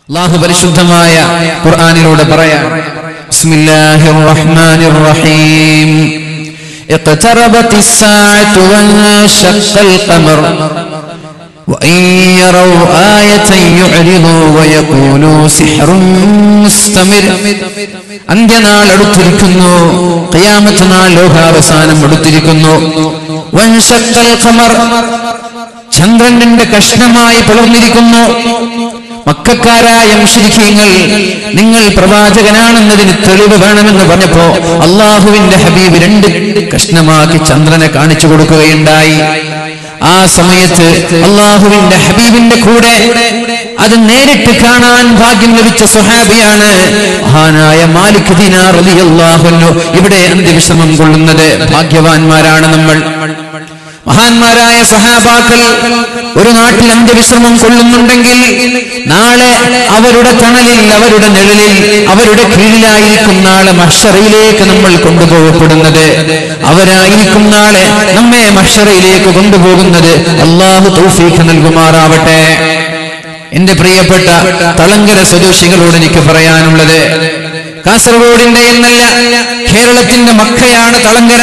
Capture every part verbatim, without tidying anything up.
അല്ലാഹു പരിശുദ്ധമായ ഖുർആനിലൂടെ പറയാം. ബിസ്മില്ലാഹിർ റഹ്മാനിർ റഹീം. ഇഖ്തറബത്തിസ് സാഅതു വൻശഖൽ ഖമർ വഇൻ യറൗ ആയതൻ യുഅ്രിദൂ വയഖൂലൂ സിഹ്റുൻ മുസ്തമിർ. അന്ത്യനാൾ അടുത്തിരിക്കുന്നു, ഖിയാമത്ത് നാൾ ലോകാവസാനം അടുത്തിരിക്കുന്നു. വൻശഖൽ ഖമർ, ചന്ദ്രന്റെ കഷ്ണമായി പിളർന്നിരിക്കുന്നു. മക്കക്കാരായ മുശ്രിക്കീങ്ങൾ നിങ്ങൾ പ്രവാചകനാണെന്നതിന് തെളിവ് വേണമെന്ന് പറഞ്ഞപ്പോ അള്ളാഹുവിന്റെ ഹബീബ് രണ്ട് കഷ്ണമാക്കി ചന്ദ്രനെ കാണിച്ചു കൊടുക്കുകയുണ്ടായി. ആ സമയത്ത് അള്ളാഹുവിന്റെ ഹബീബിന്റെ കൂടെ അത് നേരിട്ട് കാണാൻ ഭാഗ്യം ലഭിച്ച സ്വഹാബിയാണ് മഹാനായ മാലിക് ദിനാർ റളിയല്ലാഹു അൻഹു. ഇവിടെ അന്ത്യവിശ്രമം കൊള്ളുന്നത് ഭാഗ്യവാന്മാരാണ് നമ്മൾ. മഹാന്മാരായ സഹാബാക്കൾ ഒരു നാട്ടിൽ അന്ത്യവിശ്രമം കൊള്ളുന്നുണ്ടെങ്കിൽ നാളെ അവരുടെ തണലിൽ, അവരുടെ നിഴലിൽ, അവരുടെ കീഴിലായിരിക്കും നാളെ മഹ്ശറയിലേക്ക് നമ്മൾ കൊണ്ടുപോകപ്പെടുന്നത്. അവരായിരിക്കും നാളെ നമ്മെ മഹ്ശറയിലേക്ക് കൊണ്ടുപോകുന്നത്. അല്ലാഹു തൗഫീഖ് നൽകുമാറാവട്ടെ. എന്റെ പ്രിയപ്പെട്ട തളങ്കര സ്വദേശികളോട് എനിക്ക് പറയാനുള്ളത്, കാസർഗോഡിന്റെ എന്നല്ല കേരളത്തിന്റെ മക്കയാണ് തളങ്കര.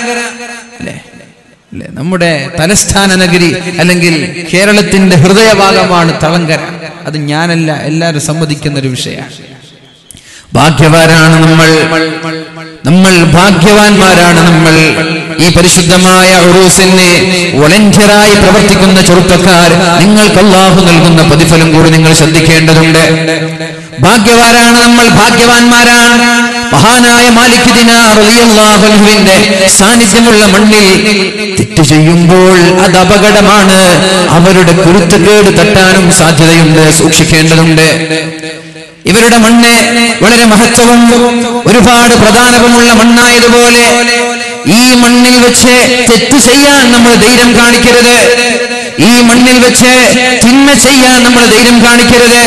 നമ്മുടെ തലസ്ഥാന നഗരി അല്ലെങ്കിൽ കേരളത്തിന്റെ ഹൃദയഭാഗമാണ് തളങ്കര. അത് ഞാനല്ല, എല്ലാവരും സമ്മതിക്കുന്ന ഒരു വിഷയമാണ്. ഭാഗ്യവാനാണ് നമ്മൾ, നമ്മൾ ഭാഗ്യവാന്മാരാണ് നമ്മൾ. ഈ പരിശുദ്ധമായ ഉറൂസിനെ വോളണ്ടിയറായി പ്രവർത്തിക്കുന്ന ചെറുപ്പക്കാർ, നിങ്ങൾക്ക് അല്ലാഹു നൽകുന്ന പ്രതിഫലം കൂടി നിങ്ങൾ ശ്രദ്ധിക്കേണ്ടതുണ്ട്. ഭാഗ്യവാനാണ് നമ്മൾ, ഭാഗ്യവാന്മാരാണ്. മഹാനായ മാലിക് ദിനാർ റളിയല്ലാഹു അൻഹുവിന്റെ സാന്നിധ്യമുള്ള മണ്ണിൽ തെറ്റ് ചെയ്യുമ്പോൾ അത് അപകടമാണ്. അവരുടെ കുരുത്തക്കേട് തട്ടാനും സാധ്യതയുണ്ട്, സൂക്ഷിക്കേണ്ടതുണ്ട്. ഇവരുടെ മണ്ണ് വളരെ മഹത്വവും ഒരുപാട് പ്രധാനവുമുള്ള മണ്ണായതുപോലെ ഈ മണ്ണിൽ വെച്ച് തെറ്റ് ചെയ്യാൻ നമ്മൾ ധൈര്യം കാണിക്കരുത്. ഈ മണ്ണിൽ വെച്ച് തിന്മ ചെയ്യാൻ നമ്മൾ ധൈര്യം കാണിക്കരുത്.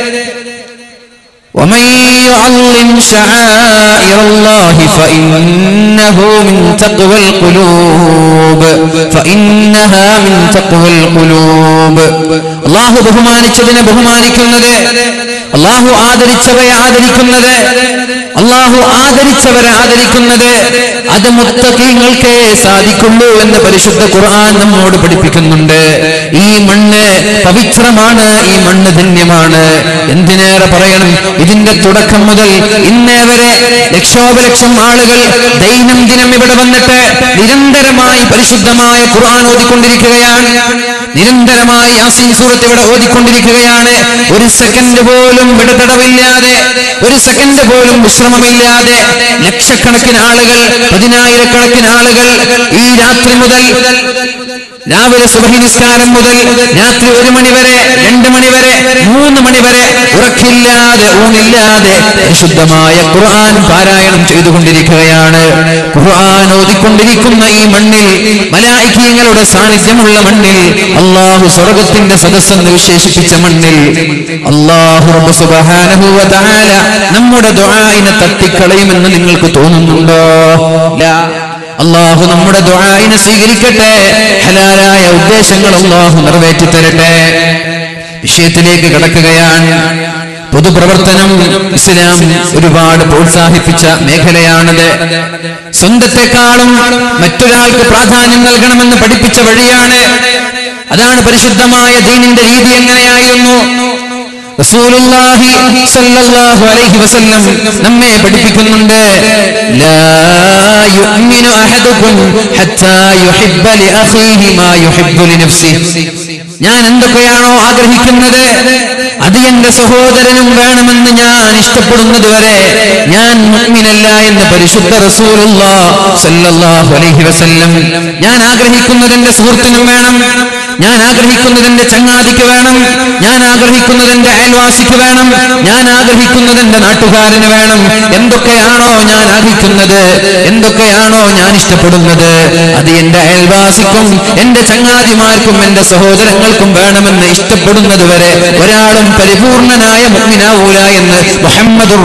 ومن يعظم شعائر الله فإنه من تقوى القلوب فإنها من تقوى القلوب. അല്ലാഹു ബഹുമാനിച്ചതിനെ ബഹുമാനിക്കുന്നത്, അല്ലാഹു ആദരിച്ചവയെ ആദരിക്കുന്നത്, അല്ലാഹു ആദരിച്ചവരെ ആദരിക്കുന്നത് അത് മുത്തഖീങ്ങൾക്ക് സാധിക്കുള്ളൂ എന്ന് പരിശുദ്ധ ഖുർആൻ നമ്മോട് പഠിപ്പിക്കുന്നുണ്ട്. ഈ മണ്ണ് പവിത്രമാണ്, ഈ മണ്ണ് ധന്യമാണ്. എന്തിനേറെ പറയണം, ഇതിന്റെ തുടക്കം മുതൽ ഇന്നേ വരെ ലക്ഷോപലക്ഷം ആളുകൾ ദൈനംദിനം ഇവിടെ വന്നിട്ട് നിരന്തരമായി പരിശുദ്ധമായ ഖുർആൻ ഓതിക്കൊണ്ടിരിക്കുകയാണ്. നിരന്തരമായി യാസീൻ സൂറത്ത് ഇവിടെ ഓതിക്കൊണ്ടിരിക്കുകയാണ്. ഒരു സെക്കൻഡ് പോലും ഇടതടവില്ലാതെ, ഒരു സെക്കൻഡ് പോലും വിശ്രമമില്ലാതെ ലക്ഷക്കണക്കിന് ആളുകൾ, പതിനായിരക്കണക്കിന് ആളുകൾ ഈ രാത്രി മുതൽ, രാവിലെ സുബഹി നിസ്കാരം മുതൽ രാത്രി ഒരു മണിവരെ, രണ്ട് മണിവരെ, മൂന്ന് മണിവരെ ഉറക്കില്ലാതെ ഊണില്ലാതെ പരിശുദ്ധമായ ഖുർആൻ പാരായണം ചെയ്തുകൊണ്ടിരിക്കുകയാണ്. ഖുർആൻ ഓതിക്കൊണ്ടിരിക്കുന്ന ഈ മണ്ണിൽ, മലായികീങ്ങളുടെ സാന്നിധ്യമുള്ള മണ്ണിൽ, അല്ലാഹു സ്വർഗ്ഗത്തിന്റെ സദസ്സെന്ന് വിശേഷിപ്പിച്ച മണ്ണിൽ അല്ലാഹു റബ്ബ് സുബ്ഹാനഹു വ തആല നമ്മുടെ ദുആഇനെ തട്ടിക്കളയുമെന്ന് നിങ്ങൾക്ക് തോന്നുന്നുണ്ടോ? ലാ. അല്ലാഹു നമ്മുടെ ദുആഇനെ സ്വീകരിക്കട്ടെ. ഹലാലായ ഉദ്ദേശങ്ങൾ അല്ലാഹു നിറവേറ്റി തരട്ടെ. വിഷയത്തിലേക്ക് കടക്കുകയാണ്. പൊതുപ്രവർത്തനം ഇസ്ലാം ഒരുപാട് പ്രോത്സാഹിപ്പിച്ച മേഖലയാണത്. സ്വന്തത്തെക്കാളും മറ്റൊരാൾക്ക് പ്രാധാന്യം നൽകണമെന്ന് പഠിപ്പിച്ച വഴിയാണ്. അതാണ് പരിശുദ്ധമായ ദീനിന്റെ രീതി. എങ്ങനെയായിരുന്നു റസൂലുള്ളാഹി സ്വല്ലല്ലാഹു അലൈഹി വസല്ലം നമ്മെ പഠിപ്പിക്കുന്നുണ്ട്. ലാ യുഅ്മിനു അഹദുകും ഹത്താ യുഹിബ്ബ ലിഅഖീഹി മാ യുഹിബ്ബു ലിനഫ്സിഹി. ഞാൻ എന്തൊക്കെയാണോ ആഗ്രഹിക്കുന്നത് അത് എന്റെ സഹോദരനും വേണമെന്ന് ഞാൻ ഇഷ്ടപ്പെടുന്നത് വരെ ഞാൻ മുഅ്മിനല്ല എന്ന് പരിശുദ്ധ റസൂലുള്ളാഹി സ്വല്ലല്ലാഹു അലൈഹി വസല്ലം. ഞാൻ ആഗ്രഹിക്കുന്നത് എന്റെ സുഹൃത്തിനും വേണം, ഞാൻ ആഗ്രഹിക്കുന്നത് എന്റെ ചങ്ങാതിക്ക് വേണം, ഞാൻ ആഗ്രഹിക്കുന്നത് എന്റെ അയൽവാസിക്ക് വേണം, ഞാൻ ആഗ്രഹിക്കുന്നത് എന്റെ നാട്ടുകാരന് വേണം. എന്തൊക്കെയാണോ ഞാൻ ആഗ്രഹിക്കുന്നത്, എന്തൊക്കെയാണോ ഞാൻ ഇഷ്ടപ്പെടുന്നത് അത് എന്റെ അയൽവാസിക്കും എന്റെ ചങ്ങാതിമാർക്കും എന്റെ സഹോദരങ്ങൾക്കും വേണമെന്ന് ഇഷ്ടപ്പെടുന്നത് വരെ ഒരാളും പരിപൂർണനായ മുഅ്മിനാവൂല എന്ന് മുഹമ്മദുർ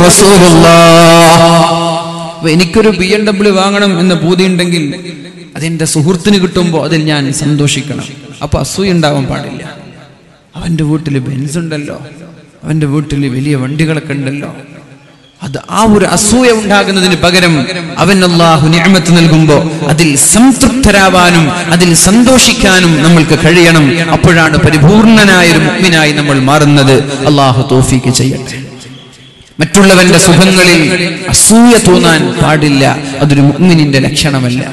റസൂലുള്ളാഹ്. എനിക്കൊരു ബി എം ഡബ്ല്യു വാങ്ങണം എന്ന പൂതിയുണ്ടെങ്കിൽ അതെന്റെ സുഹൃത്തിന് കിട്ടുമ്പോൾ അതിൽ ഞാൻ സന്തോഷിക്കണം. അപ്പൊ അസൂയ ഉണ്ടാവാൻ പാടില്ല. അവന്റെ വീട്ടിൽ ബെൻസ് ഉണ്ടല്ലോ, അവന്റെ വീട്ടിൽ വലിയ വണ്ടികളൊക്കെ ഉണ്ടല്ലോ. അത് ആ ഒരു അസൂയ ഉണ്ടാകുന്നതിന് പകരം അവൻ അല്ലാഹു നിഅമത്ത് നൽകുമ്പോ അതിൽ സംതൃപ്തരാവാനും അതിൽ സന്തോഷിക്കാനും നമ്മൾക്ക് കഴിയണം. അപ്പോഴാണ് പരിപൂർണനായ ഒരു മുഅ്മിനായി നമ്മൾ മാറുന്നത്. അല്ലാഹു തൗഫീഖ് ചെയ്യട്ടെ. മറ്റുള്ളവന്റെ സുഖങ്ങളിൽ അസൂയ തോന്നാൻ പാടില്ല. അതൊരു മുഅ്മിനിന്റെ ലക്ഷണമല്ല.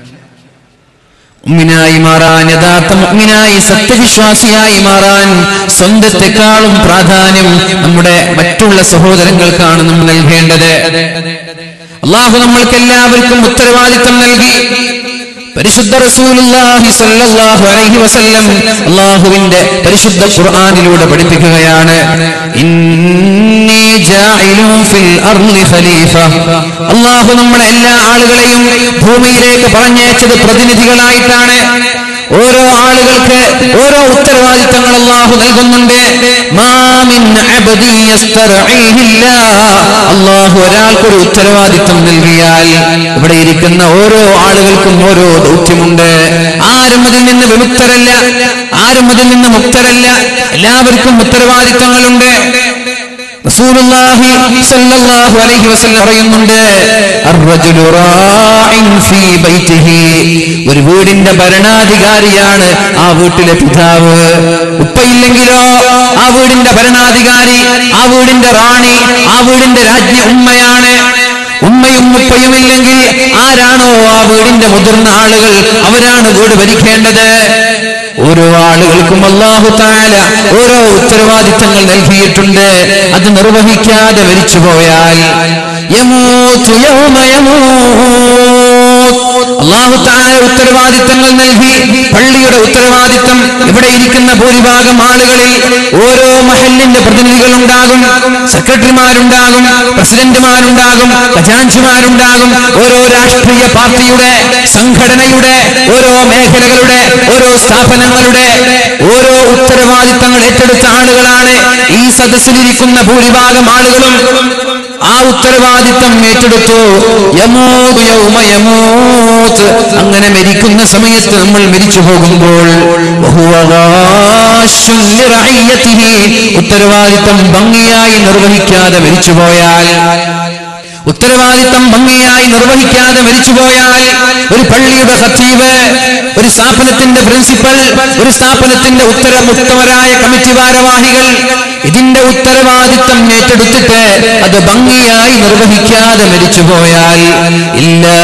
മുഅ്മിനായി മാറാൻ, യഥാർത്ഥ മുഅ്മിനായി സത്യവിശ്വാസിയായി മാറാൻ സ്വന്തത്തെക്കാളും പ്രാധാന്യം നമ്മുടെ മറ്റുള്ള സഹോദരങ്ങൾക്കാണ് നമ്മൾ നൽകേണ്ടത്. അല്ലാഹു നമ്മൾക്ക് എല്ലാവർക്കും ഉത്തരവാദിത്തം നൽകി. പരിശുദ്ധ റസൂലുള്ളാഹി സ്വല്ലല്ലാഹു അലൈഹി വസല്ലം അല്ലാഹുവിന്റെ പരിശുദ്ധ ഖുർആനിലൂടെ പഠിപ്പിക്കുകയാണ്, ഇന്നി ജാഇലുൻ ഫിൽ അർളി ഖലീഫ. അല്ലാഹു നമ്മളെ എല്ലാ ആളുകളെയും ഭൂമിയിലേക്ക് പറഞ്ഞയച്ചത് പ്രതിനിധികളായിട്ടാണ്. ഓരോ ആളുകൾക്ക് ഓരോ ഉത്തരവാദിത്തങ്ങൾ അല്ലാഹു നൽകുന്നുണ്ട്. മാ മിൻ അബ്ദി യസ്തർഈഹില്ലാ. അല്ലാഹു ഒരാൾക്കൊരു ഉത്തരവാദിത്തം നൽകിയാൽ ഇവിടെ ഇരിക്കുന്ന ഓരോ ആളുകൾക്കും ഓരോ ദൗത്യമുണ്ട്. ആരും അതിൽ നിന്ന് വിമുക്തരല്ല, ആരും അതിൽ നിന്ന് മുക്തരല്ല. എല്ലാവർക്കും ഉത്തരവാദിത്തങ്ങളുണ്ട്. റസൂലുള്ളാഹി സ്വല്ലല്ലാഹു അലൈഹി വസല്ലം പറയുന്നുണ്ട്, അർറജുലു റാഇൻ ഫീ ബൈതിഹി. ഒരു വീടിന്റെ ഭരണാധികാരിയാണ് ആ വീട്ടിലെ പിതാവ്. ഉപ്പയില്ലെങ്കിലോ ആ വീടിന്റെ ഭരണാധികാരി, ആ വീടിന്റെ റാണി, ആ വീടിന്റെ രാജ്ഞി ഉമ്മയാണ്. ഉമ്മയും ഉപ്പയും ഇല്ലെങ്കിൽ ആരാണോ ആ വീടിന്റെ മുതിർന്ന ആളുകൾ, അവരാണ് വീട് ഭരിക്കേണ്ടത്. ഓരോ ആളുകൾക്കും അല്ലാഹു തആല ഓരോ ഉത്തരവാദിത്തങ്ങൾ നൽകിയിട്ടുണ്ട്. അത് നിർവഹിക്കാതെ മരിച്ചുപോയാൽ യമൂതു യൗമ യമൂത്. അല്ലാഹു തആല ഉത്തരവാദിത്തങ്ങൾ നൽകി. പള്ളിയുടെ ഉത്തരവാദിത്തം, ഇവിടെ ഇരിക്കുന്ന ഭൂരിഭാഗം ആളുകളിൽ ഓരോ മഹല്ലിന്റെ പ്രതിനിധികളുണ്ടാകും, സെക്രട്ടറിമാരുണ്ടാകും, പ്രസിഡന്റുമാരുണ്ടാകും, ഖജാൻജിമാരുണ്ടാകും. ഓരോ രാഷ്ട്രീയ പാർട്ടിയുടെ, സംഘടനയുടെ, ഓരോ മേഖലകളുടെ, ഓരോ സ്ഥാപനങ്ങളുടെ ഓരോ ഉത്തരവാദിത്തങ്ങൾ ഏറ്റെടുത്ത ആളുകളാണ് ഈ സദസ്സിലിരിക്കുന്ന ഭൂരിഭാഗം ആളുകളും. ആ ഉത്തരവാദിത്തം ഏറ്റെടുത്തു. യമൂതു യൗമ യമൂത്. അങ്ങനെ മരിക്കുന്ന സമയത്ത് നമ്മൾ മരിച്ചു പോകുമ്പോൾ വഹുവ ഗാശുൻ ലിറഇയ്യതിഹി. ഉത്തരവാദിത്തം ഭംഗിയായി നിർവഹിക്കാതെ മരിച്ചുപോയാൽ, ഉത്തരവാദിത്തം ഭംഗിയായി നിർവഹിക്കാതെ മരിച്ചുപോയാൽ, ഒരു പള്ളിയുടെ ഖത്തീബ്, ഒരു സ്ഥാപനത്തിന്റെ പ്രിൻസിപ്പൽ, ഒരു സ്ഥാപനത്തിന്റെ ഉത്തരമുത്തമരായ കമ്മിറ്റി ഭാരവാഹികൾ ഇതിന്റെ ഉത്തരവാദിത്തം ഏറ്റെടുത്തിട്ട് അത് ഭംഗിയായി നിർവഹിക്കാതെ മരിച്ചുപോയാൽ ഇല്ലാ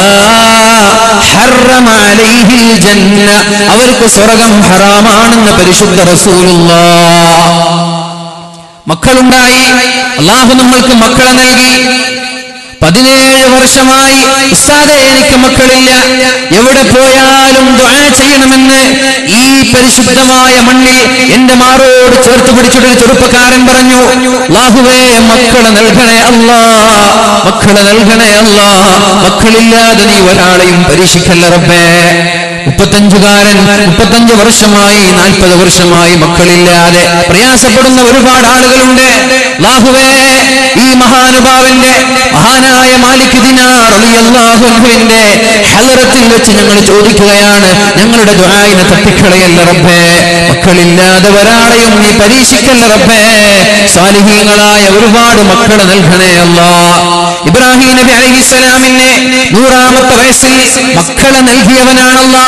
ഹറമ അലൈഹിൽ ജന്ന. അവർക്ക് സ്വർഗ്ഗം ഹറാമാണെന്ന് പരിശുദ്ധ റസൂലുള്ളാഹ്. മക്കളുണ്ടായി, അല്ലാഹു നമ്മൾക്ക് മക്കളെ നൽകി. പതിനേഴ് വർഷമായി ഉസ്താദേ എനിക്ക് മക്കളില്ല, എവിടെ പോയാലും ദുആ ചെയ്യണമെന്ന് ഈ പരിശുദ്ധമായ മണ്ണിൽ എന്റെ മാറോട് ചേർത്ത് പിടിച്ചിട്ടൊരു ചെറുപ്പക്കാരൻ പറഞ്ഞു, അല്ലാഹുവേ മക്കളെ നൽകണേ അല്ലാ, മക്കളെ നൽകണേ അല്ലാ. മക്കളില്ലാതെ നീ ഒരാളെയും പരീക്ഷിക്കല്ല റബ്ബേ. മുപ്പത്തഞ്ചുകാരൻ മുപ്പത്തഞ്ച് വർഷമായി നാൽപ്പത് വർഷമായി മക്കളില്ലാതെ പ്രയാസപ്പെടുന്ന ഒരുപാട് ആളുകളുണ്ട്. അല്ലാഹുവേ ഈ മഹാനുഭാവന്റെ, മഹാനായ മാലിക് ദിനാർ റളിയല്ലാഹു അൻഹുവിന്റെ ഹളറത്തിൽ വെച്ച് ഞങ്ങൾ ചോദിക്കുകയാണ്, ഞങ്ങളുടെ ദുആയിനെ തട്ടിക്കളയല്ല റബ്ബേ. മക്കളില്ലാതെ ഒരാളെയും നീ പരീക്ഷിക്കല്ല റബ്ബേ. സാലിഹീങ്ങളായ ഒരുപാട് മക്കളെ നൽകണേ അല്ലാ. ഇബ്രാഹിം നബി അലൈഹിസ്സലാമിനെ നൂറാമത്തെ വയസ്സിൽ മക്കളെ നൽകിയവനാണ് അല്ലാഹു.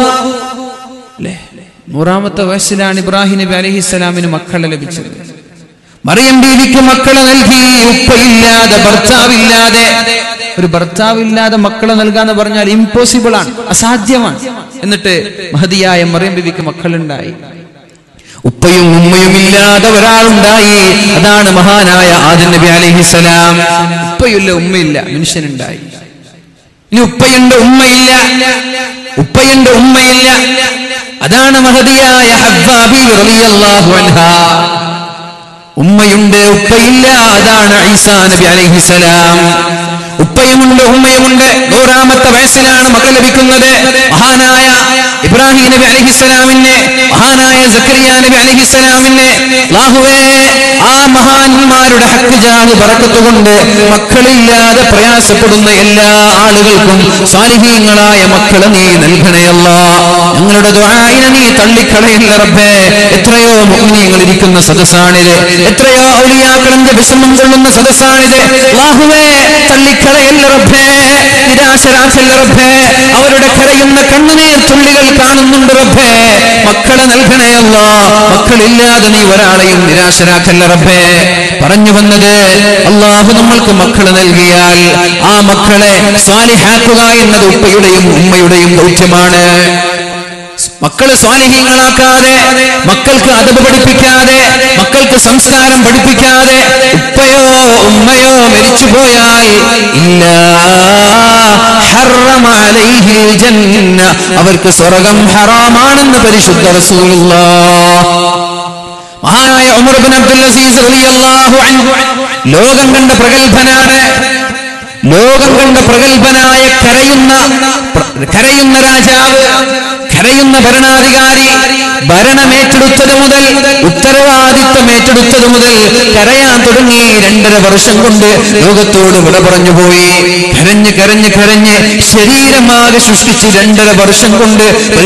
നൂറാമത്തെ വയസ്സിലാണ് ഇബ്രാഹിം നബി അലൈഹിസ്സലാമിന് മക്കളെ ലഭിച്ചത്. മറിയം ബീവിക്ക് മക്കളെ നൽകി. ഉപ്പയില്ലാതെ, ഭർത്താവില്ലാതെ. ഒരു ഭർത്താവില്ലാതെ മക്കളെ നൽകാന്ന് പറഞ്ഞാൽ ഇമ്പോസിബിൾ ആണ്, അസാധ്യമാണ്. എന്നിട്ട് മഹദിയായ മറിയം ബീവിക്ക് മക്കളുണ്ടായി. ഉപ്പയും ഉമ്മയും ഇല്ലാതെ ഒരാളുണ്ടായി, അതാണ് മഹാനായ ആദം നബി അലൈഹിസ്സലാം. ഉപ്പയില്ല, ഉമ്മയില്ല, മനുഷ്യനുണ്ടായി. ഇനി ഉപ്പയുണ്ട്, ഉമ്മയില്ല, ഉപ്പയുണ്ട്, ഉമ്മയില്ല. അതാണ് മഹദിയായ ഹവ്വാ ബീവി റളിയല്ലാഹു അൻഹാ. ഉമ്മയുണ്ട്, ഉപ്പയില്ല, അതാണ് ഈസാ നബി അലൈഹിസ്സലാം. ഉപ്പയുമുണ്ട് ഉമ്മയുമുണ്ട്. നൂറാമത്തെ വയസ്സിലാണ് മക്കൾ ലഭിക്കുന്നത്. മഹാനായ ഇബ്രാഹിം നബി അലൈഹിസ്സലാമിനെ, മഹാനായ സക്കരിയ നബി അലൈഹിസ്സലാമിനെ അല്ലാഹുവേ ആ മഹാന്മാരുടെ ഹക്ക് ജാഹ് ബറക്കത്ത് കൊണ്ട് മക്കളില്ലാതെ പ്രയാസപ്പെടുന്ന എല്ലാ ആളുകൾക്കും സാലിഹീങ്ങളായ മക്കളെ നീ നൽകണേ അല്ലാഹ്. ഞങ്ങളുടെ ദുആഇനെ നീ തള്ളിക്കളയില്ല റബ്ബേ. എത്രയോ മുഅ്മിനീങ്ങൾ ഇരിക്കുന്ന സദസ്സാണിത്, എത്രയോ ഔലിയാക്കളിന്റെ വിഷമം കൊള്ളുന്ന സദസ്സാണിത്. അല്ലാഹുവേ തള്ളിക്കളയില്ല റബ്ബേ, നിരാശരാക്കല്ല റബ്ബേ. അവരുടെ കരയുന്ന കണ്ണുനീർ തുള്ളികൾ കാണുന്നുണ്ട് റബ്ബേ. മക്കളെ നൽകണേ അല്ലാഹ്. മക്കളില്ലാതെ നീ ഒരാളെയും നിരാശരാക്കല്ല റബ്ബേ. പറഞ്ഞു വന്നത് അല്ലാഹു നമ്മൾക്ക് മക്കളെ നൽകിയാൽ ആ മക്കളെ സ്വാലിഹാക്കുക എന്നത് ഉപ്പയുടെയും ഉമ്മയുടെയും ദൗത്യമാണ്. മക്കളെ സ്വാലിഹീങ്ങളാക്കാതെ, മക്കൾക്ക് അദബ് പഠിപ്പിക്കാതെ, മക്കൾക്ക് സംസ്കാരം പഠിപ്പിക്കാതെ ഉപ്പയോ ഉമ്മയോ മരിച്ചുപോയാൽ ഇല്ലാ ഹറമ അലൈഹിൽ ജന്ന, അവർക്ക് സ്വർഗ്ഗം ഹറാമാണെന്ന് പരിശുദ്ധ റസൂലുള്ളാഹ്. മഹാനായ ഉമർ ഇബ്നു അബ്ദുൽ അസീസ് റളിയല്ലാഹു അൻഹു ലോകം കണ്ട പ്രഗൽഭനാണ്. ലോകം കണ്ട പ്രഗൽഭനായ കരയുന്ന കരയുന്ന രാജാവ്, കരയുന്ന ഭരണാധികാരി. ഭരണമേറ്റെടുത്തത് മുതൽ, ഉത്തരവാദിത്വം ഏറ്റെടുത്തത് മുതൽ കരയാൻ തുടങ്ങി. രണ്ടര വർഷം കൊണ്ട് ലോകത്തോട് വിട പറഞ്ഞു പോയി. കരഞ്ഞ് കരഞ്ഞ് കരഞ്ഞ് ശരീരമാകെ സൃഷ്ടിച്ച് രണ്ടര വർഷം കൊണ്ട്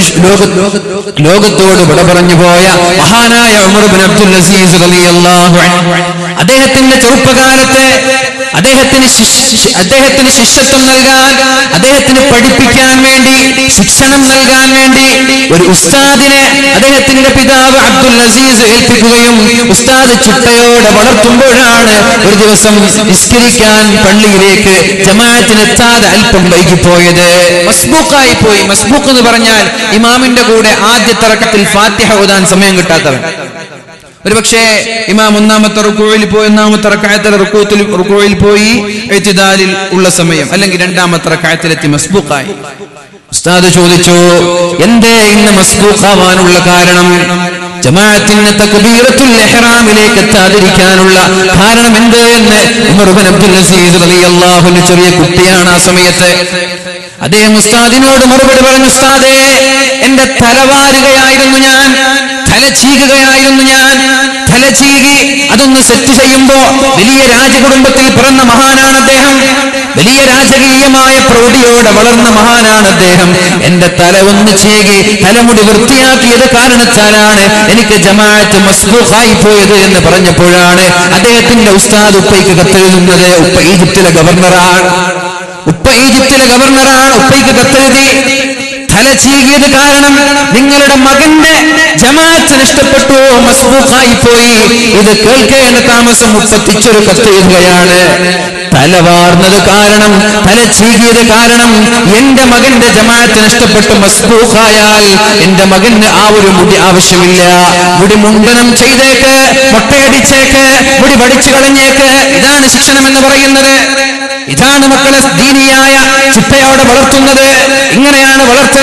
ലോകത്തോട് വിട പറഞ്ഞു പോയ മഹാനായ ഉമർ ഇബ്നു അബ്ദുൽ അസീസ് റളിയല്ലാഹു അൻഹു അദ്ദേഹത്തിന്റെ ചെറുപ്പകാലത്തെ അദ്ദേഹത്തിന് അദ്ദേഹത്തിന് ശിഷ്യത്വം നൽകാൻ, അദ്ദേഹത്തിന് പഠിപ്പിക്കാൻ വേണ്ടി, ശിക്ഷണം നൽകാൻ വേണ്ടി ഒരു ഉസ്താദിനെ അദ്ദേഹത്തിന്റെ പിതാവ് അബ്ദുൽ അസീസ് ഏൽപ്പിക്കുകയും ഉസ്താദ് ചിട്ടയോടെ വളർത്തുമ്പോഴാണ് ഒരു ദിവസം നിസ്കരിക്കാൻ പള്ളിയിലേക്ക് ജമാഅത്തിനെത്താതെ അല്പം വൈകിപ്പോയത്. മസ്ബൂഖായി പോയി. മസ്ബൂഖ് എന്ന് പറഞ്ഞാൽ ഇമാമിന്റെ കൂടെ ആദ്യത്തെ റക്അത്തിൽ ഫാത്തിഹ ഓതാൻ സമയം കിട്ടാത്തവൻ. ഒരു പക്ഷേ ഇമാം ഒന്നാമത്തെ റുക്കൂയിൽ പോയി, ഒന്നാമത്തെ റക്അത്തിൽ റുക്കൂത്തിൽ റുക്കൂയിൽ പോയി ഇഅ്തിദാലിൽ ഉള്ള സമയം, അല്ലെങ്കിൽ രണ്ടാമത്തെ റക്അത്തിലെത്തി മസ്ബൂഖായി. ഉസ്താദ് ചോദിച്ചു, എന്തേ ഇന്ന് മസ്ബൂഖാവാനുള്ള കാരണം? ജമാഅത്തിന് തക്ബീറത്തുൽ ഇഹ്റാമിലേക്ക് എത്താതിരിക്കാനുള്ള കാരണം എന്ത് എന്ന് ഉമർ ഇബ്നു അബ്ദുൽ അസീസ് റളിയല്ലാഹു അൻഹു, ചെറിയ കുട്ടിയാണ് ആ സമയത്ത്, അദ്ദേഹം ഉസ്താദിനോട് മറുപടി പറഞ്ഞു, ഉസ്താദേ എന്റെ തലവാരുകയായിരുന്നു ഞാൻ, തല ചീകുകയായിരുന്നു ഞാൻ. തല ചീകി അതൊന്ന് സെറ്റ് ചെയ്യുമ്പോ വലിയ രാജകുടുംബത്തിൽ പിറന്ന മഹാനാണ് അദ്ദേഹം, വലിയ രാജകീയമായ പ്രൗഢിയോടെ വളർന്ന മഹാനാണ് അദ്ദേഹം. എന്റെ തല ഒന്ന് ചീകി തലമുടി വൃത്തിയാക്കിയത് കാരണത്താലാണ് എനിക്ക് ജമാഅത്ത് മസ്ബൂഖായി പോയത് എന്ന് പറഞ്ഞപ്പോഴാണ് അദ്ദേഹത്തിന്റെ ഉസ്താദ് ഉപ്പയ്ക്ക് കത്തെഴുതുന്നത്. ഉപ്പ ഈജിപ്തിലെ ഗവർണറാണ്, ഉപ്പ ഈജിപ്തിലെ ഗവർണറാണ്. ഉപ്പയ്ക്ക് കത്തെഴുതി, തല ചീകിയത് കാരണം നിങ്ങളുടെ മകന്റെ ജമാഅത്ത് നഷ്ടപ്പെട്ടു, മസ്ബൂഖായി പോയി. ഇത് കേൾക്കേണ്ട താമസം മുപ്പത്തിച്ചൊരു കത്തെഴുതുകയാണ്. തല വാർന്നത് കാരണം, തല ചീകിയത് കാരണം എന്റെ മകന്റെ ജമാഅത്ത് നഷ്ടപ്പെട്ടു മസ്ബൂഖായാൽ എന്റെ മകന് ആ ഒരു മുടി ആവശ്യമില്ല. മുടി മുണ്ടനം ചെയ്തേക്ക്, മൊട്ടയടിച്ചേക്ക്, മുടി വടിച്ചു കളഞ്ഞേക്ക്. ഇതാണ് ശിക്ഷണം എന്ന് പറയുന്നത്. ഇതാണ് മക്കളെ ദീനിയായ ചിട്ടയോടെ വളർത്തുന്നത്. ഇങ്ങനെയാണ് വളർത്തൽ.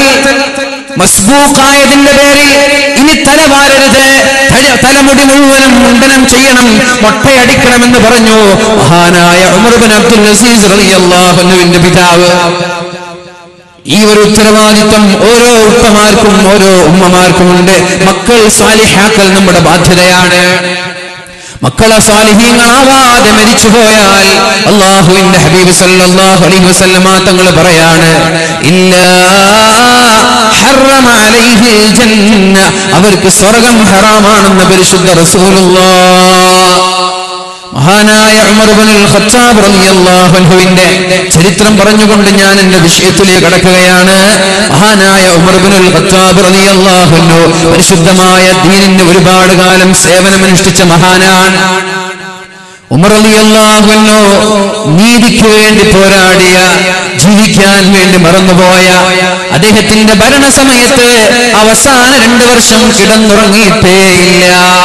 മസ്ബൂഖായതിന്റെ പേരിൽ ഇനി തല വാരരുത്, തലമുടി മുഴുവനും മുണ്ടനം ചെയ്യണം, മൊട്ടയടിക്കണമെന്ന് പറഞ്ഞു മഹാനായ ഉമർ ഇബ്നു അബ്ദുൽ അസീസ് റളിയല്ലാഹു അൻഹുവിന്റെ പിതാവ്. ഈ ഒരു ഉത്തരവാദിത്വം ഓരോ ഉപ്പമാർക്കും ഓരോ ഉമ്മമാർക്കും ഉണ്ട്. മക്കൾ സ്വാലിഹാക്കൽ നമ്മുടെ ബാധ്യതയാണ്. മക്കളെ സ്വാലിഹീങ്ങളാവാതെ മരിച്ചുപോയാൽ അല്ലാഹുവിന്റെ ഹബീബ് സല്ലല്ലാഹു അലൈഹി വസല്ലമ തങ്ങൾ പറയാണ്, ഇല്ലാ ഹറമ അലൈഹിൽ ജന്ന, അവർക്ക് സ്വർഗ്ഗം ഹറാമാണെന്ന് പരിശുദ്ധ റസൂലുള്ളാഹ്. മഹാനായ ഉമർ ഇബ്നുൽ ഖത്താബ് റളിയല്ലാഹു അൻഹുവിന്റെ ചരിത്രം പറഞ്ഞുകൊണ്ട് ഞാൻ എന്റെ വിഷയത്തിലേക്ക് കടക്കുകയാണ്. മഹാനായ ഉമർ ഇബ്നുൽ ഖത്താബ് റളിയല്ലാഹു അൻഹു പരിശുദ്ധമായ ദീനിന് ഒരുപാട് കാലം സേവനമനുഷ്ഠിച്ച മഹാനാണ്. ഉമർ റളിയല്ലാഹു അൻഹു നീതിക്ക് വേണ്ടി പോരാടിയ, ജീവിക്കാൻ വേണ്ടി മറന്നുപോയ, അദ്ദേഹത്തിന്റെ ഭരണസമയത്ത് അവസാന രണ്ടു വർഷം കിടന്നുറങ്ങിയിട്ടേയില്ല.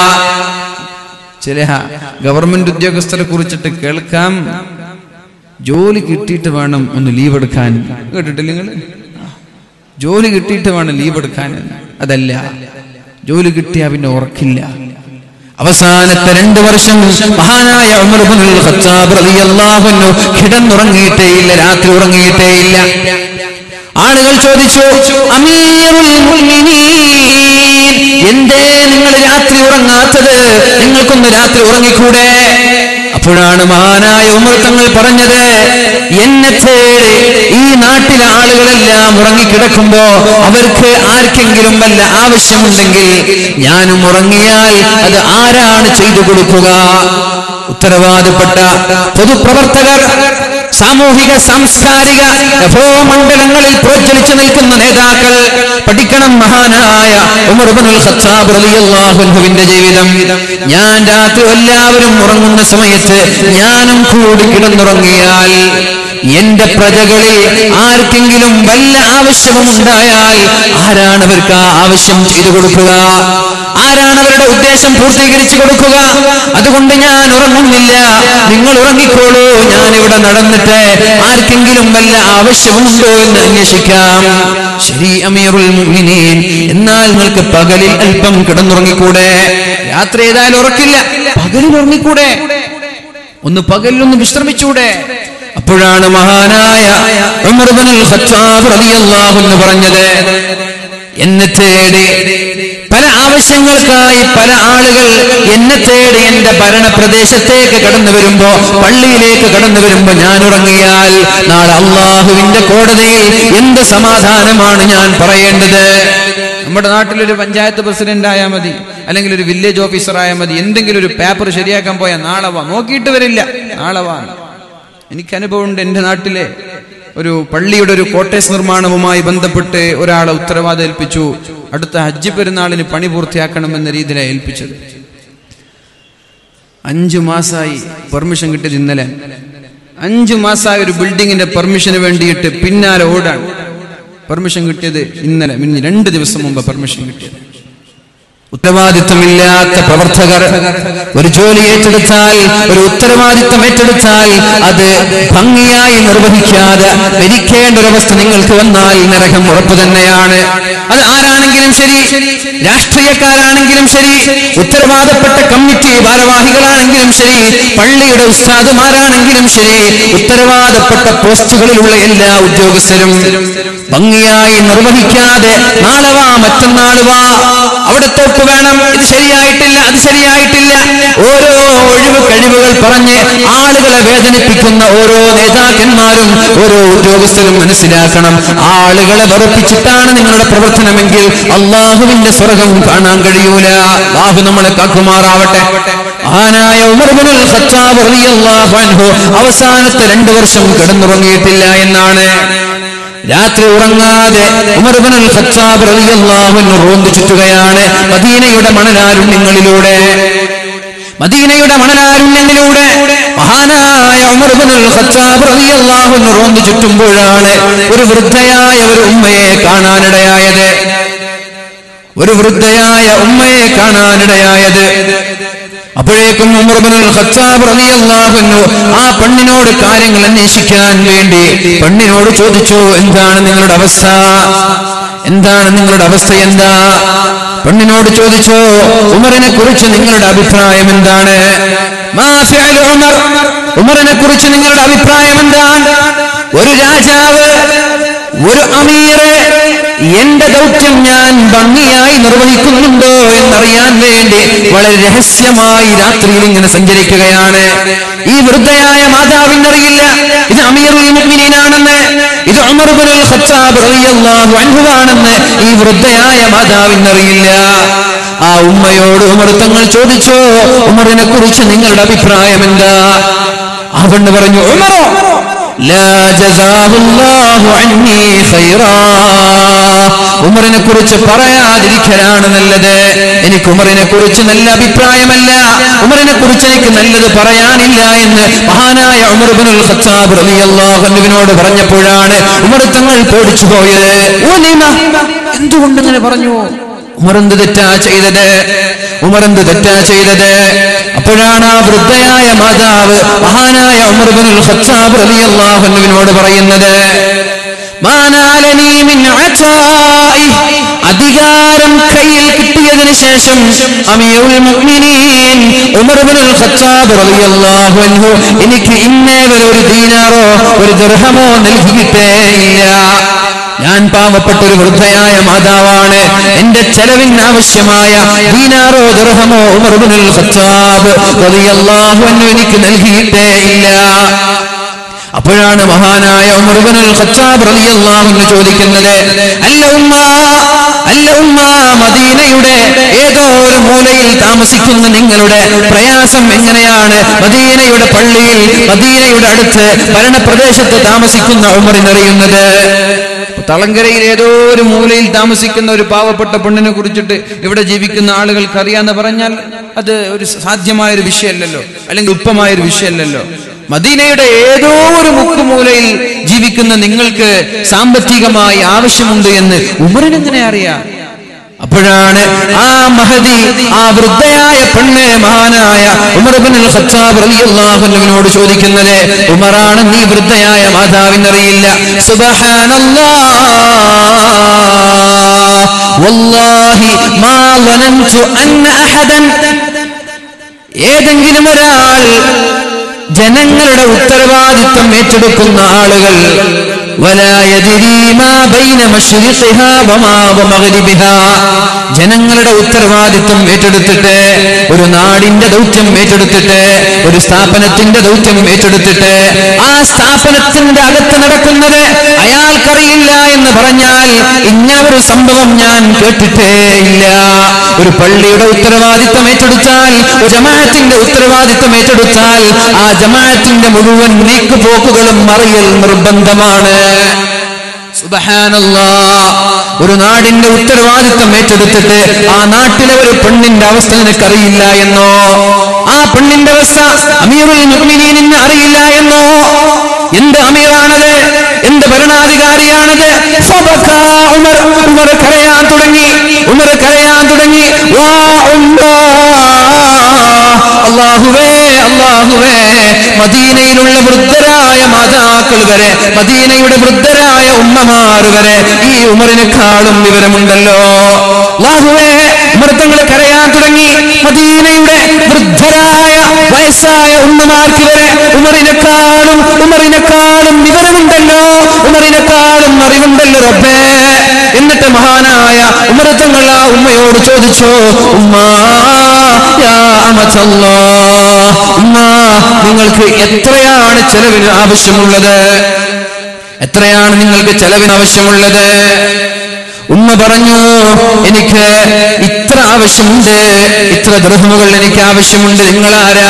ചില ഗവൺമെന്റ് ഉദ്യോഗസ്ഥരെ കുറിച്ചിട്ട് കേൾക്കാം, ജോലി കിട്ടിയിട്ട് വേണം ഒന്ന് ലീവ് എടുക്കാൻ. കേട്ടിട്ടില്ല നിങ്ങൾ? ജോലി കിട്ടിയിട്ട് വേണം ലീവ് എടുക്കാൻ. അതല്ല, ജോലി കിട്ടിയാ പിന്നെ ഉറക്കില്ല. അവസാനത്തെ രണ്ട് വർഷം മഹാനായ ഉമർ ഇബ്നുൽ ഖത്താബ് റളിയല്ലാഹു അൻഹു കിടന്നുറങ്ങിയിട്ടേയില്ല, രാത്രി ഉറങ്ങിയിട്ടേയില്ല. ആളുകൾ ചോദിച്ചു, അമീറുൽ മുഅ്മിനീൻ, എന്തേ നിങ്ങൾ രാത്രി ഉറങ്ങാത്തത്? നിങ്ങൾക്കൊന്ന് രാത്രി ഉറങ്ങിക്കൂടെ? അപ്പോഴാണ് മഹാനായ ഉമർ തങ്ങൾ പറഞ്ഞത്, എന്നെ തേടി ഈ നാട്ടിലെ ആളുകളെല്ലാം ഉറങ്ങിക്കിടക്കുമ്പോ അവർക്ക് ആർക്കെങ്കിലും വല്ല ആവശ്യമുണ്ടെങ്കിൽ ഞാനും ഉറങ്ങിയാൽ അത് ആരാണ് ചെയ്തു കൊടുക്കുക? ഉത്തരവാദപ്പെട്ട പൊതുപ്രവർത്തകർ, സാമൂഹിക സാംസ്കാരിക നഭോമണ്ഡലങ്ങളിൽ പ്രോജ്വലിച്ചു നിൽക്കുന്ന നേതാക്കൾ പഠിക്കണം മഹാനായ ഉമർ ഇബ്നുൽ ഖത്താബ് റളിയല്ലാഹു അൻഹുവിന്റെ ജീവിതം. ഞാൻ രാത്രി എല്ലാവരും ഉറങ്ങുന്ന സമയത്ത് ഞാനും കൂടി കിടന്നുറങ്ങിയാൽ എന്റെ പ്രജകളിൽ ആർക്കെങ്കിലും വല്ല ആവശ്യവും ഉണ്ടായാൽ ആരാണ് അവർക്ക് ആ ആവശ്യം ചെയ്തു കൊടുക്കുക? ആരാണ് അവരുടെ ഉദ്ദേശം പൂർത്തീകരിച്ചു കൊടുക്കുക? അതുകൊണ്ട് ഞാൻ ഉറങ്ങുന്നില്ല, നിങ്ങൾ ഉറങ്ങിക്കോളൂ, ഞാൻ ഇവിടെ നടന്നിട്ട് ആർക്കെങ്കിലും വല്ല ആവശ്യമുണ്ടോ എന്ന് അന്വേഷിക്കാം. ശരി അമീറുൽ മുഅ്മിനീൻ, എന്നാൽ നിങ്ങൾക്ക് പകലിൽ അല്പം കിടന്നുറങ്ങിക്കൂടെ? രാത്രി ഏതായാലും ഉറക്കില്ല, പകലിൽ ഉറങ്ങിക്കൂടെ? ഒന്ന് പകലിലൊന്ന് വിശ്രമിച്ചൂടെ? അപ്പോഴാണ് മഹാനായ ഉമർ ഇബ്നുൽ ഖത്താബ് റളിയല്ലാഹു അൻഹു പറഞ്ഞത്, എന്നെ തേടി പല ആവശ്യങ്ങൾക്കായി പല ആളുകൾ എന്നെ തേടി എന്റെ ഭരണപ്രദേശത്തേക്ക് കടന്നു വരുമ്പോ, പള്ളിയിലേക്ക് കടന്നു വരുമ്പോ ഞാൻ ഉറങ്ങിയാൽ നാളെ അള്ളാഹുവിന്റെ കോടതിയിൽ എന്ത് സമാധാനമാണ് ഞാൻ പറയേണ്ടത്? നമ്മുടെ നാട്ടിലൊരു പഞ്ചായത്ത് പ്രസിഡന്റ് ആയാൽ മതി, അല്ലെങ്കിൽ ഒരു വില്ലേജ് ഓഫീസർ ആയാൽ മതി, എന്തെങ്കിലും ഒരു പേപ്പർ ശരിയാക്കാൻ പോയാൽ നാളെ വാ, നോക്കിയിട്ട് വരില്ല, നാളെ വാ. എനിക്ക് അനുഭവമുണ്ട്. എൻ്റെ നാട്ടിലെ ഒരു പള്ളിയുടെ ഒരു കോട്ടേഴ്സ് നിർമ്മാണവുമായി ബന്ധപ്പെട്ട് ഒരാളെ ഉത്തരവാദിത്തം ഏൽപ്പിച്ചു. അടുത്ത ഹജ്ജ് പെരുന്നാളിന് പണി പൂർത്തിയാക്കണമെന്ന രീതിയിലാണ് ഏൽപ്പിച്ചത്. അഞ്ചു മാസമായി പെർമിഷൻ കിട്ടിയത് ഇന്നലെ. അഞ്ചു മാസമായ ഒരു ബിൽഡിങ്ങിന്റെ പെർമിഷന് വേണ്ടിയിട്ട് പിന്നാലെ ഓടാണ്. പെർമിഷൻ കിട്ടിയത് ഇന്നലെ, ഇനി രണ്ട് ദിവസം മുമ്പ് പെർമിഷൻ കിട്ടിയത്. ഉത്തരവാദിത്വമില്ലാത്ത പ്രവർത്തകർ ഒരു ജോലി ഏറ്റെടുത്താൽ, ഒരു ഉത്തരവാദിത്വം ഏറ്റെടുത്താൽ അത് ഭംഗിയായി നിർവഹിക്കാതെ മരിക്കേണ്ട ഒരവസ്ഥ നിങ്ങൾക്ക് വന്നാൽ നരകം ഉറപ്പു തന്നെയാണ്. അത് ആരാണെങ്കിലും ശരി, രാഷ്ട്രീയക്കാരാണെങ്കിലും ശരി, ഉത്തരവാദപ്പെട്ട കമ്മിറ്റി ഭാരവാഹികളാണെങ്കിലും ശരി, പള്ളിയുടെ ഉസ്താദുമാരാണെങ്കിലും ശരി, ഉത്തരവാദപ്പെട്ട പോസ്റ്റുകളിലുള്ള എല്ലാ ഉദ്യോഗസ്ഥരും ഭംഗിയായി നിർവഹിക്കാതെ നാളെ വാ, മറ്റന്നാൾ വാ, അവിടെ തോക്ക് വേണം, ഇത് ശരിയായിട്ടില്ല, അത് ശരിയായിട്ടില്ല, ഓരോ ഒഴിവ് കഴിവുകൾ പറഞ്ഞ് ആളുകളെ വേദനിപ്പിക്കുന്ന ഓരോ നേതാക്കന്മാരും ഓരോ ഉദ്യോഗസ്ഥരും മനസ്സിലാക്കണം, ആളുകളെ വെറുപ്പിച്ചിട്ടാണ് നിങ്ങളുടെ പ്രവർത്തനമെങ്കിൽ അള്ളാഹുവിന്റെ സ്വർഗം കാണാൻ കഴിയൂല. അള്ളാഹു നമ്മളെ കാക്കുമാറാവട്ടെ. മഹാനായ ഉമർ ഇബ്നുൽ ഖത്താബ് റളിയല്ലാഹു അൻഹു അവസാനത്തെ രണ്ടു വർഷം കിടന്നുറങ്ങിയിട്ടില്ല എന്നാണ്. രാത്രി ഉറങ്ങാതെ ഉമർ ഇബ്നുൽ ഖത്താബ് റളിയല്ലാഹു അൻഹു റോന്തു ചുറ്റുകയാണ് മദീനയുടെ മണലാരുണ്യങ്ങളിലൂടെ. മദീനയുടെ മണലാരുണ്യങ്ങളിലൂടെ മഹാനായ ഉമർ ഇബ്നുൽ ഖത്താബ് റളിയല്ലാഹു അൻഹു റോന്തു ചുറ്റുമ്പോഴാണ് ഒരു വൃദ്ധയായ ഒരു ഉമ്മയെ കാണാനിടയായത്. ഒരു വൃദ്ധയായ ഉമ്മയെ കാണാനിടയായത്. അപ്പോഴേക്കും ഉമർ ഇബ്നുൽ ഖത്താബ് റളിയല്ലാഹു അൻഹു ആ പെണ്ണിനോട് കാര്യങ്ങൾ അന്വേഷിക്കാൻ വേണ്ടി പെണ്ണിനോട് ചോദിച്ചു, എന്താണ് നിങ്ങളുടെ അവസ്ഥ? എന്താണ് നിങ്ങളുടെ അവസ്ഥ എന്താ? പെണ്ണിനോട് ചോദിച്ചു, ഉമറിനെ കുറിച്ച് നിങ്ങളുടെ അഭിപ്രായം എന്താണ്? മാ ഫിഅലു ഉമർ, ഉമറിനെ കുറിച്ച് നിങ്ങളുടെ അഭിപ്രായം എന്താണ്? ഒരു രാജാവ്, ഒരു അമീർ എന്റെ ദൗത്യം ഞാൻ ഭംഗിയായി നിർവഹിക്കുന്നുണ്ടോ എന്നറിയാൻ വേണ്ടി വളരെ രഹസ്യമായി രാത്രിയിൽ ഇങ്ങനെ സഞ്ചരിക്കുകയാണ്. ഈ വൃദ്ധയായ മാതാവിനറിയില്ല ഇത് അമീറുൽ മുഅ്മിനീനാണെന്ന്, ഇത് ഉമർ ഇബ്നുൽ ഖത്താബ് റളിയല്ലാഹു അൻഹു ആണെന്ന് ഈ വൃദ്ധയായ മാതാവിനറിയില്ല. ആ ഉമ്മയോട് ഉമർ തങ്ങൾ ചോദിച്ചു, ഉമറിനെ കുറിച്ച് നിങ്ങളുടെ അഭിപ്രായം എന്താ? ആ പെണ്ണ് പറഞ്ഞു, ഉമറോ ലാ ജസാഹുല്ലാഹു അന്നി ഖൈറാ, ഉമറിനെ കുറിച്ച് പറയാതിരിക്കലാണ് നല്ലത്. എനിക്ക് ഉമറിനെ കുറിച്ച് നല്ല അഭിപ്രായമല്ല, ഉമറിനെ കുറിച്ച് എനിക്ക് നല്ലത് പറയാനില്ല എന്ന് മഹാനായ ഉമർ ഇബ്നുൽ ഖത്താബ് റളിയല്ലാഹു അൻഹുവിനോട് പറഞ്ഞപ്പോഴാണ് ഉമർ തങ്ങൾ പേടിച്ചു പോയത്. എന്തുകൊണ്ട് ഇങ്ങനെ പറഞ്ഞു? ഉമർ എന്ത് തെറ്റാ ചെയ്തത്? ഉമർ എന്ത് തെറ്റാ ചെയ്തത്? അപ്പോഴാണ് ആ വൃദ്ധയായ മാതാവ് മഹാനായ ഉമർ ഇബ്നുൽ ഖത്താബ് റളിയല്ലാഹു അൻഹുവിനോട് പറയുന്നത്, മാനാലനി മിൻ അതാഇ അധികാരം കയ്യിൽ കിട്ടിയതിനു ശേഷം അമീറുൽ മുഅ്മിനീൻ ഉമർ ഇബ്നുൽ ഖത്താബ് റളിയല്ലാഹു അൻഹു എനിക്ക് ഇന്നേ വരെ ഒരു ദീനാറോ ഒരു ദിർഹമോ നൽകിയിട്ടേ ഇല്ല. ഞാൻ പാവപ്പെട്ട ഒരു വൃദ്ധയായ മാതാവാണ്. എന്റെ ചെലവിന് ആവശ്യമായ ദീനാറോ ദിർഹമോ ഉമർ ഇബ്നുൽ ഖത്താബ് റളിയല്ലാഹു അൻഹു എനിക്ക് നൽകിയിട്ടേ ഇല്ല. അപ്പോഴാണ് മഹാനായ ഉമർ ഇബ്നുൽ ഖത്താബ് റളിയല്ലാഹു അൻഹു ചോദിക്കുന്നത്, അല്ല ഉമ്മ അല്ല ഉമ്മ മദീനയുടെ ഏതോ ഒരു മൂലയിൽ താമസിക്കുന്ന നിങ്ങളുടെ പ്രയാസം എങ്ങനെയാണ്? മദീനയുടെ പള്ളിയിൽ മദീനയുടെ അടുത്ത് ഭരണപ്രദേശത്ത് താമസിക്കുന്ന ഉമറിനറിയുന്നത്. തളങ്കരയിൽ ഏതോ ഒരു മൂലയിൽ താമസിക്കുന്ന ഒരു പാവപ്പെട്ട പെണ്ണിനെ കുറിച്ചിട്ട് ഇവിടെ ജീവിക്കുന്ന ആളുകൾക്ക് അറിയാന്ന് പറഞ്ഞാൽ അത് ഒരു സാധ്യമായൊരു വിഷയമല്ലല്ലോ, അല്ലെങ്കിൽ ഉപ്പമായൊരു വിഷയമല്ലല്ലോ. മദീനയുടെ ഏതോ ഒരു മുക്കുമൂലയിൽ ജീവിക്കുന്ന നിങ്ങൾക്ക് സാമ്പത്തികമായി ആവശ്യമുണ്ട് എന്ന് ഉമറിനെങ്ങനെ അറിയാം? അപ്പോഴാണ് ആ മഹദി, ആ വൃദ്ധയായ പെണ്ണ് മഹാനായ ഉമർ ഇബ്നുൽ ഖത്താബ് റളിയല്ലാഹു അൻഹുവിനോട് ചോദിക്കുന്നത്, ഉമറാണ് നീ വൃദ്ധയായ മാതാവിനറിയില്ല? സുബ്ഹാനല്ലാഹ് വല്ലാഹി മാ വനന്തു അന്ന അഹദൻ, ഏതെങ്കിലും ഒരാൾ ജനങ്ങളുടെ ഉത്തരവാദിത്വം ഏറ്റെടുക്കുന്ന ആളുകൾ വലാ യദ്രീ മാ ബൈന മശ്രിഖിഹാ വമാ വമഗ്രിബിഹാ, ജനങ്ങളുടെ ഉത്തരവാദിത്വം ഏറ്റെടുത്തിട്ട്, ഒരു നാടിന്റെ ദൗത്യം ഏറ്റെടുത്തിട്ട്, ഒരു സ്ഥാപനത്തിന്റെ ദൗത്യം ഏറ്റെടുത്തിട്ട് ആ സ്ഥാപനത്തിന്റെ അകത്ത് നടക്കുന്നത് അയാൾക്കറിയില്ല എന്ന് പറഞ്ഞാൽ ഇങ്ങനെ ഒരു സംഭവം ഞാൻ കേട്ടിട്ടേ ഇല്ല. ഒരു പള്ളിയുടെ ഉത്തരവാദിത്വം ഏറ്റെടുത്താൽ, ഒരു ജമാഅത്തിന്റെ ഉത്തരവാദിത്വം ഏറ്റെടുത്താൽ ആ ജമാഅത്തിന്റെ മുഴുവൻ നീക്കുപോക്കുകളും അറിയൽ നിർബന്ധമാണ്. സുബ്ഹാനല്ലാഹ്, ഒരു നാടിന്റെ ഉത്തരവാദിത്വം ഏറ്റെടുത്തിട്ട് ആ നാട്ടിലെ ഒരു പെണ്ണിന്റെ അവസ്ഥ നിനക്കറിയില്ല എന്നോ, ആ പെണ്ണിന്റെ അവസ്ഥ അമീറുൽ മുഅ്മിനീനിന് അറിയില്ല എന്നോ? എന്ത് അമീറാണത്? എന്ത് ഭരണാധികാരിയാണത്? ഫബകാ ഉമർ, ഉമർ കരയാൻ തുടങ്ങി, ഉമർ കരയാൻ തുടങ്ങി. വാ അല്ലാഹുവേ, അല്ലാഹുവേ, മദീനയിലുള്ള വൃദ്ധരായ മാതാക്കൾ വരെ, മദീനയുടെ വൃദ്ധരായ ഉമ്മമാർ വരെ ഈ ഉമറിനെക്കാളും വിവരമുണ്ടല്ലോ. അല്ലാഹുവേ, ഉമർ തങ്ങൾ കരയാൻ തുടങ്ങി. മദീനയുടെ വൃദ്ധരായ വയസ്സായ ഉമ്മമാർക്ക് വരെ ഉമറിനെക്കാളും ഉമറിനെക്കാളും വിവരമുണ്ടല്ലോ, ഉമറിനെക്കാളും അറിവുണ്ടല്ലോ റബ്ബേ. എന്നിട്ട് മഹാനായ ഉമർ തങ്ങൾ ആ ഉമ്മയോട് ചോദിച്ചു, ഉമ്മാ യാ അമതല്ലാഹ്, ഉമ്മ നിങ്ങൾക്ക് എത്രയാണ് ചെലവിന് ആവശ്യമുള്ളത്? എത്രയാണ് നിങ്ങൾക്ക് ചെലവിന് ആവശ്യമുള്ളത്? ഉമ്മ പറഞ്ഞു, എനിക്ക് ഇത്ര ആവശ്യമുണ്ട്, ഇത്ര ദിർഹമുകൾ എനിക്ക് ആവശ്യമുണ്ട്. നിങ്ങളാരാ?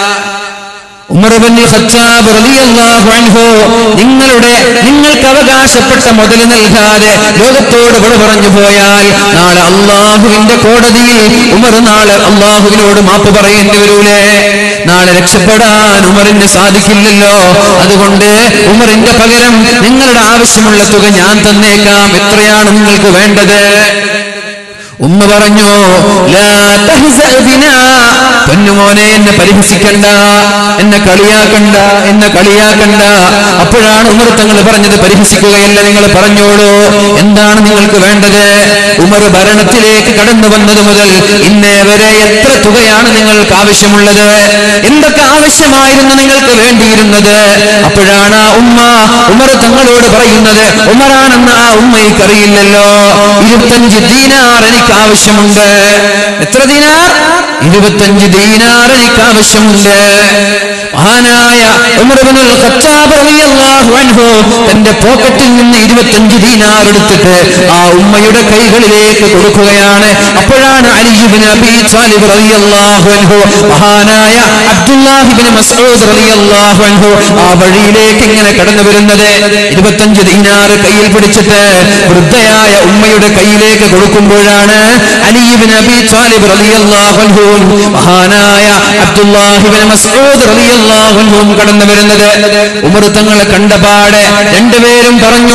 ഉമർ ഇബ്നുൽ ഖത്താബ് റളിയല്ലാഹു അൻഹു നിങ്ങളുടെ നിങ്ങൾക്ക് അവകാശപ്പെട്ട മുതൽ നൽകാതെ ലോകത്തോട് വിട പറഞ്ഞു പോയാൽ നാളെ അള്ളാഹുവിന്റെ കോടതിയിൽ ഉമർ നാളെ അള്ളാഹുവിനോട് മാപ്പ് പറയേണ്ടി വരൂലേ? നാളെ രക്ഷപ്പെടാൻ ഉമറിന് സാധിക്കില്ലല്ലോ. അതുകൊണ്ട് ഉമറിന്റെ പകരം നിങ്ങളുടെ ആവശ്യമുള്ള തുക ഞാൻ തന്നേക്കാം. എത്രയാണ് നിങ്ങൾക്ക് വേണ്ടത്? ഉമ്മ പറഞ്ഞു, ലാ തഹ്സഅ ബിനാ, പൊന്നുമോനെ എന്നെ പരിഹസിക്കണ്ട, എന്നെ കളിയാക്കണ്ട, എന്നെ കളിയാക്കണ്ട. അപ്പോഴാണ് ഉമർ തങ്ങൾ പറഞ്ഞത്, പരിഹസിക്കുകയല്ല, നിങ്ങൾ പറഞ്ഞോളൂ, എന്താണ് നിങ്ങൾക്ക് വേണ്ടത്? ഉമർ ഭരണത്തിലേക്ക് കടന്നു വന്നത് മുതൽ ഇന്നേ വരെ എത്ര തുകയാണ് നിങ്ങൾക്ക് ആവശ്യമുള്ളത്? എന്തൊക്കെ ആവശ്യമായിരുന്നു നിങ്ങൾക്ക് വേണ്ടിയിരുന്നത്? അപ്പോഴാണ് ആ ഉമ്മ ഉമർ തങ്ങളോട് പറയുന്നത്, ഉമറാണെന്ന് ആ ഉമ്മയ്ക്ക് അറിയില്ലല്ലോ, ഇരുപത്തഞ്ച് ദീനാർ എനിക്ക് ആവശ്യമുണ്ട്. എത്ര ദീനാർ? ഇരുപത്തഞ്ച് ദീനാർ എനിക്ക് ആവശ്യമുണ്ട്. മഹാനായ ഉമർ ഇബ്നുൽ ഖത്താബ് റളിയല്ലാഹു അൻഹു തന്റെ പോക്കറ്റിൽ നിന്ന് ഇരുപത്തഞ്ച് ദീനാർ എടുത്തിട്ട് ആ ഉമ്മയുടെ കൈകളിലേക്ക് കൊടുക്കുകയാണ്. അപ്പോഴാണ് അലി ഇബ്നു അബീ ത്വാലിബ് റളിയല്ലാഹു അൻഹു, മഹാനായ അബ്ദുല്ലാഹ് ഇബ്നു മസ്ഊദ് റളിയല്ലാഹു അൻഹു ആ വഴിയിലേക്ക് ഇങ്ങനെ കടന്നു വരുന്നത്. ഇരുപത്തഞ്ച് ദീനാർ കയ്യിൽ പിടിച്ചിട്ട് വൃദ്ധയായ ഉമ്മയുടെ കയ്യിലേക്ക് കൊടുക്കുമ്പോഴാണ് അലി ഇബ്നു അബീ ത്വാലിബ് റളിയല്ലാഹു അൻഹു മഹാനായ അബ്ദുല്ലാഹ് ഇബ്നു മസ്ഊദ് റളിയല്ലാഹു അൻഹു കടന്നു വരുന്നത്. ഉമർ തങ്ങളെ കണ്ടപാടെ രണ്ടുപേരും പറഞ്ഞു,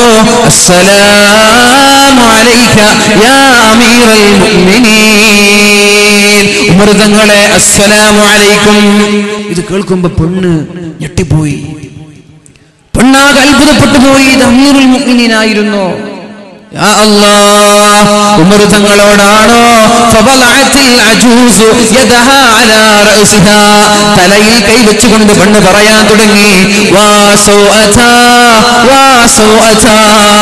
അസ്സലാമു അലൈക യാ അമീറൽ മുഅ്മിനീൻ. ഉമർ തങ്ങളെ അസ്സലാമു അലൈക്കും. ഇത് കേൾക്കുമ്പോ പെണ്ണ് ഞെട്ടിപ്പോയി, പെണ്ണാകെ അത്ഭുതപ്പെട്ടു പോയി. ഇത് അമീറുൽ മുഅ്മിനീൻ ആയിരുന്നു. യാ അല്ലാഹ് ഉമർ തങ്ങളോടാണോ ഫബലഅത്തിൽ അജൂസു യദഹാ അലാ റഅസിഹാ തലയിൽ കൈ വെച്ചുകൊണ്ട് പെണ്ണ് പറയാൻ തുടങ്ങി വാ സൗഅതാ വാ സൗഅതാ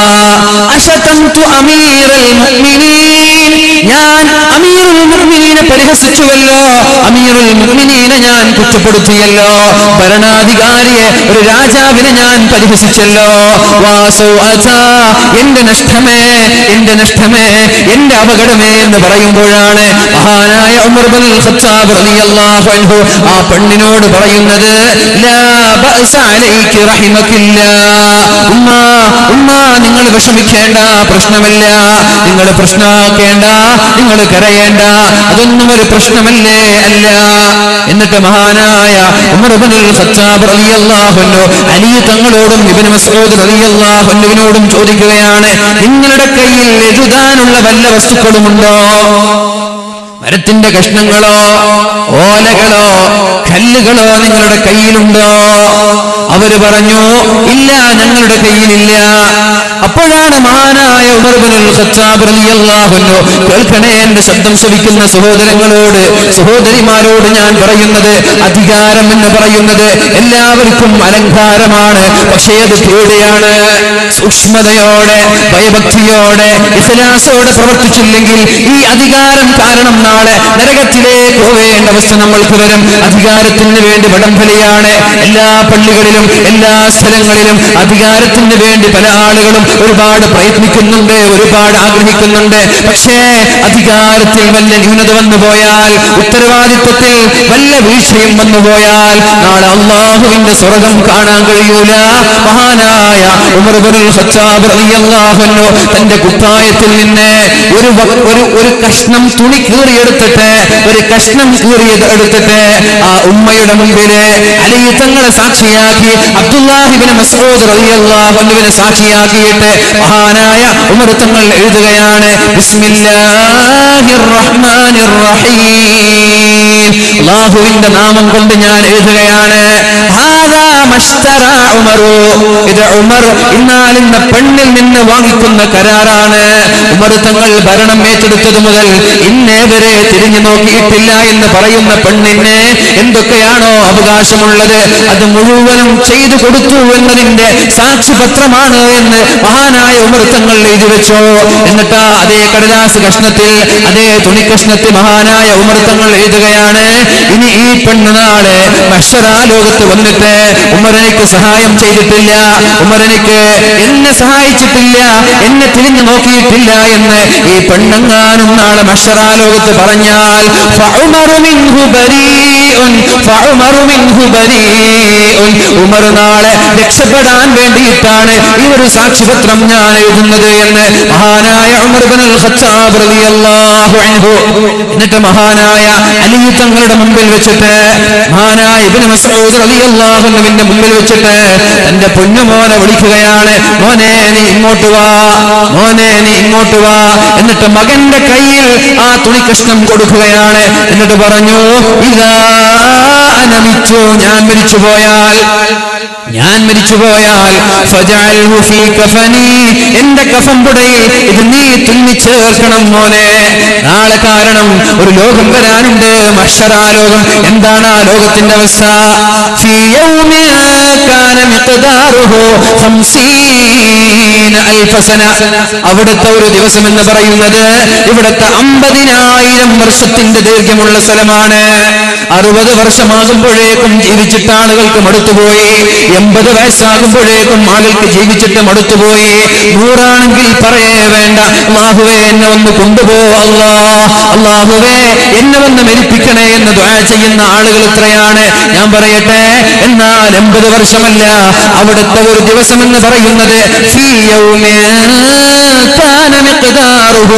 അശതംതു അമീറൽ മുഅ്മിനീൻ ഞാൻ അമീറുൽ മുഅ്മിനീനെ പരിഹസിച്ചുവല്ലോ അമീറുൽ മുഅ്മിനീനെ ഞാൻ കുറ്റപ്പെടുത്തിയല്ലോ ഭരണാധികാരിയെ ഒരു രാജാവിനെ ഞാൻ പരിഹസിച്ചല്ലോ വാ സൗഅതാ എന്റെ നഷ്ടമേ എന്റെ നഷ്ടമേ എന്റെ അപകടമേ എന്ന് പറയുമ്പോഴാണ് മഹാനായ ഉമർ ഇബ്നുൽ ഖത്താബ് റളിയല്ലാഹു അൻഹു ആ പെണ്ണിനോട് പറയുന്നത് ലാ ബഅസ അലൈകി റഹിമകില്ലാ ഉമ്മ ഉമ്മ നിങ്ങൾ വിഷമിക്കേണ്ട പ്രശ്നമില്ല നിങ്ങൾ പ്രശ്നമാക്കേണ്ട നിങ്ങൾ കരയേണ്ട അതൊന്നും ഒരു പ്രശ്നമല്ലേ അല്ല എന്നിട്ട് മഹാനായ ഉമർ ഇബ്നുൽ ഖത്താബ് റളിയല്ലാഹു അൻഹു അലി തങ്ങളോടും ഇബ്നു മസ്ഊദ് റളിയല്ലാഹു അൻഹുവിനോടും ചോദിക്കുകയാണ് നിങ്ങളുടെ കയ്യിൽ എഴുതാനുള്ള വല്ല വസ്തുക്കളുമുണ്ടോ മരത്തിന്റെ കഷ്ണങ്ങളോ ഓലകളോ കല്ലുകളോ നിങ്ങളുടെ കയ്യിലുണ്ടോ അവര് പറഞ്ഞു ഇല്ല ഞങ്ങളുടെ കയ്യിലില്ല അപ്പോഴാണ് മഹാനായ ഉമർ ഇബ്നുൽ ഖത്താബ് റളിയല്ലാഹു അൻഹു കേൾക്കണേ എന്റെ ശബ്ദം ശ്രവിക്കുന്ന സഹോദരങ്ങളോട് സഹോദരിമാരോട് ഞാൻ പറയുന്നത് അധികാരം എന്ന് പറയുന്നത് എല്ലാവർക്കും അലങ്കാരമാണ് പക്ഷേ അത് പേടിയാണ് സൂക്ഷ്മതയോടെ ഭയഭക്തിയോടെ ഇഖ്ലാസോടെ പ്രവർത്തിച്ചില്ലെങ്കിൽ ഈ അധികാരം കാരണം നാളെ നരകത്തിലേക്ക് പോവേണ്ട അവസ്ഥ നമ്മൾക്ക് വരും അധികാരത്തിന് വേണ്ടി വടംവലിയാണ് എല്ലാ പള്ളികളിലും എല്ലാ സ്ഥലങ്ങളിലും അധികാരത്തിന് വേണ്ടി പല ആളുകളും ഒരുപാട് പ്രയത്നിക്കുന്നുണ്ട് ഒരുപാട് ആഗ്രഹിക്കുന്നുണ്ട് പക്ഷേ അധികാരത്തിൽ വല്ല ന്യൂനത വന്നു പോയാൽ ഉത്തരവാദിത്വത്തിൽ വല്ല വീഴ്ചയും വന്നു പോയാൽ നാളെ അല്ലാഹുവിന്റെ സ്വർഗ്ഗം കാണാൻ കഴിയൂല മഹാനായ ഉമർ ഇബ്നുൽ ഖത്താബ് റളിയല്ലാഹു അൻഹു തന്റെ കുപ്പായത്തിൽ നിന്ന് ഒരു ഒരു ഒരു കഷ്ണം തുണി കീറിയെടുത്തിട്ട് ഒരു കഷ്ണം കീറിയത് എടുത്തിട്ട് ആ ഉമ്മയുടെ മുമ്പില് അലി തങ്ങളെ സാക്ഷിയാക്കി അബ്ദുല്ലാഹി ഇബ്നു മസ്ഊദ് റളിയല്ലാഹു അൻഹുവിനെ സാക്ഷിയാക്കിയിട്ട് മഹാനായ ഉമർ തങ്ങൾ എഴുതുകയാണ് ബിസ്മില്ലാഹിർ റഹ്മാനിർ റഹീം അല്ലാഹുവിന്റെ നാമം കൊണ്ട് ഞാൻ എഴുതുകയാണ് ഹാദാ മശ്തറ ഉമറു ഇത് ഉമർ ഇന്നാലിന്ന പെണ്ണിൽ നിന്ന് വാങ്ങിക്കുന്ന കരാറാണ് ഉമർ തങ്ങൾ ഭരണം ഏറ്റെടുത്തത് മുതൽ ഇന്നേ വരെ തിരിഞ്ഞു നോക്കിയിട്ടില്ല എന്ന് പറയുന്ന പെണ്ണിന് എന്തൊക്കെയാണോ അവകാശമുള്ളത് അത് മുഴുവനും ചെയ്തു കൊടുത്തു എന്നതിന്റെ സാക്ഷിപത്രമാണ് എന്ന് മഹാനായ ഉമർ തങ്ങൾ എഴുതി വെച്ചോ എന്നിട്ട് അതേ കടലാസ് കഷ്ണത്തിൽ അതേ തുണി കഷ്ണത്തിൽ മഹാനായ ഉമർ തങ്ങൾ എഴുതുകയാണ് ഇനി ഈ പെണ്ണ് നാളെ മഹ്ശറാ ലോകത്ത് വന്നിട്ട് ഉമരനിക്ക് സഹായം ചെയ്തിട്ടില്ല ഉമരനിക്ക് എന്നെ സഹായിച്ചിട്ടില്ല എന്നെ തിരിഞ്ഞു നോക്കിയിട്ടില്ല എന്ന് ഈ പെണ്ണങ്ങാനും നാളെ മഹ്ശറാ ലോകത്ത് പറഞ്ഞാൽ ഫഉമറു മിൻഹു ബരീഉൻ ഫഉമറു മിൻഹു ബരീഉൻ ഉമർ നാളെ രക്ഷപ്പെടാൻ വേണ്ടിയിട്ടാണ് ഈ ഒരു സാക്ഷിപത്രം ഞാൻ എഴുതുന്നത് എന്ന് മഹാനായ ഉമർ ഇബ്നുൽ ഖത്താബ് റളിയല്ലാഹു അൻഹു എന്നിട്ട് മഹാനായ അലി തങ്ങളുടെ മുമ്പിൽ വെച്ചിട്ട് മഹാനായ ഇബ്നു മസ്ഊദ് റളിയല്ലാഹു അൻഹുവിന്റെ മുമ്പിൽ വെച്ചിട്ട് തന്റെ പൊന്നുമോനെ വിളിക്കുകയാണ് മോനെ നീ ഇങ്ങോട്ട് വാ മോനെ നീ ഇങ്ങോട്ട് വാ എന്നിട്ട് മകന്റെ കയ്യിൽ ആ തുണി കഷ്ണം കൊടുക്കുകയാണ് എന്നിട്ട് പറഞ്ഞു ഇതാ അനമിച്ചു ഞാൻ മരിച്ചു പോയാൽ ഞാൻ മരിച്ചു പോയാൽ ഫജഅൽഹു ഫീ കഫനി എന്റെ കഫൻപുടയിൽ ഇത് നീ തുന്നി ചേർക്കണം മോനെ നാളെ കാരണം ഒരു ലോകം വരാനുണ്ട് മഹ്ശറാ ലോകം എന്താണ് ആ ലോകത്തിന്റെ അവസ്ഥ ഫീ യൗമിൻ കാന മിഖ്ദാറുഹു ഖംസീന അൽഫ സന അവിടുത്തെ ഒരു ദിവസം എന്ന് പറയുന്നത് ഇവിടുത്തെ അമ്പതിനായിരം വർഷത്തിന്റെ ദൈർഘ്യമുള്ള സ്ഥലമാണ് അറുപത് വർഷമാകുമ്പോഴേക്കും ജീവിച്ചിട്ട് ആളുകൾക്ക് മടുത്തുപോയി എൺപത് വയസ്സാകുമ്പോഴേക്കും ആളുകൾക്ക് ജീവിച്ചിട്ട് മടുത്തുപോയി നൂറാണെങ്കിൽ പറയേ വേണ്ട അല്ലാഹുവേ എന്നെ ഒന്ന് കൊണ്ടുപോ അല്ലാ അല്ലാഹുവേ എന്നെ ഒന്ന് മരിപ്പിക്കണേ എന്ന് ദുആ ചെയ്യുന്ന ആളുകൾ ഇത്രയാണ് ഞാൻ പറയട്ടെ എന്നാൽ എൺപത് വർഷമല്ല അവിടുത്തെ ഒരു ദിവസം എന്ന് പറയുന്നത് ഫീ യൗമിൻ കാന മിഖ്ദാറുഹു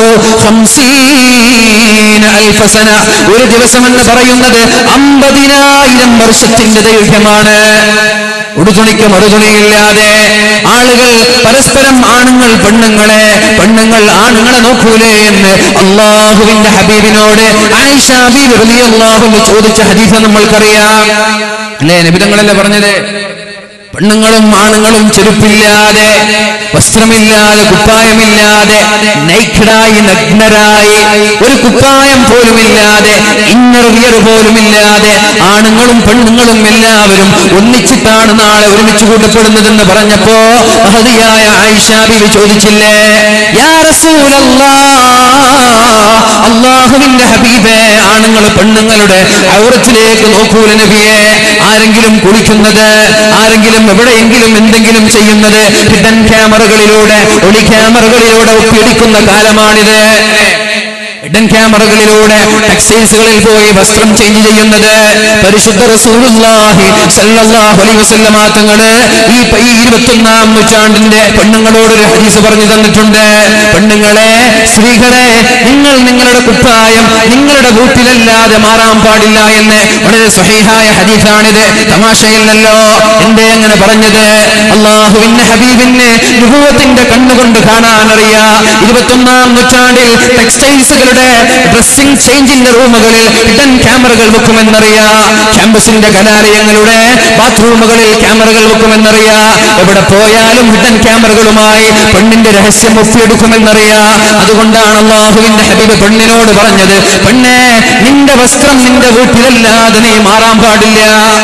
ഖംസീന അൽഫ സന ഒരു ദിവസം എന്ന് പറയുന്നത് അമ്പതിനായിരം വർഷത്തിന്റെ ദൈർഘ്യമാണ് ഉടുതുണിക്ക് മറുതുണിയില്ലാതെ ആളുകൾ പരസ്പരം ആണുങ്ങൾ പെണ്ണുങ്ങളെ പെണ്ണുങ്ങൾ ആണുങ്ങളെ നോക്കൂലേ എന്ന് അല്ലാഹുവിന്റെ ഹബീബിനോട് ആയിഷ ബീവി റളിയല്ലാഹു അൻഹ ചോദിച്ച ഹദീസ് നമ്മൾക്കറിയാം അല്ലേ നബി തങ്ങളല്ലേ പറഞ്ഞത് പെണ്ണുങ്ങളും ആണുങ്ങളും ചെരുപ്പില്ലാതെ, വസ്ത്രമില്ലാതെ, കുപ്പായമില്ലാതെ, നൈക്കഡായി, നഗ്നരായി, ഒരു കുപ്പായം പോലുമില്ലാതെ, ഇന്നർ വിയർ പോലുമില്ലാതെ ആണുങ്ങളും പെണ്ണുങ്ങളും എല്ലാവരും ഒന്നിച്ചിട്ടാണ് നാളെ ഒരുമിച്ച് കൂട്ടപ്പെടുന്നതെന്ന് പറഞ്ഞപ്പോ മഹദിയായ ആയിഷ ബീവി ചോദിച്ചില്ലേ, യാ റസൂലല്ലാഹ്, അല്ലാഹുവിന്റെ ഹബീബേ, ആണുങ്ങൾ പെണ്ണുങ്ങളുടെ ഔറത്തിലേക്ക് നോക്കൂല നബിയെ. ആരെങ്കിലും കുളിക്കുന്നത്, ആരെങ്കിലും എവിടെയെങ്കിലും എന്തെങ്കിലും ചെയ്യുന്നത് ഹിഡൻ ക്യാമറകളിലൂടെ, ഒളി ക്യാമറകളിലൂടെ ഒപ്പിയെടുക്കുന്ന കാലമാണിത്. ഹിഡൻ ക്യാമറകളിലൂടെ ടെക്സ്റ്റൈൽസുകളിൽ പോയി വസ്ത്രം ചേഞ്ച് ചെയ്യുന്നത് പരിശുദ്ധ റസൂലുള്ളാഹി സ്വല്ലല്ലാഹു അലൈഹി വസല്ലമ തങ്ങള് ഈ ഇരുപത്തൊന്നാം നൂറ്റാണ്ടിന്റെ പെണ്ണുങ്ങളോടൊരു ഹദീസ് പറഞ്ഞു തന്നിട്ടുണ്ട്. പെണ്ണുങ്ങളെ, സ്ത്രീകളെ, നിങ്ങൾ നിങ്ങളുടെ കുപ്പായം നിങ്ങളുടെ വീട്ടിലല്ലാതെ മാറാൻ പാടില്ല എന്ന് വളരെ സ്വഹീഹായ ഹദീസാണിത്. തമാശയില്ലല്ലോ. എന്തേ അങ്ങനെ പറഞ്ഞത്? അല്ലാഹുവിന്റെ ഹബീബിന് നുബുവത്തിന്റെ കണ്ണുകൊണ്ട് കാണാനറിയാ. ഇരുപത്തൊന്നാം നൂറ്റാണ്ടിൽ ടെക്സ്റ്റൈൽസുകളുടെ ഡ്രസ്സിംഗ് ചേഞ്ചിന്റെ റൂമുകളിൽ ഹിഡൻ ക്യാമറകൾ വെക്കുമെന്നറിയാ. ക്യാമ്പസിന്റെ കലാലയങ്ങളുടെ ബാത്റൂമുകളിൽ ക്യാമറകൾ വെക്കുമെന്നറിയാ. എവിടെ പോയാലും ഹിഡൻ ക്യാമറകളുമായി പെണ്ണിന്റെ രഹസ്യം ഒപ്പിയെടുക്കുമെന്നറിയാ. അതുകൊണ്ടാണ് അല്ലാഹുവിന്റെ ഹബീബ് പെണ്ണിനോട് പറഞ്ഞത്, പെണ്ണേ, നിന്റെ വസ്ത്രം നിന്റെ വീട്ടിലല്ലാതെ നീ മാറാൻ പാടില്ല.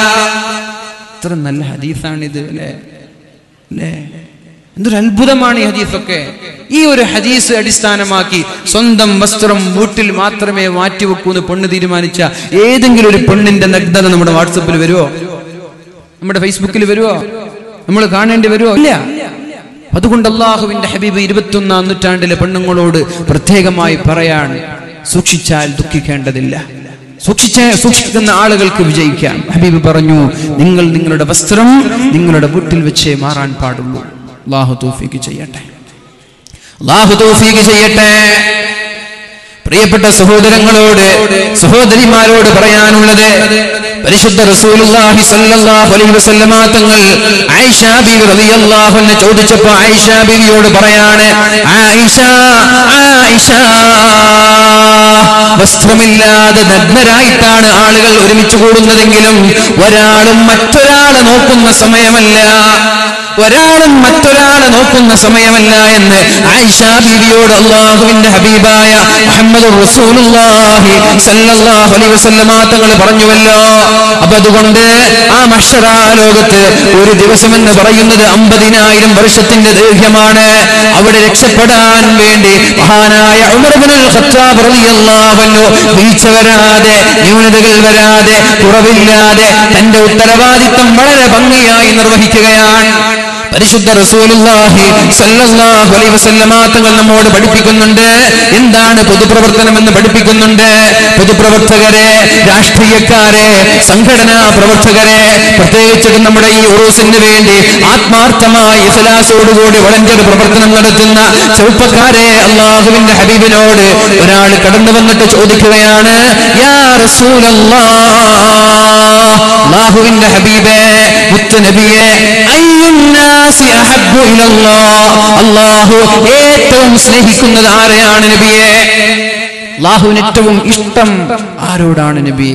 എത്ര നല്ല ഹദീസാണിത് അല്ലേ? അല്ലേ? എന്തൊരു അത്ഭുതമാണ് ഈ ഹദീസൊക്കെ. ഈ ഒരു ഹദീസ് അടിസ്ഥാനമാക്കി സ്വന്തം വസ്ത്രം വീട്ടിൽ മാത്രമേ മാറ്റിവെക്കൂന്ന് പെണ്ണ് തീരുമാനിച്ച ഏതെങ്കിലും ഒരു പെണ്ണിന്റെ നഗ്നത നമ്മുടെ വാട്സപ്പിൽ വരുമോ? നമ്മുടെ ഫേസ്ബുക്കിൽ വരുമോ? നമ്മൾ കാണേണ്ടി വരുമോ? ഇല്ല. അതുകൊണ്ട് അല്ലാഹുവിന്റെ ഹബീബ് ഇരുപത്തൊന്നാം നൂറ്റാണ്ടിലെ പെണ്ണുങ്ങളോട് പ്രത്യേകമായി പറയാൻ, സൂക്ഷിച്ചാൽ ദുഃഖിക്കേണ്ടതില്ല. സൂക്ഷിച്ച സൂക്ഷിക്കുന്ന ആളുകൾക്ക് വിജയിക്കാം. ഹബീബ് പറഞ്ഞു, നിങ്ങൾ നിങ്ങളുടെ വസ്ത്രം നിങ്ങളുടെ വീട്ടിൽ വെച്ചേ മാറാൻ പാടുള്ളൂ. അല്ലാഹു തൗഫീഖ് ചെയ്യട്ടെ. അല്ലാഹു തൗഫീഖ് ചെയ്യട്ടെ. പ്രിയപ്പെട്ട സഹോദരങ്ങളോട്, സഹോദരിമാരോട് പറയാനുള്ളത്, പരിശുദ്ധ റസൂലുള്ളാഹി സ്വല്ലല്ലാഹു അലൈഹി വസല്ലമ തങ്ങൾ ആയിഷ ബീവി റളിയല്ലാഹു അൻഹ ചോദിച്ചപ്പോൾ ആയിഷ ബീവിയോട് പറയാണ്, ആയിഷ ആയിഷ വസ്ത്രമില്ലാതെ നഗ്നരായിട്ടാണ് ആളുകൾ ഒരുമിച്ച് കൂടുന്നതെങ്കിലും ഒരാളും മറ്റൊരാളെ നോക്കുന്ന സമയമല്ല, ഒരാളും മറ്റൊരാളെ നോക്കുന്ന സമയമല്ല എന്ന് ആയിഷ ബീവിയോട് അല്ലാഹുവിന്റെ ഹബീബായ മുഹമ്മദുർ റസൂലുള്ളാഹി സ്വല്ലല്ലാഹു അലൈഹി വസല്ലമ തങ്ങൾ പറഞ്ഞുവല്ലോ. അപ്പൊ അതുകൊണ്ട് ആ മഹ്ശറ ലോകത്ത് ഒരു ദിവസം എന്ന് പറയുന്നത് അമ്പതിനായിരം വർഷത്തിന്റെ ദൈർഘ്യമാണ്. അവിടെ രക്ഷപ്പെടാൻ വേണ്ടി മഹാനായ ഉമർ ഇബ്നുൽ ഖത്താബ് റളിയല്ലാഹു അൻഹു വീഴ്ച വരാതെ, ന്യൂനതകൾ വരാതെ, കുറവില്ലാതെ തന്റെ ഉത്തരവാദിത്തം വളരെ ഭംഗിയായി നിർവഹിക്കുകയാണ്. പരിശുദ്ധ റസൂലുള്ളാഹി സ്വല്ലല്ലാഹു അലൈഹി വസല്ലമ തങ്ങൾ നമ്മോട് പഠിപ്പിക്കുന്നുണ്ട്. എന്താണ് പൊതുപ്രവർത്തനം എന്ന് പഠിപ്പിക്കുന്നുണ്ട്. പൊതുപ്രവർത്തകരെ, രാഷ്ട്രീയക്കാരെ, സംഘടനാ പ്രവർത്തകരെ, പ്രത്യേകിച്ച് നമ്മുടെ ഈ ഉറൂസിന് വേണ്ടി ആത്മാർത്ഥമായി ഇഖ്ലാസോടുകൂടി വളണ്ടിയർ പ്രവർത്തനം നടത്തുന്ന ചെറുപ്പക്കാരെ, അല്ലാഹുവിന്റെ ഹബീബിനോട് ഒരാൾ കടന്നു വന്നിട്ട് ചോദിക്കുകയാണ്, യാ റസൂലല്ലാഹ്, അല്ലാഹുവിന്റെ ഹബീബേ, മുത്ത് നബിയെ, അയ്യുന്നാസി അഹബ്ബു ഇലല്ലാഹ്, അല്ലാഹു ഏറ്റവും സ്നേഹിക്കുന്നത് ആരെയാണ് നബിയെ? അല്ലാഹുവിന് ഏറ്റവും ഇഷ്ടം ആരോടാണ് നബിയെ?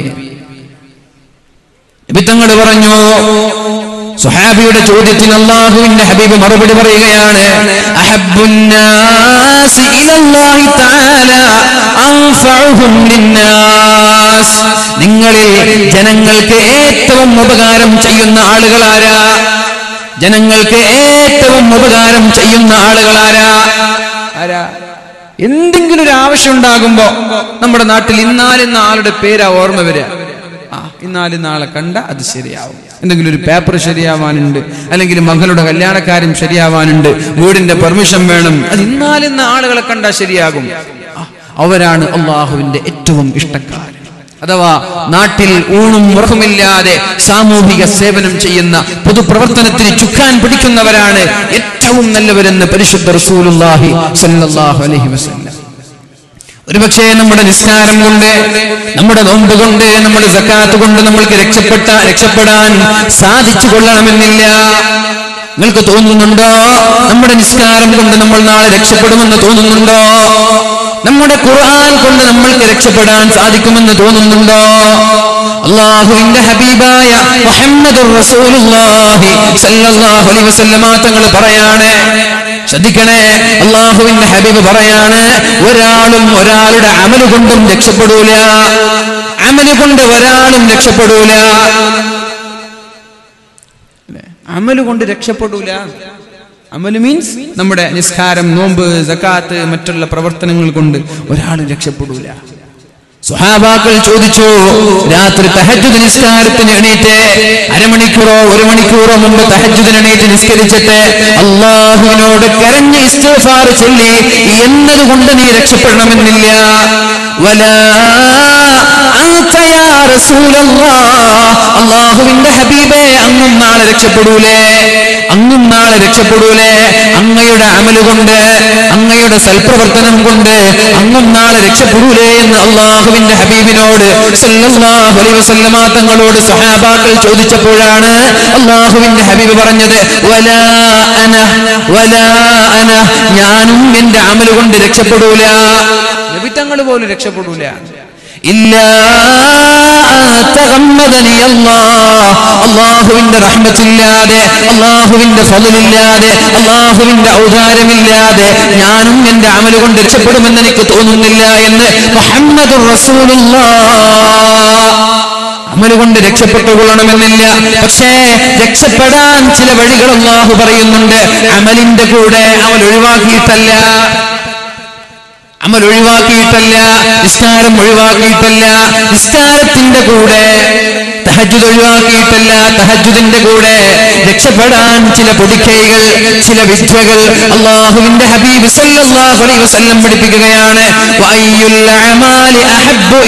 നബി തങ്ങൾ പറഞ്ഞു, സ്വഹാബിയുടെ ചോദ്യത്തിന് അല്ലാഹുവിന്റെ ഹബീബ് മറുപടി പറയുകയാണ്, അഹബ്ബുന്നാസി ഇലല്ലാഹി തആല അൻഫഉഹും ലിന്നാസ്, നിങ്ങളിൽ ജനങ്ങൾക്ക് ഏറ്റവും ഉപകാരം ചെയ്യുന്ന ആളുകൾ ആരാ? ജനങ്ങൾക്ക് ഏറ്റവും ഉപകാരം ചെയ്യുന്ന ആളുകൾ ആരാ? ആരാ? എന്തെങ്കിലും ഒരു ആവശ്യം ഉണ്ടാകുമ്പോ നമ്മുടെ നാട്ടിൽ ഇന്നാലിന്ന ആളുടെ പേരാ ഓർമ്മ വരിക. ആ ഇന്നാലിന്ന ആളെ കണ്ട അത് ശരിയാവും. എന്തെങ്കിലും ഒരു പേപ്പർ ശരിയാവാനുണ്ട്, അല്ലെങ്കിൽ മകളുടെ കല്യാണക്കാര്യം ശരിയാവാനുണ്ട്, വീടിന്റെ പെർമിഷൻ വേണം, അത് ഇന്നാലിന്ന ആളുകളെ കണ്ടാൽ ശരിയാകും. അവരാണ് അല്ലാഹുവിന്റെ ഏറ്റവും ഇഷ്ടക്കാർ. അഥവാ നാട്ടിൽ ഊണും ഉറക്കമില്ലാതെ സാമൂഹിക സേവനം ചെയ്യുന്ന പൊതുപ്രവർത്തനത്തിന് ചുക്കാൻ പിടിക്കുന്നവരാണ് ഏറ്റവും നല്ലവരെന്ന് പരിശുദ്ധ റസൂലുള്ളാഹി സ്വല്ലല്ലാഹു അലൈഹി വസല്ലം. ഒരുപക്ഷേ നമ്മുടെ നിസ്കാരം കൊണ്ട്, നമ്മുടെ നോമ്പ് കൊണ്ട്, നമ്മുടെ സക്കാത്ത് കൊണ്ട് നമ്മൾക്ക് രക്ഷപ്പെട്ട രക്ഷപ്പെടാൻ സാധിച്ചു കൊള്ളണമെന്നില്ല. നിങ്ങൾക്ക് തോന്നുന്നുണ്ടോ നമ്മുടെ നിസ്കാരം കൊണ്ട് നമ്മൾ നാളെ രക്ഷപ്പെടുമെന്ന് തോന്നുന്നുണ്ടോ? നമ്മുടെ ഖുർആൻ കൊണ്ട് നമ്മൾക്ക് രക്ഷപ്പെടാൻ സാധിക്കുമെന്ന് തോന്നുന്നുണ്ടോ? അല്ലാഹുവിന്റെ ഹബീബായ മുഹമ്മദുർ റസൂലുള്ളാഹി സ്വല്ലല്ലാഹു അലൈഹി വസല്ലമ തങ്ങൾ പറയാണ്, ശ്രദ്ധിക്കണേ, അല്ലാഹുവിന്റെ ഹബീബ് പറയാണ്, ഒരാളും ഒരാളുടെ അമല് കൊണ്ടും രക്ഷപ്പെടൂല, അമല് കൊണ്ട് ഒരാളും രക്ഷപ്പെടൂല, അമല് കൊണ്ട് രക്ഷപ്പെടൂല. അമല് മീൻസ് നമ്മുടെ നിസ്കാരം, നോമ്പ്, സകാത്ത്, മറ്റുള്ള പ്രവർത്തനങ്ങൾ കൊണ്ട് ഒരാളും രക്ഷപ്പെടൂല. സ്വഹാബാക്കൾ ചോദിച്ചു, രാത്രി തഹജ്ജുദ് നിസ്കാരത്തിന് എണീറ്റ് അരമണിക്കൂറോ ഒരു മണിക്കൂറോ മുമ്പ് തഹജ്ജുദിന് എണീറ്റ് നിസ്കരിച്ചിട്ട് അല്ലാഹുവിനോട് കരഞ്ഞ് ഇസ്തിഗ്ഫാർ ചൊല്ലി എന്നതുകൊണ്ട് നീ രക്ഷപ്പെടണമെന്നില്ല. വലാ അൻത യാ റസൂലല്ലാഹ്, അല്ലാഹുവിന്റെ ഹബീബേ, അങ്ങും നാളെ രക്ഷപ്പെടൂലേ, അങ്ങും നാളെ രക്ഷപ്പെടൂലേ, അങ്ങയുടെ അമല് കൊണ്ട്, അങ്ങയുടെ സൽപ്രവർത്തനം കൊണ്ട് അങ്ങും നാളെ രക്ഷപ്പെടൂലേ എന്ന് അല്ലാഹുവിന്റെ ഹബീബിനോട് സല്ലല്ലാഹു അലൈഹി വസല്ലമ തങ്ങളോട് സ്വഹാബാക്കൾ ചോദിച്ചപ്പോഴാണ് അല്ലാഹുവിന്റെ ഹബീബ് പറഞ്ഞത്, വലാ അന വലാ അന, ഞാനും എന്റെ അമല് കൊണ്ട് രക്ഷപ്പെടൂല, നബി തങ്ങൾ പോലും രക്ഷപ്പെടൂല. ഇല്ലാ തഗമ്മദനി അല്ലാഹ്, അല്ലാഹുവിന്റെ റഹ്മത്തില്ലാതെ, അല്ലാഹുവിന്റെ ഫളലില്ലാതെ, അല്ലാഹുവിന്റെ ഔദാര്യമില്ലാതെ ഞാനും എന്റെ അമല് കൊണ്ട് രക്ഷപ്പെടുമെന്ന് എനിക്ക് തോന്നുന്നില്ല എന്ന് മുഹമ്മദുർ റസൂലുള്ളാഹ്. അമല് കൊണ്ട് രക്ഷപ്പെട്ടുകൊള്ളണമെന്നില്ല, പക്ഷേ രക്ഷപ്പെടാൻ ചില വഴികൾ അല്ലാഹു പറയുന്നുണ്ട്. അമലിന്റെ കൂടെ അമൽ ഒഴിവാക്കിയിട്ടല്ല, അമൽ ഒഴിവാക്കിയിട്ടല്ല, നിസ്കാരം ഒഴിവാക്കിയിട്ടല്ല, നിസ്കാരത്തിന്റെ കൂടെ തഹജ്ജുദ് ഒഴിവാക്കിയിട്ടല്ല, തഹജ്ജുദിന്റെ കൂടെ രക്ഷപ്പെടാൻ ചില പൊടിക്കൈകൾ, ചില വിദ്യകൾ അല്ലാഹുവിന്റെ ഹബീബ് സല്ലല്ലാഹു അലൈഹി വസല്ലം പഠിപ്പിക്കുകയാണ്. വഅയ്യുൽ അമാലി അഹബ്ബു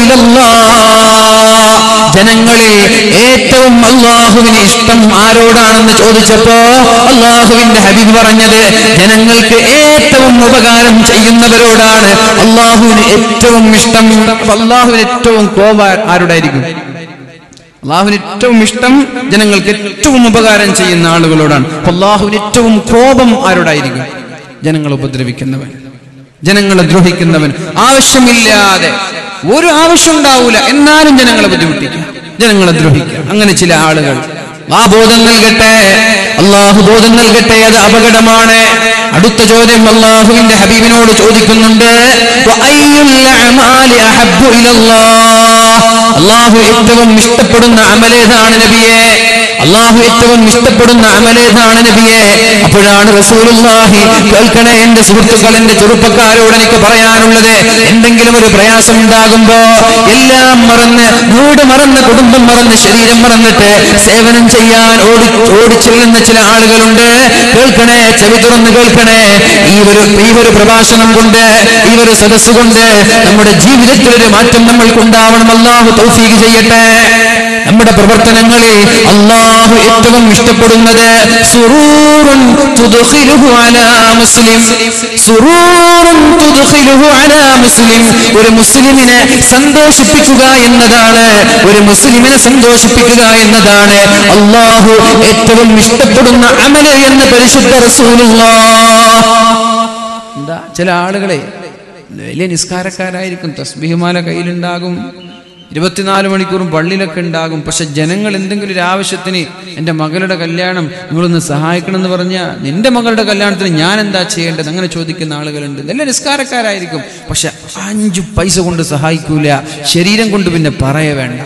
ഇലല്ലാഹ്, ജനങ്ങളിൽ ഏറ്റവും അല്ലാഹുവിന് ഇഷ്ടം ആരോടാണെന്ന് ചോദിച്ചപ്പോ അല്ലാഹുവിന്റെ ഹബീബ് പറഞ്ഞത്, ജനങ്ങൾക്ക് ഏറ്റവും ഉപകാരം ചെയ്യുന്നവരോടാണ് അല്ലാഹുവിന് ഏറ്റവും ഇഷ്ടം. അല്ലാഹുവിന് ഏറ്റവും കോപം ആരോടായിരിക്കും? അല്ലാഹുവിന് ഏറ്റവും ഇഷ്ടം ജനങ്ങൾക്ക് ഏറ്റവും ഉപകാരം ചെയ്യുന്ന ആളുകളോടാണ്. അല്ലാഹുവിന് ഏറ്റവും കോപം ആരോടായിരിക്കും? ജനങ്ങളെ ഉപദ്രവിക്കുന്നവൻ, ജനങ്ങളെ ദ്രോഹിക്കുന്നവൻ, ആവശ്യമില്ലാതെ ഒരു ആവശ്യം ഉണ്ടാവൂല എന്നാലും ജനങ്ങളെ ബുദ്ധിമുട്ടിക്കുക, ജനങ്ങളെ ദ്രോഹിക്കുക, അങ്ങനെ ചില ആളുകൾ. ആ ബോധം നൽകട്ടെ, അല്ലാഹു ബോധം നൽകട്ടെ, അത് അപകടമാണ്. അടുത്ത ചോദ്യം അല്ലാഹുവിന്റെ ഹബീബിനോട് ചോദിക്കുന്നുണ്ട്, വഅയ്യുൽ അമാലി അഹബ്ബു ഇലല്ലാഹ്, അല്ലാഹു ഏറ്റവും ഇഷ്ടപ്പെടുന്ന അമലേതാണ് നബിയെ? അല്ലാഹു ഏറ്റവും ഇഷ്ടപ്പെടുന്ന അമലേതാണ് നബിയെ? അപ്പോഴാണ് റസൂലുള്ളാഹി, കേൾക്കണേ എന്റെ സുഹൃത്തുക്കൾ, എന്റെ ചെറുപ്പക്കാരോട് എനിക്ക് പറയാനുള്ളത്, എന്തെങ്കിലും ഒരു പ്രയാസം ഉണ്ടാകുമ്പോ എല്ലാം മറന്ന്, വീട് മറന്ന്, കുടുംബം മറന്ന്, ശരീരം മറന്നിട്ട് സേവനം ചെയ്യാൻ ഓടി ഓടിച്ചെല്ലുന്ന ചില ആളുകളുണ്ട്. കേൾക്കണേ, ചെവി തുറന്ന് കേൾക്കണേ, ഈ ഒരു ഈ ഒരു പ്രഭാഷണം കൊണ്ട്, ഈ ഒരു സദസ്സ് കൊണ്ട് നമ്മുടെ ജീവിതത്തിൽ ഒരു മാറ്റം നമ്മൾക്കുണ്ടാവണം. അല്ലാഹു തൗഫീഖ് ചെയ്യട്ടെ. നമ്മുടെ പ്രവർത്തനങ്ങളിൽ അല്ലാഹു ഏറ്റവും ഇഷ്ടപ്പെടുന്നത് സുറൂറുൻ തുദ്ഖിലുഹു അലാ മുസ്ലിം, സുറൂറുൻ തുദ്ഖിലുഹു അലാ മുസ്ലിം, ഒരു മുസ്ലിമിനെ സന്തോഷിപ്പിക്കുക എന്നതാണ്, ഒരു മുസ്ലിമിനെ സന്തോഷിപ്പിക്കുക എന്നതാണ് അല്ലാഹു ഏറ്റവും ഇഷ്ടപ്പെടുന്ന അമല് എന്ന് പരിശുദ്ധ റസൂലുള്ളാഹ്. എന്താ, ചില ആളുകളെ വലിയ നിസ്കാരക്കാരായിരിക്കും, തസ്ബീഹ്മാല കയ്യിലുണ്ടാകും, ഇരുപത്തിനാല് മണിക്കൂറും പള്ളിയിലൊക്കെ ഉണ്ടാകും, പക്ഷെ ജനങ്ങൾ എന്തെങ്കിലും ഒരു ആവശ്യത്തിന്, എൻ്റെ മകളുടെ കല്യാണം നിങ്ങളൊന്ന് സഹായിക്കണം എന്ന് പറഞ്ഞാൽ, നിന്റെ മകളുടെ കല്യാണത്തിന് ഞാൻ എന്താ ചെയ്യേണ്ടത്, അങ്ങനെ ചോദിക്കുന്ന ആളുകളുണ്ട്. നല്ല നിസ്കാരക്കാരായിരിക്കും, പക്ഷെ അഞ്ചു പൈസ കൊണ്ട് സഹായിക്കൂല, ശരീരം കൊണ്ട് പിന്നെ പറയ വേണ്ട.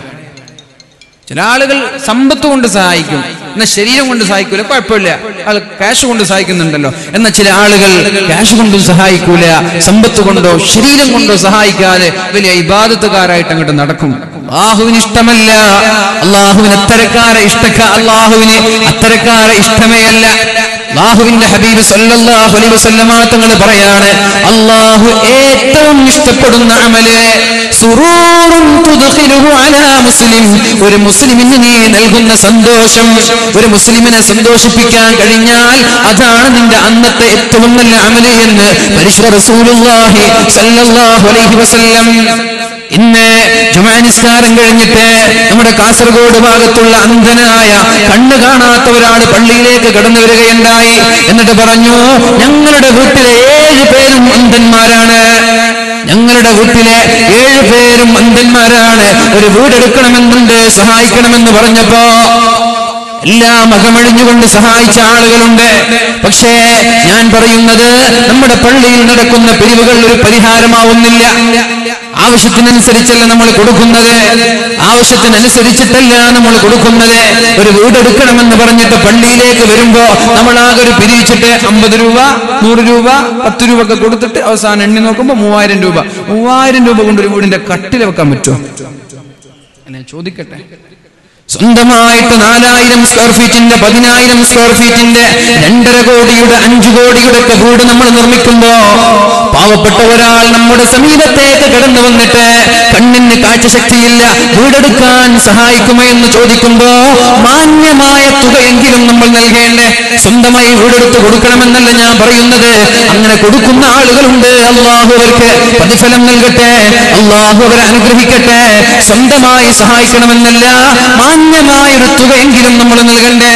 ചില ആളുകൾ സമ്പത്ത് കൊണ്ട് സഹായിക്കും, എന്നാൽ ശരീരം കൊണ്ട് സഹായിക്കൂല, കുഴപ്പമില്ല, ആൾ ക്യാഷ് കൊണ്ട് സഹായിക്കുന്നുണ്ടല്ലോ. എന്നാൽ ചില ആളുകൾ ക്യാഷ് കൊണ്ടും സഹായിക്കൂല, സമ്പത്ത് കൊണ്ടോ ശരീരം കൊണ്ടോ സഹായിക്കാതെ വലിയ ഇബാദത്തുകാരായിട്ട് അങ്ങോട്ട് നടക്കും. അല്ലാഹുവിന് ഇഷ്ടമല്ല, അല്ലാഹുവിന് അത്തരക്കാരെ ഇഷ്ടക്ക അല്ലാഹുവിന് അത്തരക്കാരെ ഇഷ്ടമേ അല്ല. അല്ലാഹുവിന്റെ ഹബീബ് സല്ലല്ലാഹു അലൈഹി വസല്ലമ തങ്ങൾ പറയാണ്, അല്ലാഹു ഏറ്റവും ഇഷ്ടപ്പെടുന്ന അമല് സുറൂറുൻ തുദ്ഖിലുഹു അലാ മുസ്ലിം, ഒരു മുസ്ലിമിന് നീ നൽകുന്ന സന്തോഷം, ഒരു മുസ്ലിമിനെ സന്തോഷിപ്പിക്കാൻ കഴിഞ്ഞാൽ അതാണ് നിന്റെ അന്നത്തെ ഏറ്റവും നല്ല അമല് എന്ന് പരിശുദ്ധ റസൂലുള്ളാഹി സല്ലല്ലാഹു അലൈഹി വസല്ലം. ഇന്ന് ജുമുഅ നിസ്കാരം കഴിഞ്ഞിട്ട് നമ്മുടെ കാസർഗോഡ് ഭാഗത്തുള്ള അന്ധനായ, കണ്ണ് കാണാത്ത ഒരാൾ പള്ളിയിലേക്ക് കടന്നു വരികയുണ്ടായി. എന്നിട്ട് പറഞ്ഞു, ഞങ്ങളുടെ വീട്ടിലെ ഏഴ് പേരും അന്ധന്മാരാണ്, ഞങ്ങളുടെ വീട്ടിലെ ഏഴ് പേരും അന്ധന്മാരാണ്, ഒരു വീടെടുക്കണമെന്നുണ്ട്, സഹായിക്കണമെന്ന് പറഞ്ഞപ്പോ എല്ലാം അകമഴിഞ്ഞുകൊണ്ട് സഹായിച്ച ആളുകളുണ്ട്. പക്ഷേ ഞാൻ പറയുന്നത്, നമ്മുടെ പള്ളിയിൽ നടക്കുന്ന പിരിവുകൾ ഒരു പരിഹാരമാവുന്നില്ല. ആവശ്യത്തിനനുസരിച്ചല്ല നമ്മൾ കൊടുക്കുന്നത്, ആവശ്യത്തിനനുസരിച്ചിട്ടല്ല നമ്മൾ കൊടുക്കുന്നത്. ഒരു വീടെടുക്കണമെന്ന് പറഞ്ഞിട്ട് പള്ളിയിലേക്ക് വരുമ്പോ നമ്മളാകെ ഒരു പിരിച്ചിട്ട് അമ്പത് രൂപ നൂറ് രൂപ പത്ത് രൂപ ഒക്കെ കൊടുത്തിട്ട് അവസാനം എണ്ണി നോക്കുമ്പോ മൂവായിരം രൂപ മൂവായിരം രൂപ കൊണ്ട് ഒരു വീടിന്റെ കട്ടിൽ വെക്കാൻ പറ്റുമോ? ഞാൻ ചോദിക്കട്ടെ. സ്വന്തമായിട്ട് നാലായിരം സ്ക്വയർ ഫീറ്റിന്റെ പതിനായിരം സ്ക്വയർ ഫീറ്റിന്റെ രണ്ടര കോടിയുടെ അഞ്ചു കോടിയുടെ ഒക്കെ വീട് നമ്മൾ നിർമ്മിക്കുമ്പോ പാവപ്പെട്ട ഒരാൾ നമ്മുടെ സമീപത്തേക്ക് കടന്നു വന്നിട്ട് കണ്ണിന് കാഴ്ചശക്തിയില്ല, വീടെടുക്കാൻ സഹായിക്കുമോ എന്ന് ചോദിക്കുമ്പോ മാന്യമായ തുകയെങ്കിലും നമ്മൾ നൽകേണ്ടേ? സ്വന്തമായി വീടെടുത്ത് കൊടുക്കണമെന്നല്ല ഞാൻ പറയുന്നത്. അങ്ങനെ കൊടുക്കുന്ന ആളുകളുണ്ട്, അള്ളാഹു അവർക്ക് പ്രതിഫലം നൽകട്ടെ, അള്ളാഹു അവരെ അനുഗ്രഹിക്കട്ടെ. സ്വന്തമായി സഹായിക്കണമെന്നല്ല, മാന്യമായൊരു തുകയെങ്കിലും നമ്മൾ നൽകണ്ടേ?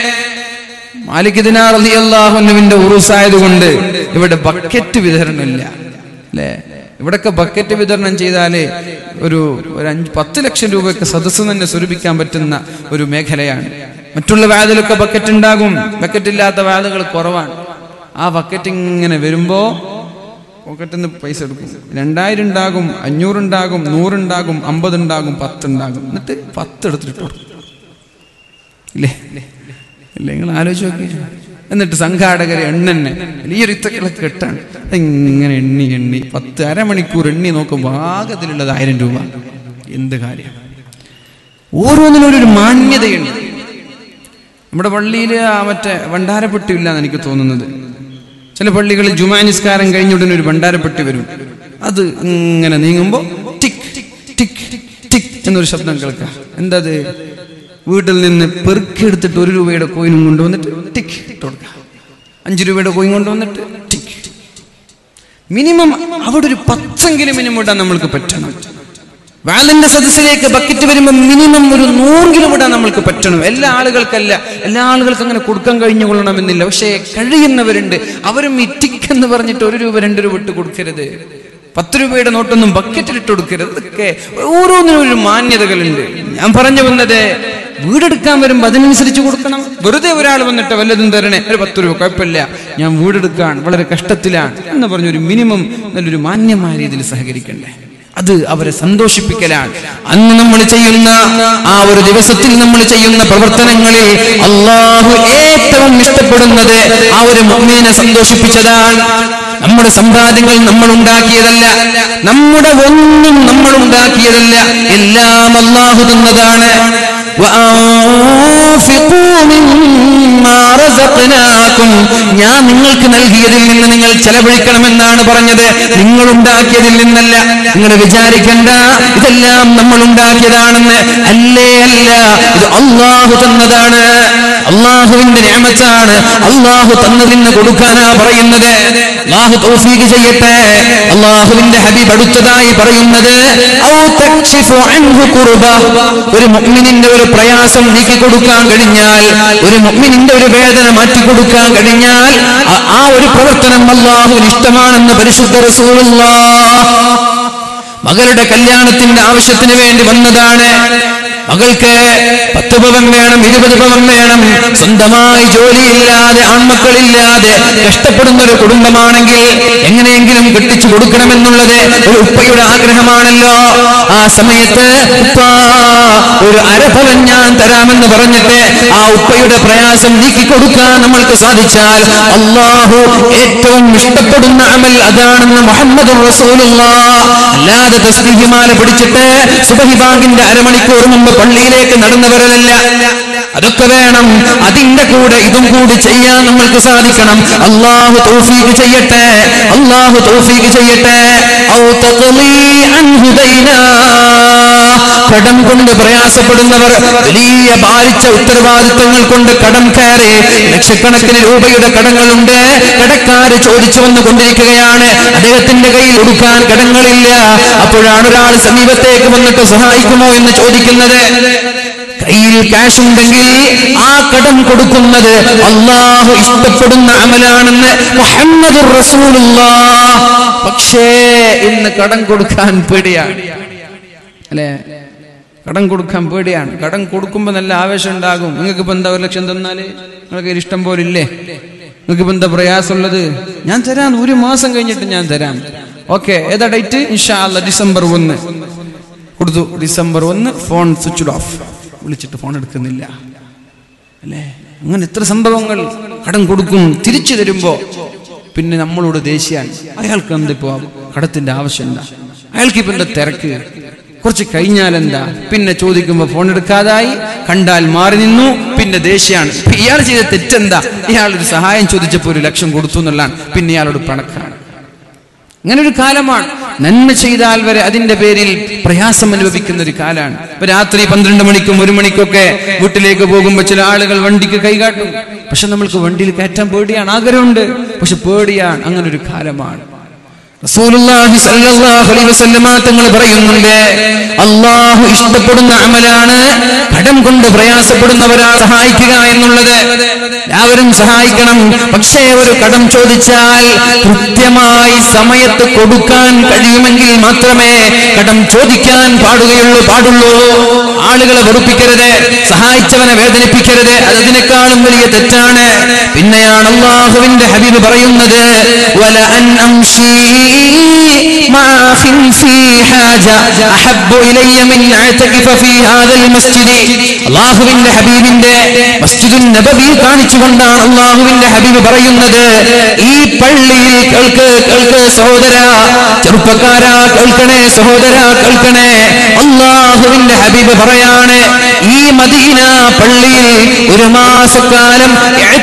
മാലിക് ദിനാർ റളിയല്ലാഹു അൻഹുവിന്റെ ഉറൂസായതുകൊണ്ട് ഇവിടെ ബക്കറ്റ് വിതരണമില്ല, അല്ലേ? ഇവിടൊക്കെ ബക്കറ്റ് വിതരണം ചെയ്താലേ ഒരു ഒരു അഞ്ച് പത്ത് ലക്ഷം രൂപയൊക്കെ സദസ്സ് തന്നെ സ്വരൂപിക്കാൻ പറ്റുന്ന ഒരു മേഖലയാണ്. മറ്റുള്ള വാതിലൊക്കെ ബക്കറ്റ് ഉണ്ടാകും, ബക്കറ്റ് ഇല്ലാത്ത വാതുകൾ കുറവാണ്. ആ ബക്കറ്റ് ഇങ്ങനെ വരുമ്പോ പോക്കറ്റിൽ നിന്ന് പൈസ എടുക്കും. രണ്ടായിരം ഉണ്ടാകും, അഞ്ഞൂറുണ്ടാകും, നൂറുണ്ടാകും, അമ്പതുണ്ടാകും, പത്തുണ്ടാകും. എന്നിട്ട് പത്ത് എടുത്തിട്ട് കൊടുക്കും, ഇല്ലേ? ഇല്ലേ? നിങ്ങൾ ആലോചിച്ച് നോക്കി. എന്നിട്ട് സംഘാടകരെ എണ്ണന്നെ വലിയൊരു ഇത്തക്കളൊക്കെ കെട്ടാണ്. ഇങ്ങനെ എണ്ണി എണ്ണി പത്ത് അരമണിക്കൂർ എണ്ണി നോക്കുമ്പോൾ ആകത്തിലുള്ളത് ആയിരം രൂപ. എന്ത് കാര്യം! ഓരോന്നിനും ഒരു മാന്യതയുണ്ട്. നമ്മുടെ പള്ളിയിൽ ആ മറ്റേ ഭണ്ഡാരപ്പെട്ടി ഇല്ലാന്ന് എനിക്ക് തോന്നുന്നത്. ചില പള്ളികളിൽ ജുമാ നിസ്കാരം കഴിഞ്ഞുടനെ ഒരു ഭണ്ഡാരപ്പെട്ടി വരും. അത് ഇങ്ങനെ നീങ്ങുമ്പോൾ ടിക് ടിക് ടിക് എന്നൊരു ശബ്ദം കേൾക്കാം. എന്താ അത്? വീട്ടിൽ നിന്ന് പെറുക്കിയെടുത്തിട്ട് ഒരു രൂപയുടെ കോയിനും കൊണ്ടുവന്നിട്ട് ടിക് ഇട്ട് കൊടുക്കുക. അഞ്ചു രൂപയുടെ കോയിൻ കൊണ്ടുവന്നിട്ട് ടിക്. മിനിമം അവിടെ ഒരു പത്തെങ്കിലും മിനിമം ഇടാൻ നമ്മൾക്ക് പറ്റണം. വാലിന്റെ സദസ്സിലേക്ക് ബക്കറ്റ് വരുമ്പോൾ മിനിമം ഒരു നൂറെങ്കിലും ഇടാൻ നമ്മൾക്ക് പറ്റണം. എല്ലാ ആളുകൾക്കല്ല, എല്ലാ ആളുകൾക്കും അങ്ങനെ കൊടുക്കാൻ കഴിഞ്ഞു കൊള്ളണമെന്നില്ല. പക്ഷേ കഴിയുന്നവരുണ്ട്, അവരും ഈ ടിക് എന്ന് പറഞ്ഞിട്ട് ഒരു രൂപ രണ്ട് രൂപ ഇട്ട് കൊടുക്കരുത്. പത്ത് രൂപയുടെ നോട്ടൊന്നും ബക്കറ്റിൽ ഇട്ട് കൊടുക്കരുത്. ഇതൊക്കെ ഓരോന്നിനും ഒരു മാന്യതകളുണ്ട്. ഞാൻ പറഞ്ഞു വന്നത്, വീടെടുക്കാൻ വരുമ്പോൾ അതിനനുസരിച്ച് കൊടുക്കണം. വെറുതെ ഒരാൾ വന്നിട്ട് വല്ലതും തരണേ, ഒരു പത്ത് രൂപ കുഴപ്പമില്ല, ഞാൻ വീടെടുക്കാൻ വളരെ കഷ്ടത്തിലാണ് എന്ന് പറഞ്ഞൊരു മിനിമം നല്ലൊരു മാന്യമായ രീതിയിൽ സഹകരിക്കണ്ടേ? അത് അവരെ സന്തോഷിപ്പിക്കലാണ്. അന്ന് നമ്മൾ ചെയ്യുന്ന ആ ഒരു ദിവസത്തിൽ നമ്മൾ ചെയ്യുന്ന പ്രവർത്തനങ്ങളിൽ അള്ളാഹു ഏറ്റവും ഇഷ്ടപ്പെടുന്നത് ആ ഒരു മുഅ്മിനെ സന്തോഷിപ്പിച്ചതാണ്. നമ്മുടെ സമ്പാദ്യങ്ങൾ നമ്മൾ ഉണ്ടാക്കിയതല്ല, നമ്മുടെ ഒന്നും നമ്മൾ ഉണ്ടാക്കിയതല്ല, എല്ലാം അള്ളാഹു തന്നതാണ്. ഞാൻ നിങ്ങൾക്ക് നൽകിയതിൽ നിന്ന് നിങ്ങൾ ചെലവഴിക്കണമെന്നാണ് പറഞ്ഞത്, നിങ്ങൾ ഉണ്ടാക്കിയതിൽ നിന്നല്ല. നിങ്ങൾ വിചാരിക്കണ്ട ഇതെല്ലാം നമ്മൾ ഉണ്ടാക്കിയതാണെന്ന്. അല്ലേ അല്ല, ഇത് അള്ളാഹു തന്നതാണ്, അള്ളാഹുവിന്റെ നിഅമത്താണ്. അള്ളാഹു തന്നതിന് കൊടുക്കാനാ പറയുന്നത്. അള്ളാഹു തൗഫീഖ് ചെയ്യട്ടെ. അള്ളാഹുവിന്റെ ഹബീബ് അടുത്തതായി പറയുന്നത്, ഒരു മുഅ്മിനിന്റെ ഒരു പ്രയാസം നീക്കി കൊടുക്കാൻ കഴിഞ്ഞാൽ, ഒരു മുഅ്മിനിന്റെ ഒരു വേദന മാറ്റി കൊടുക്കാൻ കഴിഞ്ഞാൽ, ആ ഒരു പ്രവർത്തനം അല്ലാഹുവിന് ഇഷ്ടമാണെന്ന് പരിശുദ്ധ റസൂലുള്ളാഹ്. മകളുടെ കല്യാണത്തിന്റെ ആവശ്യത്തിന് വേണ്ടി വന്നതാണ്. മകൾക്ക് പത്ത് പവൻ വേണം, ഇരുപത് പവൻ വേണം. സ്വന്തമായി ജോലിയില്ലാതെ ആൺമക്കളില്ലാതെ കഷ്ടപ്പെടുന്ന ഒരു കുടുംബമാണെങ്കിൽ എങ്ങനെയെങ്കിലും കെട്ടിച്ചു കൊടുക്കണമെന്നുള്ളത് ഒരു ഉപ്പയുടെ ആഗ്രഹമാണല്ലോ. ആ സമയത്ത് ഉപ്പ ഒരു അരഭവൻ ഞാൻ തരാമെന്ന് പറഞ്ഞിട്ട് ആ ഉപ്പയുടെ പ്രയാസം നീക്കി കൊടുക്കാൻ നമ്മൾക്ക് സാധിച്ചാൽ അല്ലാഹു ഏറ്റവും ഇഷ്ടപ്പെടുന്ന അമൽ അതാണെന്ന് മുഹമ്മദ് റസൂലുള്ളാഹ്. അല്ലാതെ തസ്ബീഹ് മാല പിടിച്ചിട്ട് സുബ്ഹി ബാങ്കിന്റെ അരമണിക്കൂർ മുമ്പ് പള്ളിയിലേക്ക് നടന്നവരല്ല. അതൊക്കെ വേണം. അതിന്റെ കൂടെ ഇതും കൂടി ചെയ്യാൻ നമ്മൾക്ക് സാധിക്കണം. അല്ലാഹു തൗഫീഖ് ചെയ്യട്ടെ, അല്ലാഹു തൗഫീഖ് ചെയ്യട്ടെ. ഔ തഖ്ലീ അൻഹു ദൈനാ, കടം കൊണ്ട് പ്രയാസപ്പെടുന്നവർ, വലിയ ഭാരിച്ച ഉത്തരവാദിത്തങ്ങൾ കൊണ്ട് കടം കയറി ലക്ഷക്കണക്കിന് രൂപയുടെ കടങ്ങളുണ്ട്. കടക്കാര് ചോദിച്ചു വന്നുകൊണ്ടിരിക്കുകയാണ്, അദ്ദേഹത്തിന്റെ കയ്യിൽ കൊടുക്കാൻ കടങ്ങളില്ല. അപ്പോഴാണ് ഒരാൾ സമീപത്തേക്ക് വന്നിട്ട് സഹായിക്കുമോ എന്ന് ചോദിക്കുന്നത്. കയ്യിൽ ക്യാഷ് ഉണ്ടെങ്കിൽ ആ കടം കൊടുക്കുന്നത് അല്ലാഹു ഇഷ്ടപ്പെടുന്ന അമലാണെന്ന് മുഹമ്മദുർ റസൂലുള്ളാഹ്. പക്ഷേ ഇന്ന് കടം കൊടുക്കാൻ പേടിയാണ് അല്ലേ? കടം കൊടുക്കാൻ പേടിയാണ്. കടം കൊടുക്കുമ്പോൾ നല്ല ആവേശം ഉണ്ടാകും. നിങ്ങൾക്ക് ഇപ്പൊ എന്താ ഒരു ലക്ഷം തന്നാല് നിങ്ങൾക്ക് ഇഷ്ടം പോലെ ഇല്ലേ? നിങ്ങൾക്ക് ഇപ്പൊ എന്താ പ്രയാസമുള്ളത്? ഞാൻ തരാം, ഒരു മാസം കഴിഞ്ഞിട്ട് ഞാൻ തരാം. ഓക്കെ, ഏതാ ഡേറ്റ്? ഇൻഷാ അല്ലാഹ് ഡിസംബർ ഒന്ന് കൊടുത്തു. ഡിസംബർ ഒന്ന് ഫോൺ സ്വിച്ച് ഓഫ്, വിളിച്ചിട്ട് ഫോൺ എടുക്കുന്നില്ല അല്ലേ? അങ്ങനെ എത്ര സംഭവങ്ങൾ. കടം കൊടുക്കും, തിരിച്ചു തരുമ്പോ പിന്നെ നമ്മളോട് ദേഷ്യാണ്. അയാൾക്ക് എന്തിപ്പോ കടത്തിന്റെ ആവശ്യം എന്താ? അയാൾക്ക് ഇപ്പൊ എന്താ തിരക്ക്? കുറച്ച് കഴിഞ്ഞാൽ എന്താ? പിന്നെ ചോദിക്കുമ്പോ ഫോൺ എടുക്കാതായി, കണ്ടാൽ മാറി നിന്നു, പിന്നെ ദേഷ്യാണ്. ഇയാൾ ചെയ്ത തെറ്റെന്താ? ഇയാളൊരു സഹായം ചോദിച്ചപ്പോ ഒരു ലക്ഷം കൊടുത്തു എന്നുള്ളതാണ്. പിന്നെ ഇയാളോട് പണക്കാണ്. ഇങ്ങനെ ഒരു കാലമാണ്. നന്മ ചെയ്താൽ വരെ അതിന്റെ പേരിൽ പ്രയാസം അനുഭവിക്കുന്ന ഒരു കാലാണ്. ഇപ്പൊ രാത്രി പന്ത്രണ്ട് മണിക്കും ഒരു മണിക്കൊക്കെ വീട്ടിലേക്ക് പോകുമ്പോ ചില ആളുകൾ വണ്ടിക്ക് കൈകാട്ടും. പക്ഷെ നമ്മൾക്ക് വണ്ടിയിൽ കയറ്റാൻ പേടിയാണ്, ആഗ്രഹമുണ്ട്, പക്ഷെ പേടിയാണ്. അങ്ങനെ ഒരു കാലമാണ്. റസൂലുള്ളാഹി സ്വല്ലല്ലാഹു അലൈഹി വസല്ലമ തങ്ങൾ പറയുന്നുണ്ട്, അല്ലാഹു ഇഷ്ടപ്പെടുന്ന അമലാണ് കടം കൊണ്ട് പ്രയാസപ്പെടുന്നവരെ സഹായിക്കുക എന്നുള്ളത്. എല്ലാവരും സഹായിക്കണം. പക്ഷേ ഒരു കടം ചോദിച്ചാൽ കൃത്യമായി സമയത്ത് കൊടുക്കാൻ കഴിയുമെങ്കിൽ മാത്രമേ കടം ചോദിക്കാൻ പാടുകയുള്ളൂ പാടുള്ളൂ ആളുകളെ വെറുപ്പിക്കരുത്, സഹായിച്ചവനെ വേദനിപ്പിക്കരുത്. അതിനേക്കാളും വലിയ തെറ്റാണ്. പിന്നെയാണ് അല്ലാഹുവിന്റെ ഹബീബ് പറയുന്നത്, വല അൻ അംശി അല്ലാഹുവിന്റെ ഹബീബിന്റെ മസ്ജിദുൻ നബവി കാണിച്ചുകൊണ്ടാണ് അല്ലാഹുവിന്റെ ഹബീബ് പറയുന്നത്, ഈ പള്ളിയിൽ കേൾക്ക് കേൾക്ക് സഹോദര, ചെറുപ്പക്കാരാ കേൾക്കണേ, സഹോദര കേൾക്കണേ. അല്ലാഹുവിന്റെ ഹബീബ് പറയാണ്, ഈ മദീന പള്ളിയിൽ ഒരു മാസക്കാലം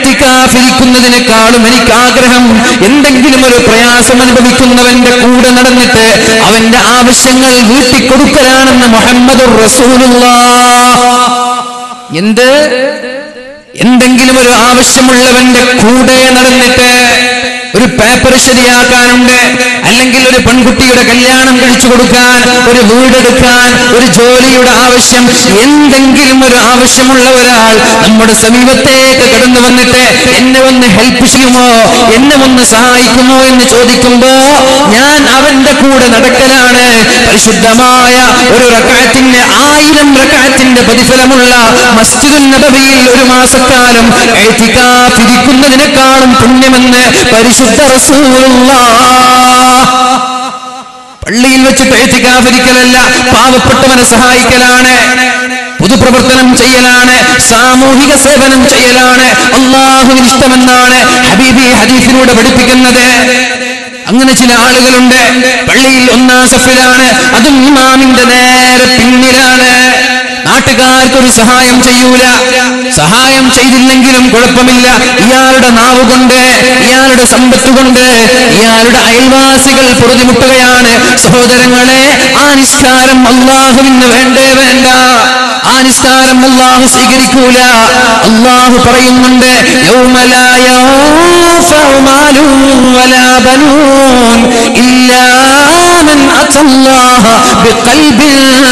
ഇഅ്തികാഫിരിക്കുന്നതിനേക്കാളും എനിക്ക് ആഗ്രഹം എന്തെങ്കിലും ഒരു പ്രയാസം അനുഭവിക്കുന്നവന്റെ കൂടെ നടന്നിട്ട് അവന്റെ ആവശ്യങ്ങൾ വീട്ടിക്കൊടുക്കലാണെന്ന് മുഹമ്മദുർ റസൂലുള്ളാഹ്. എന്ത്? എന്തെങ്കിലും ഒരു ആവശ്യമുള്ളവന്റെ കൂടെ നടന്നിട്ട് ഒരു പേപ്പർ ശരിയാക്കാനുണ്ട്, അല്ലെങ്കിൽ ഒരു പെൺകുട്ടിയുടെ കല്യാണം കഴിച്ചു കൊടുക്കാൻ, ഒരു വീടെടുക്കാൻ, ഒരു ജോലിയുടെ ആവശ്യം, എന്തെങ്കിലും ഒരു ആവശ്യമുള്ള ഒരാൾ നമ്മുടെ സമീപത്തേക്ക് കടന്നു വന്നിട്ട് എന്നെ ഒന്ന് ഹെൽപ്പ് ചെയ്യുമോ, എന്നെ ഒന്ന് സഹായിക്കുമോ എന്ന് ചോദിക്കുമ്പോ ഞാൻ അവന്റെ കൂടെ നടക്കലാണ്. പരിശുദ്ധമായ ഒരു റക്അത്തിന്റെ ആയിരം റക്അത്തിന്റെ പ്രതിഫലമുള്ള മസ്ജിദുൻ നബവിയിൽ ഒരു മാസക്കാലം ഇഅ്തികാഫ് ഇരിക്കുന്നതിനേക്കാളും പുണ്യമെന്ന് പരിശുദ്ധ റസൂലുള്ളാഹ്. പള്ളിയിൽ വെച്ചിട്ട് ഇഅ്തികാഫ് ഇരിക്കലല്ല, പാവപ്പെട്ടവനെ സഹായിക്കലാണ്, പൊതുപ്രവർത്തനം ചെയ്യലാണ്, സാമൂഹിക സേവനം ചെയ്യലാണ് അല്ലാഹുവിന് ഇഷ്ടമെന്നാണ് ഹബീബി ഹദീസിലൂടെ പഠിപ്പിക്കുന്നത്. അങ്ങനെ ചില ആളുകളുണ്ട്, പള്ളിയിൽ ഒന്നാം സഫിലാണ്, അതും ഇമാമിന്റെ നേരെ പിന്നിലാണ്. നാട്ടുകാർക്കൊരു സഹായം ചെയ്യൂല, സഹായം ചെയ്തില്ലെങ്കിലും കുഴപ്പമില്ല, ഇയാളുടെ നാവ് കൊണ്ട്, ഇയാളുടെ സമ്പത്ത് കൊണ്ട് ഇയാളുടെ അയൽവാസികൾ പൊറുതിമുട്ടുകയാണ്. സഹോദരങ്ങളെ, ആ നിസ്കാരം അല്ലാഹുവിന് വേണ്ടേ വേണ്ട, ആ നിസ്കാരം അല്ലാഹു സ്വീകരിക്കൂല. അല്ലാഹു പറയുന്നുണ്ട്, യൗമ ലാ യൻഫഉ മാലുൻ വലാ ബനൂൻ ഇല്ലാ മൻ അത്തല്ലാഹ ബിഖൽബിൻ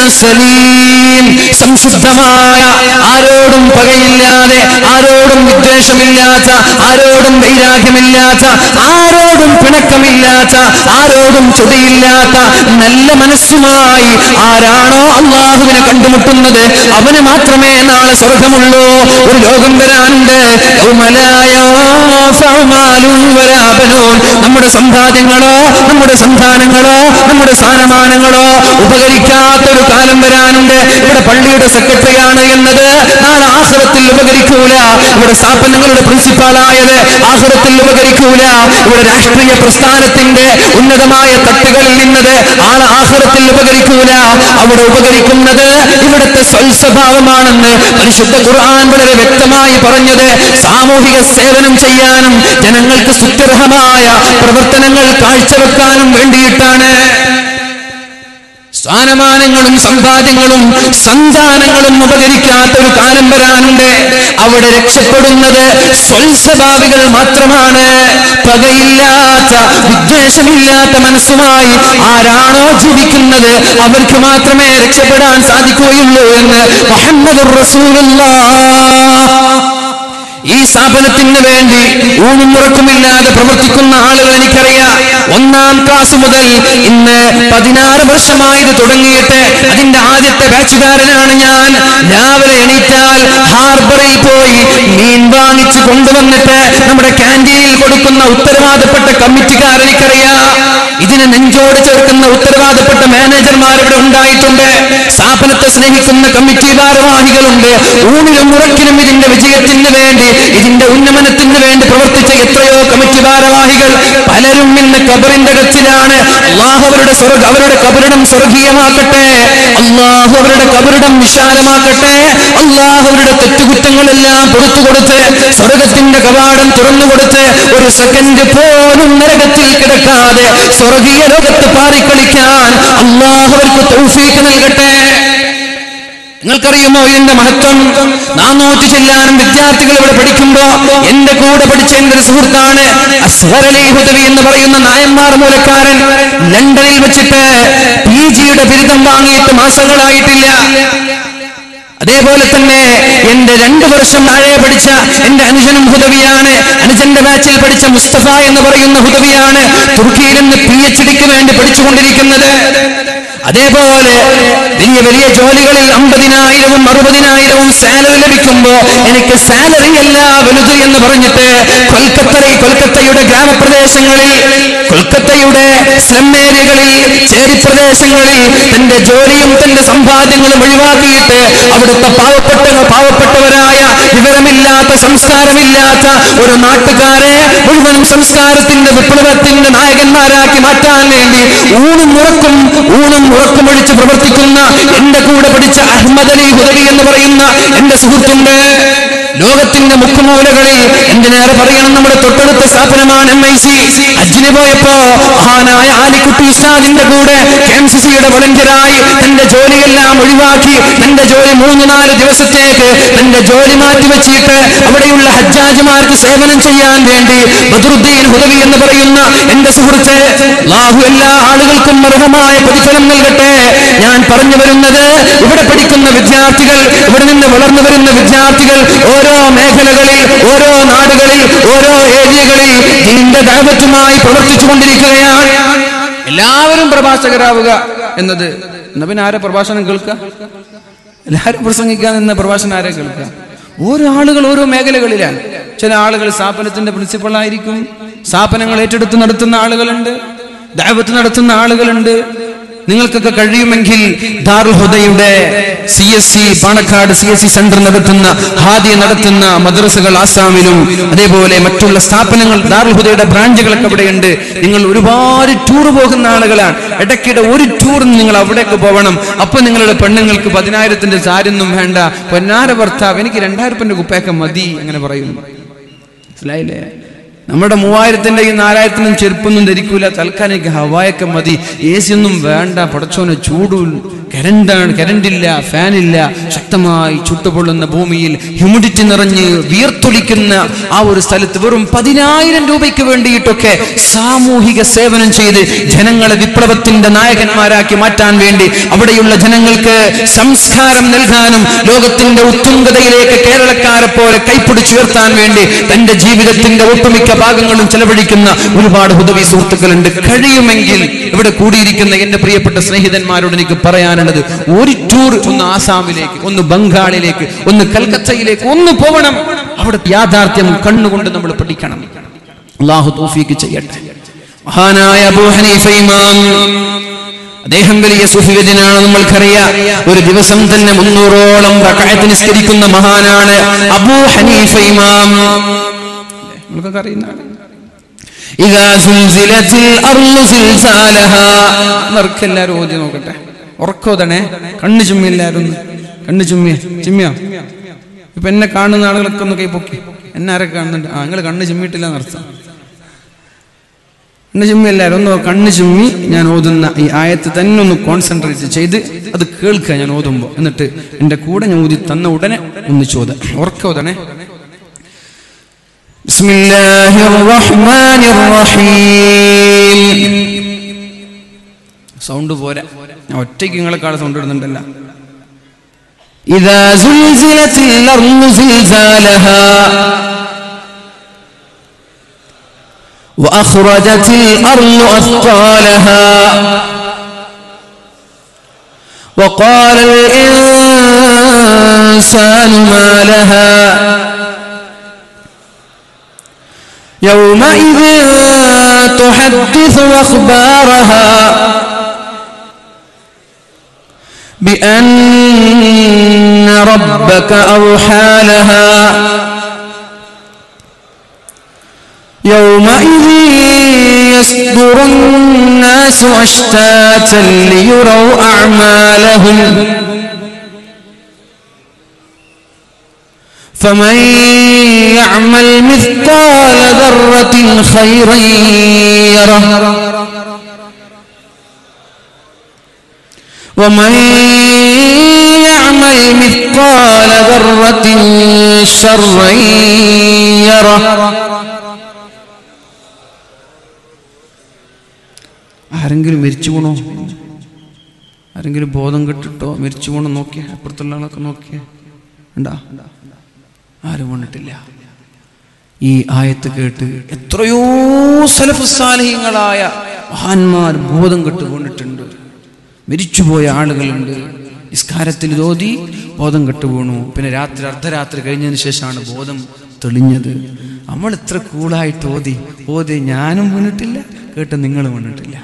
സലീം. സംശുദ്ധമായ, ആരോടും പകയില്ലാതെ, ആരോടും വിദ്വേഷമില്ലാത്ത, ആരോടും വൈരാഗ്യമില്ലാത്ത, ആരോടും പിണക്കമില്ലാത്ത, ആരോടും ചൊടിയില്ലാത്ത നല്ല മനസ്സുമായി ആരാണോ അല്ലാഹുവിനെ കണ്ടുമുട്ടുന്നത് അവന് മാത്രമേ നാളെ സ്വർഗമുള്ളൂ. ഒരു ലോകം വരാനുണ്ട്, നമ്മുടെ സമ്പാദ്യങ്ങളോ നമ്മുടെ സന്താനങ്ങളോ നമ്മുടെ സ്ഥാനമാനങ്ങളോ ഉപകരിക്കാത്തൊരു കാലം വരാനുണ്ട്. ഇവിടെ പള്ളിയുടെ സെക്രട്ടറിയാണ് എന്നത് നാളെ ആഖിറത്തിൽ ഉപകരിക്കൂല. ഇവിടെ സ്ഥാപനങ്ങളുടെ പ്രിൻസിപ്പാളായത് ആഖിറത്തിൽ ഉപകരിക്കൂല. ഇവിടെ രാഷ്ട്രീയ പ്രസ്ഥാനത്തിന്റെ ഉന്നതമായ തട്ടുകളിൽ നിന്നത് ആളെ ആഖിറത്തിൽ ഉപകരിക്കൂല. അവിടെ ഉപകരിക്കുന്നത് ഇവിടുത്തെ സ്വൽസ്വഭാവമാണെന്ന് പരിശുദ്ധ ഖുർആൻ വളരെ വ്യക്തമായി പറഞ്ഞത് സാമൂഹിക സേവനം ചെയ്യാനും ജനങ്ങൾക്ക് സ്തുത്യർഹമായ പ്രവർത്തനങ്ങൾ കാഴ്ചവെക്കാനും വേണ്ടിയിട്ടാണ്. സ്ഥാനമാനങ്ങളും സമ്പാദ്യങ്ങളും സന്താനങ്ങളും ഉപകരിക്കാത്ത ഒരു കാലം വരാനുണ്ട്. അവിടെ രക്ഷപ്പെടുന്നത് സ്വൽസ്വഭാവികൾ മാത്രമാണ്. പകയില്ലാത്ത, വിദ്വേഷമില്ലാത്ത മനസ്സുമായി ആരാണോ ജീവിക്കുന്നത് അവർക്ക് മാത്രമേ രക്ഷപ്പെടാൻ സാധിക്കുകയുള്ളൂ എന്ന് മുഹമ്മദുർ റസൂലുള്ളാഹ്. ഈ സ്ഥാപനത്തിന് വേണ്ടി ഊണും ഉറക്കുമില്ലാതെ പ്രവർത്തിക്കുന്ന ആളുകൾ എനിക്കറിയാം. ഒന്നാം ക്ലാസ് മുതൽ ഇന്ന് പതിനാറ് വർഷമായി ഇത് തുടങ്ങിയിട്ട് അതിന്റെ ആദ്യത്തെ ബാച്ചുകാരനാണ് ഞാൻ. രാവിലെ എണീറ്റാൽ ഹാർബറിൽ പോയി മീൻ വാങ്ങിച്ചു കൊണ്ടുവന്നിട്ട് നമ്മുടെ ക്യാൻറ്റീനിൽ കൊടുക്കുന്ന ഉത്തരവാദപ്പെട്ട കമ്മിറ്റിക്കാർ എനിക്കറിയാം. ഇതിനെ നെഞ്ചോട് ചേർക്കുന്ന ഉത്തരവാദപ്പെട്ട മാനേജർമാർ ഇവിടെ ഉണ്ടായിട്ടുണ്ട്. സ്ഥാപനത്തെ സ്നേഹിക്കുന്ന കമ്മിറ്റി ഭാരവാഹികളുണ്ട്. ഊണിലും ഉറക്കിലും ഇതിന്റെ വിജയത്തിന് വേണ്ടി, ഇതിന്റെ ഉന്നമനത്തിന് വേണ്ടി പ്രവർത്തിച്ച എത്രയോ കമ്മിറ്റി ഭാരവാഹികൾ പലരും ഇന്ന് ഖബറിന്റെ കച്ചിലാണ്. അല്ലാഹു അവരുടെ സ്വർഗ്ഗ അവരുടെ ഖബറിടം സ്വർഗീയമാക്കട്ടെ. അല്ലാഹു അവരുടെ ഖബറിടം വിശാലമാക്കട്ടെ. അല്ലാഹു അവരുടെ തെറ്റുകുറ്റങ്ങളെല്ലാം പുറത്തു കൊടുത്ത് സ്വർഗത്തിന്റെ കവാടം തുറന്നു കൊടുത്ത് ഒരു സെക്കൻഡ് പോലും നരകത്തിൽ കിടക്കാതെ സ്വർഗീയ ലോകത്ത് പാറിക്കളിക്കാൻ അല്ലാഹു അവർക്ക് തൗഫീഖ് നൽകട്ടെ. നിങ്ങൾക്കറിയുമോ ഇതിന്റെ മഹത്വം? നാനൂറ്റി ചെല്ലാനും വിദ്യാർത്ഥികൾ ഇവിടെ പഠിക്കുമ്പോ എന്റെ കൂടെ പഠിച്ച എന്റെ ഒരു സുഹൃത്താണ് അസ്ഹർ അലി ഹുദവി എന്ന് പറയുന്ന നായന്മാർ മൂലക്കാരൻ. ലണ്ടനിൽ വെച്ചിട്ട് പി ജിയുടെ ബിരുദം വാങ്ങിയിട്ട് മാസങ്ങളായിട്ടില്ല. അതേപോലെ തന്നെ എന്റെ രണ്ടു വർഷം താഴെ പഠിച്ച എന്റെ അനുജനും ഹുദവിയാണ്. അനുജന്റെ ബാച്ചിൽ പഠിച്ച മുസ്തഫ എന്ന് പറയുന്ന ഹുദവിയാണ് തുർക്കിയിൽ നിന്ന് പി എച്ച് ഡിക്ക് വേണ്ടി പഠിച്ചുകൊണ്ടിരിക്കുന്നത്. അതേപോലെ വലിയ വലിയ ജോലികളിൽ അമ്പതിനായിരവും അറുപതിനായിരവും സാലറി ലഭിക്കുമ്പോ എനിക്ക് സാലറി അല്ല വലുത് എന്ന് പറഞ്ഞിട്ട് കൊൽക്കത്തയിൽ കൊൽക്കത്തയുടെ ഗ്രാമപ്രദേശങ്ങളിൽ, കൊൽക്കത്തയുടെ സ്ലം ഏരിയകളിൽ, ചേരിപ്രദേശങ്ങളിൽ തന്റെ ജോലിയും തന്റെ സമ്പാദ്യങ്ങളും ഒഴിവാക്കിയിട്ട് അവിടുത്തെ പാവപ്പെട്ട പാവപ്പെട്ടവരായ വിവരമില്ലാത്ത സംസ്കാരമില്ലാത്ത ഒരു നാട്ടുകാരെ മുഴുവനും സംസ്കാരത്തിന്റെ വിപ്ലവത്തിന്റെ നായകന്മാരാക്കി മാറ്റാൻ വേണ്ടി ഊണും ഉറക്കും ഊണും ഉറക്കുമൊഴിച്ച് പ്രവർത്തിക്കുന്ന എന്റെ കൂടെ പഠിച്ച അഹ്മദ് അലി ഹുദവി എന്ന് പറയുന്ന എന്റെ സുഹൃത്തുണ്ട്. ലോകത്തിന്റെ മുക്കുമൂലകളിൽ എന്തിനേറെ പറയണം, നമ്മുടെ തൊട്ടടുത്ത സ്ഥാപനമാണ് എം ഐ സി. ഹജ്ജിന് പോയപ്പോ മഹാനായ ആലിക്കുട്ടി ഉസ്താദിന്റെ കൂടെ കെ എം സി സിയുടെ വളണ്ടിയറായി തന്റെ ജോലിയെല്ലാം ഒഴിവാക്കി തന്റെ ജോലി മൂന്ന് നാല് ദിവസത്തേക്ക് തന്റെ ജോലി മാറ്റിവെച്ചിട്ട് അവിടെയുള്ള ഹജ്ജാജിമാർക്ക് സേവനം ചെയ്യാൻ വേണ്ടി ബദറുദ്ദീൻ ഹുദവി എന്ന് പറയുന്ന എന്റെ സുഹൃത്ത്, അല്ലാഹു എല്ലാ ആളുകൾക്കും അർഹമായ പ്രതിഫലം നൽകട്ടെ. ഞാൻ പറഞ്ഞു വരുന്നത്, ഇവിടെ പഠിക്കുന്ന വിദ്യാർത്ഥികൾ, ഇവിടെ നിന്ന് വളർന്നു വരുന്ന വിദ്യാർത്ഥികൾ ഓരോ മേഖലകളിൽ, ഓരോ നാടുകളിൽ, ഓരോ ഏരിയകളിൽ ദീന്റെ ദഅവത്തുമായി പ്രവർത്തിച്ചു കൊണ്ടിരിക്കുകയാണ്. എല്ലാവരും പ്രഭാഷകരാവുക എന്നത് എന്നാ പിന്നെ ആരെ പ്രഭാഷണം കേൾക്കുക? എല്ലാവരും പ്രസംഗിക്കാൻ എന്ന പ്രഭാഷണം ആരെ കേൾക്കുക? ഓരോ ആളുകൾ ഓരോ മേഖലകളിലാണ്. ചില ആളുകൾ സ്ഥാപനത്തിന്റെ പ്രിൻസിപ്പളായിരിക്കും, സ്ഥാപനങ്ങൾ ഏറ്റെടുത്ത് നടത്തുന്ന ആളുകളുണ്ട്, ദഅവത്ത് നടത്തുന്ന ആളുകളുണ്ട്. നിങ്ങൾക്കൊക്കെ കഴിയുമെങ്കിൽ ദാറുൽ ഹുദയുടെ C S C Panakkad C S C centre നടത്തുന്ന, ഹാദിയ നടത്തുന്ന മദ്രസകൾ ആസാമിലും അതേപോലെ മറ്റുള്ള സ്ഥാപനങ്ങൾ, ദാറുൽ ഹുദയുടെ ബ്രാഞ്ചുകളൊക്കെ അവിടെയുണ്ട്. നിങ്ങൾ ഒരുപാട് ടൂർ പോകുന്ന ആളുകളാണ്. ഇടയ്ക്കിടെ ഒരു ടൂറിന് നിങ്ങൾ അവിടേക്ക് പോകണം. അപ്പൊ നിങ്ങളുടെ പെണ്ണുങ്ങൾക്ക് പതിനായിരത്തിന്റെ സാരിയൊന്നും വേണ്ട, പൊന്നാര ഭർത്താവ് എനിക്ക് രണ്ടായിരം രൂപന്റെ കുപ്പയൊക്കെ മതി അങ്ങനെ പറയുന്നു. മനസ്സിലായില്ലേ? നമ്മുടെ മൂവായിരത്തിന്റെ ഈ നാലായിരത്തിനും ചെരുപ്പൊന്നും ധരിക്കൂല, തൽക്കാലം എനിക്ക് ഹവായൊക്കെ മതി, എ സി ഒന്നും വേണ്ട, പടച്ചോനെ ചൂടും കരണ്ടാണ്, കരണ്ടില്ല, ഫാനില്ല, ശക്തമായി ചുട്ടുപൊള്ളുന്ന ഭൂമിയിൽ ഹ്യൂമിഡിറ്റി നിറഞ്ഞ് വിയർത്തൊലിക്കുന്ന ആ ഒരു സ്ഥലത്ത് വെറും പതിനായിരം രൂപയ്ക്ക് വേണ്ടിയിട്ടൊക്കെ സാമൂഹിക സേവനം ചെയ്ത് ജനങ്ങളെ വിപ്ലവത്തിന്റെ നായകന്മാരാക്കി മാറ്റാൻ വേണ്ടി, അവിടെയുള്ള ജനങ്ങൾക്ക് സംസ്കാരം നൽകാനും ലോകത്തിന്റെ ഉത്തുംഗതയിലേക്ക് കേരളക്കാരെ പോലെ കൈപ്പിടിച്ചുയർത്താൻ വേണ്ടി തന്റെ ജീവിതത്തിന്റെ ഒട്ടുമിക്ക ഭാഗങ്ങളും ചെലവഴിക്കുന്ന ഒരുപാട് ഹുദവി സുഹൃത്തുക്കളുണ്ട്. കഴിയുമെങ്കിൽ ഇവിടെ കൂടിയിരിക്കുന്ന എന്റെ പ്രിയപ്പെട്ട സ്നേഹിതന്മാരോട് എനിക്ക് പറയാനുള്ളത്, ഒരു ടൂർ ഒന്ന് ആസാമിലേക്ക്, ഒന്ന് ബംഗാളിലേക്ക്, ഒന്ന് കൽക്കത്തയിലേക്ക് ഒന്ന് പോകണം. അവിടെ യാഥാർത്ഥ്യം കണ്ണുകൊണ്ട് നമ്മൾ പഠിക്കണം. അല്ലാഹു തൗഫീഖ് ചെയ്യട്ടെ. മഹാനായ അബൂ ഹനീഫ ഇമാം, അദ്ദേഹം വലിയ സുഫിയനാണ്, നമ്മൾക്കറിയാം. ഒരു ദിവസം തന്നെ മുന്നൂറോളം റക്അത്ത് നിസ്കരിക്കുന്ന മഹാനാണ് അബൂ ഹനീഫ ഇമാം. നമുക്കൊക്കെ അറിയുന്നതാണ്. ഇദാ സുൽസിലത്തിൽ അർളു സിൽസാലഹാ. എല്ലാവരും ഓതി നോക്കട്ടെ, ഉറക്കോതണേ, കണ്ണു ചുമ്മി, എല്ലാവരും കണ്ണു ചുമ്മി ചിമ്മിയോ? ഇപ്പൊ എന്നെ കാണുന്ന ആളുകളൊക്കെ ഒന്ന് കൈ പൊക്കി. എന്നെ ആരൊക്കെ കാണുന്നുണ്ട്? ആ, നിങ്ങൾ കണ്ണ് ചുമ്മിയിട്ടില്ല എന്നർത്ഥം. കണ്ണ് ചുമ്മി, എല്ലാവരും ഒന്ന് കണ്ണ് ചുമ്മി ഞാൻ ഓതുന്ന ഈ ആയത്ത് തന്നെ ഒന്ന് കോൺസെൻട്രേറ്റ് ചെയ്ത് അത് കേൾക്കുക ഞാൻ ഓതുമ്പോ. എന്നിട്ട് എന്റെ കൂടെ ഞാൻ ഊതി തന്ന ഉടനെ ഒന്ന് ചോദ ഉറക്കോതണേ. ബിസ്മില്ലാഹിർ റഹ്മാനിർ റഹീം. സൗണ്ട് പോരാ, ഞാൻ ഒറ്റയ്ക്ക് നിങ്ങളെക്കാളും സൗണ്ട് ഇടുന്നുണ്ടല്ല. ഇദാ സുൽസിലത്തിൽ അർളു സിൽസാലഹാ وأخرجت الأرض أثقالها وقال الإنسان ما لها يومئذ تحدث أخبارها بأن ربك أوحى لها يومئذ يصدر الناس أشتاتا ليروا أعمالهم فمن يعمل مثقال ذرة خيرا يره ومن يعمل مثقال ذرة شرا يره. ആരെങ്കിലും മരിച്ചു പോണോ? ആരെങ്കിലും ബോധം കെട്ടിട്ടോ മരിച്ചു പോണോ നോക്കിയ? അപ്പുറത്തുള്ള ആളൊക്കെ നോക്കിയ ഉണ്ടാ? ആരും വന്നിട്ടില്ല. ഈ ആയത്ത് കേട്ട് എത്രയോ സലഫ് സാലിഹീങ്ങളായ മഹാന്മാർ ബോധം കെട്ട് വീണിട്ടുണ്ട്. മരിച്ചുപോയ ആളുകളുണ്ട്. നിസ്കാരത്തിൽ ഓതി ബോധം കെട്ട് വീണു. പിന്നെ രാത്രി അർദ്ധരാത്രി കഴിഞ്ഞതിന് ശേഷമാണ് ബോധം തെളിഞ്ഞത്. നമ്മൾ ഇത്ര കൂളായിട്ട് ഓതി ഓതി ഞാനും വീണിട്ടില്ല, കേട്ട് നിങ്ങളും വീണിട്ടില്ല.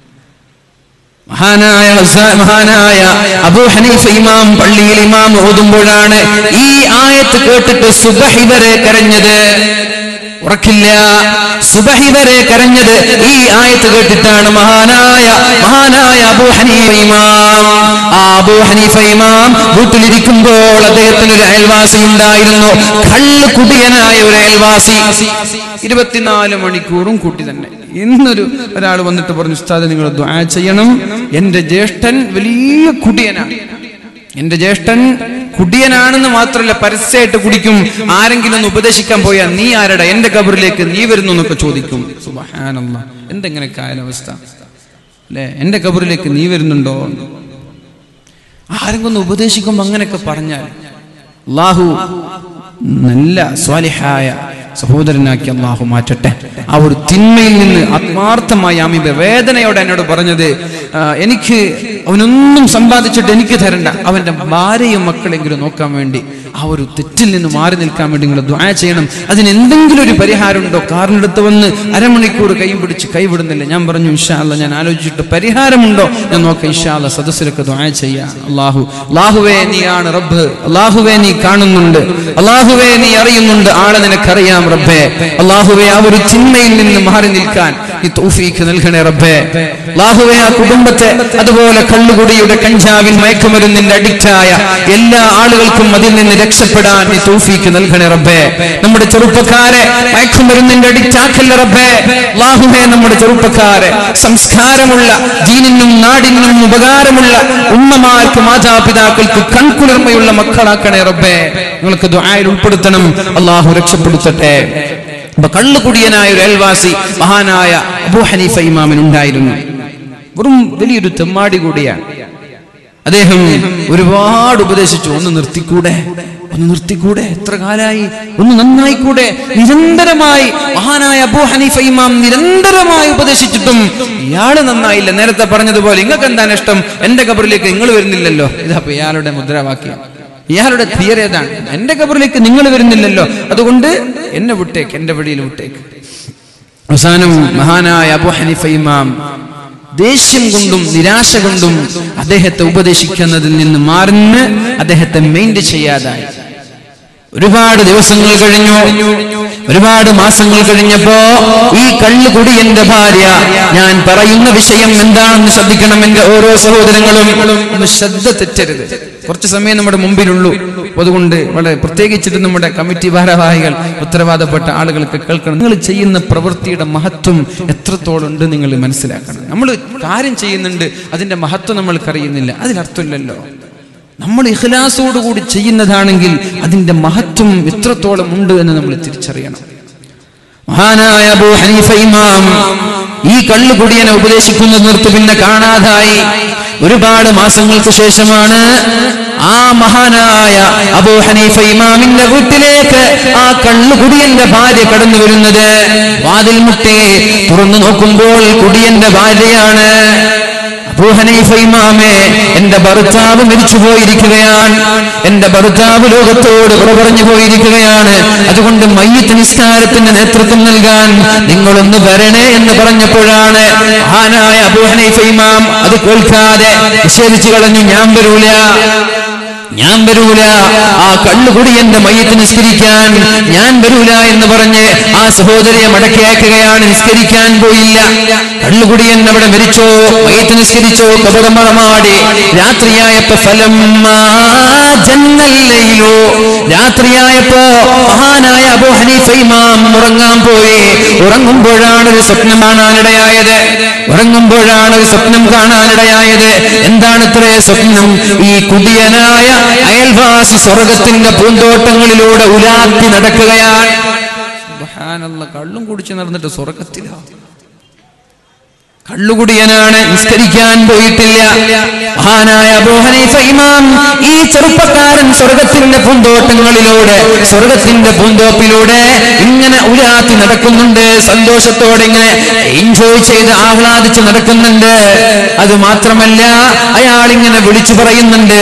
മഹാനായ മഹാനായ അബൂ ഹനീഫ ഇമാം പള്ളിയിൽ ഇമാം ഓതുമ്പോഴാണ് ഈ ആയത്ത് കേട്ടിട്ട് സുബഹി വരെ കരഞ്ഞത്. ഉറക്കില്ല, സുബഹി വരെ കരഞ്ഞത് ഈ ആയത്ത് കേട്ടിട്ടാണ്. മഹാനായ മഹാനായ അബൂ ഹനീഫ ഇമാം ആ അബൂ ഹനീഫ ഇമാം വീട്ടിലിരിക്കുമ്പോൾ അദ്ദേഹത്തിന് ഒരു അയൽവാസി ഉണ്ടായിരുന്നു. കള്ള് കുടിയനായ ഒരു അയൽവാസി. ഇരുപത്തിനാല് മണിക്കൂറും കൂട്ടി തന്നെ. ഇന്നൊരു ഒരാൾ വന്നിട്ട് പറഞ്ഞു, ഉസ്താദ് നിങ്ങൾ ദുആ ചെയ്യണം, എന്റെ ജ്യേഷ്ഠൻ വലിയ കുടിയനാണ്. എന്റെ ജ്യേഷ്ഠൻ കുടിയനാണെന്ന് മാത്രമല്ല പരസ്യമായിട്ട് കുടിക്കും. ആരെങ്കിലും ഒന്ന് ഉപദേശിക്കാൻ പോയാൽ നീ ആരടാ, എന്റെ ഖബറിലേക്ക് നീ വരുന്നു എന്നൊക്കെ ചോദിക്കും. സുബ്ഹാനല്ലാഹ്, എന്തെങ്ങനെ കാലാവസ്ഥ അല്ലെ? എന്റെ ഖബറിലേക്ക് നീ വരുന്നുണ്ടോ? ആരെങ്കിലും ഒന്ന് ഉപദേശിക്കുമ്പോ അങ്ങനെയൊക്കെ പറഞ്ഞാൽ അല്ലാഹു നല്ല സ്വാലിഹായ സഹോദരനാക്കി അല്ലാഹു മാറ്റട്ടെ. ആ ഒരു തിന്മയിൽ നിന്ന് ആത്മാർത്ഥമായി അമീബ വേദനയോടെ എന്നോട് പറഞ്ഞത്, എനിക്ക് അവനൊന്നും സമ്പാദിച്ചിട്ട് എനിക്ക് തരണ്ട, അവന്റെ ഭാര്യയും മക്കളെങ്കിലും നോക്കാൻ വേണ്ടി ആ ഒരു തെറ്റിൽ നിന്ന് മാറി നിൽക്കാൻ വേണ്ടി നിങ്ങൾ ദുആ ചെയ്യണം. അതിന് എന്തെങ്കിലും ഒരു പരിഹാരം ഉണ്ടോ? കാറിനടുത്ത് വന്ന് അരമണിക്കൂർ കൈ പിടിച്ച് കൈവിടുന്നില്ല. ഞാൻ പറഞ്ഞു ഇൻഷാ അല്ലാഹ് ഞാൻ ആലോചിച്ചിട്ട് പരിഹാരമുണ്ടോ ഞാൻ നോക്കാം. ഇൻഷാ അല്ലാഹ് സദസ്സിലൊക്കെ ദുആ ചെയ്യാം. അല്ലാഹു അല്ലാഹുവേ നീയാണ് റബ്ബ്, അല്ലാഹുവേ നീ കാണുന്നുണ്ട്, അല്ലാഹുവേ നീ അറിയുന്നുണ്ട്, ആളെ നിനക്കറിയാം റബ്ബേ. അല്ലാഹുവേ ആ ഒരു ചിന്മയിൽ നിന്ന് മാറി നിൽക്കാൻ നീ തൗഫീഖ് നൽകണേ റബ്ബേ. അല്ലാഹുവേ ആ കുടുംബത്തെ, അതുപോലെ കള്ളുകുടിയുടെ കഞ്ചാവിൻ മയക്കുമരുന്നിന്റെ അഡിക്റ്റായ എല്ലാ ആളുകൾക്കും അതിൽ നിന്ന് രക്ഷപ്പെടാൻ നീ തൗഫീഖ് നൽകണേ റബ്ബേ. നമ്മുടെ ചെറുപ്പക്കാരെ മയക്കുമരുന്നിന്റെ അഡിക്റ്റ് ആക്കല്ല റബ്ബേ. അല്ലാഹുവേ നമ്മുടെ ചെറുപ്പക്കാരെ സംസ്കാരമുള്ള, ദീനിനും നാടിനും ഉപകാരമുള്ള ഉമ്മമാർക്ക്, മാതാപിതാക്കൾക്ക് കൺകുളിർമയുള്ള മക്കളാക്കണേ റബ്ബേ. നിങ്ങൾക്ക് ദുആയിൽ ഉൾപ്പെടുത്തണം. അല്ലാഹു രക്ഷപ്പെടുത്തട്ടെ. കള്ളുകുടിയനായ ഒരു അയൽവാസി മഹാനായ അബൂ ഹനീഫ ഇമാമിനുണ്ടായിരുന്നു. വെറും വലിയൊരു തെമ്മാടി കൂടിയാണ്. അദ്ദേഹം ഒരുപാട് ഉപദേശിച്ചു. ഒന്ന് നിർത്തിക്കൂടെ, ഒന്ന് നിർത്തിക്കൂടെ, എത്ര കാലായി, ഒന്ന് നന്നായിക്കൂടെ. നിരന്തരമായി മഹാനായ അബൂ ഹനീഫ ഇമാം നിരന്തരമായി ഉപദേശിച്ചിട്ടും ഇയാള് നന്നായില്ല. നേരത്തെ പറഞ്ഞതുപോലെ നിങ്ങൾക്ക് എന്താണ് ഇഷ്ടം, എന്റെ ഖബറിലേക്ക് നിങ്ങൾ വരുന്നില്ലല്ലോ. ഇതപ്പോ ഇയാളുടെ മുദ്രാവാക്യം, ഇയാളുടെ തിയറി ഏതാണ്? എന്റെ ഖബറിലേക്ക് നിങ്ങൾ വരുന്നില്ലല്ലോ, അതുകൊണ്ട് എന്നെ വിട്ടേക്ക്, എന്റെ വഴിയിൽ വിട്ടേക്ക്. അവസാനം മഹാനായ അബൂ ഹനീഫ ഇമാം ദേഷ്യം കൊണ്ടും നിരാശ കൊണ്ടും അദ്ദേഹത്തെ ഉപദേശിക്കുന്നതിൽ നിന്ന് മാറിന് അദ്ദേഹത്തെ മെയിൻറ്റ് ചെയ്യാതായി. ഒരുപാട് ദിവസങ്ങൾ കഴിഞ്ഞു, ഒരുപാട് മാസങ്ങൾ കഴിഞ്ഞപ്പോ ഈ കള്ളുകുടിയന്റെ ഭാര്യ, ഞാൻ പറയുന്ന വിഷയം എന്താണെന്ന് ശ്രദ്ധിക്കണം എന്റെ ഓരോ സഹോദരങ്ങളും, ഒന്ന് ശ്രദ്ധ തെറ്റരുത്. കുറച്ച് സമയം നമ്മുടെ മുമ്പിലുള്ളൂ, അതുകൊണ്ട് വളരെ പ്രത്യേകിച്ചിട്ട് നമ്മുടെ കമ്മിറ്റി ഭാരവാഹികൾ, ഉത്തരവാദപ്പെട്ട ആളുകൾക്ക് കേൾക്കണം. നിങ്ങൾ ചെയ്യുന്ന പ്രവൃത്തിയുടെ മഹത്വം എത്രത്തോളം ഉണ്ട് നിങ്ങൾ മനസ്സിലാക്കണം. നമ്മൾ കാര്യം ചെയ്യുന്നുണ്ട്, അതിന്റെ മഹത്വം നമ്മൾക്കറിയുന്നില്ല, അതിനർത്ഥമില്ലല്ലോ. നമ്മൾ ഇഖ്ലാസോടുകൂടി ചെയ്യുന്നതാണെങ്കിൽ അതിന്റെ മഹത്വം എത്രത്തോളം ഉണ്ട് എന്ന് നമ്മൾ തിരിച്ചറിയണം. മഹാനായ അബൂ ഹനീഫ ഇമാം ഈ കള്ളുകുടിയനെ ഉപദേശിക്കുന്നത് നിർത്തി പിന്നെ കാണാതായി. ഒരുപാട് മാസങ്ങൾക്ക് ശേഷമാണ് ആ മഹാനായ അബൂ ഹനീഫ ഇമാമിന്റെ വീട്ടിലേക്ക് ആ കള്ളുകുടിയന്റെ ഭാര്യ കടന്നു വരുന്നത്. വാതിൽ മുട്ടി തുറന്നു നോക്കുമ്പോൾ കുടിയന്റെ ഭാര്യയാണ്. അബൂ ഹനീഫ ഇമാമേ, എന്റെ ഭർത്താവ് മരിച്ചു പോയിരിക്കുകയാണ്, എന്റെ ഭർത്താവ് ലോകത്തോട് വിട പറഞ്ഞു പോയിരിക്കുകയാണ്, അതുകൊണ്ട് മയ്യിത്ത് നിസ്കാരത്തിന് നേതൃത്വം നൽകാൻ നിങ്ങളൊന്ന് വരണേ എന്ന് പറഞ്ഞപ്പോഴാണ് മഹാനായ അബൂ ഹനീഫ ഇമാം അത് കേൾക്കാതെ നിഷേധിച്ചു കളഞ്ഞു. ഞാൻ വരൂല, ഞാൻ വരൂല, ആ കള്ളുകുടിയന്റെ മയ്യിത്ത് നിസ്കരിക്കാൻ ഞാൻ വരൂല എന്ന് പറഞ്ഞ് ആ സഹോദരിയെ മടക്കി അയക്കുകയാണ്. നിസ്കരിക്കാൻ പോയില്ല. കള്ളുകുടിയൻ അവിടെ മരിച്ചോ, മയ്യിത്ത് നിസ്കരിച്ചോ, കപടമറമാടി. രാത്രിയായപ്പോ ഫലം ജന്നല്ലയിലോ, രാത്രിയായപ്പോ മഹാനായ അബൂ ഹനീഫ ഇമാം ഉറങ്ങാൻ പോയി. ഉറങ്ങുമ്പോഴാണ് ഒരു സ്വപ്നം കാണാനിടയായത്. ഉറങ്ങുമ്പോഴാണ് ഒരു സ്വപ്നം കാണാനിടയായത്. എന്താണ് ഇത്രേ സ്വപ്നം? ഈ കുടിയനായ അയൽവാസി സ്വർഗത്തിന്റെ പൂന്തോട്ടങ്ങളിലൂടെ ഉലാത്തി നടക്കുകയാണ്. സുബ്ഹാനല്ലാഹ്, കള്ളും കുടിച്ച് നടന്നിട്ട് സ്വർഗത്തിലാണ്. കള്ളുകുടിയനാണ്, നിസ്കരിക്കാൻ പോയിട്ടില്ല. മഹാനായ അബൂ ഹനീഫ ഇമാം ഈ ചെറുപ്പക്കാരൻ സ്വർഗത്തിന്റെ പൂന്തോട്ടങ്ങളിലൂടെ, സ്വർഗത്തിന്റെ പൂന്തോപ്പിലൂടെ ഇങ്ങനെ ഉലാത്തി നടക്കുന്നുണ്ട്. സന്തോഷത്തോടെ ഇങ്ങനെ എൻജോയ് ചെയ്ത് ആഹ്ലാദിച്ച് നടക്കുന്നുണ്ട്. അത് മാത്രമല്ല, അയാൾ ഇങ്ങനെ വിളിച്ചു പറയുന്നുണ്ട്,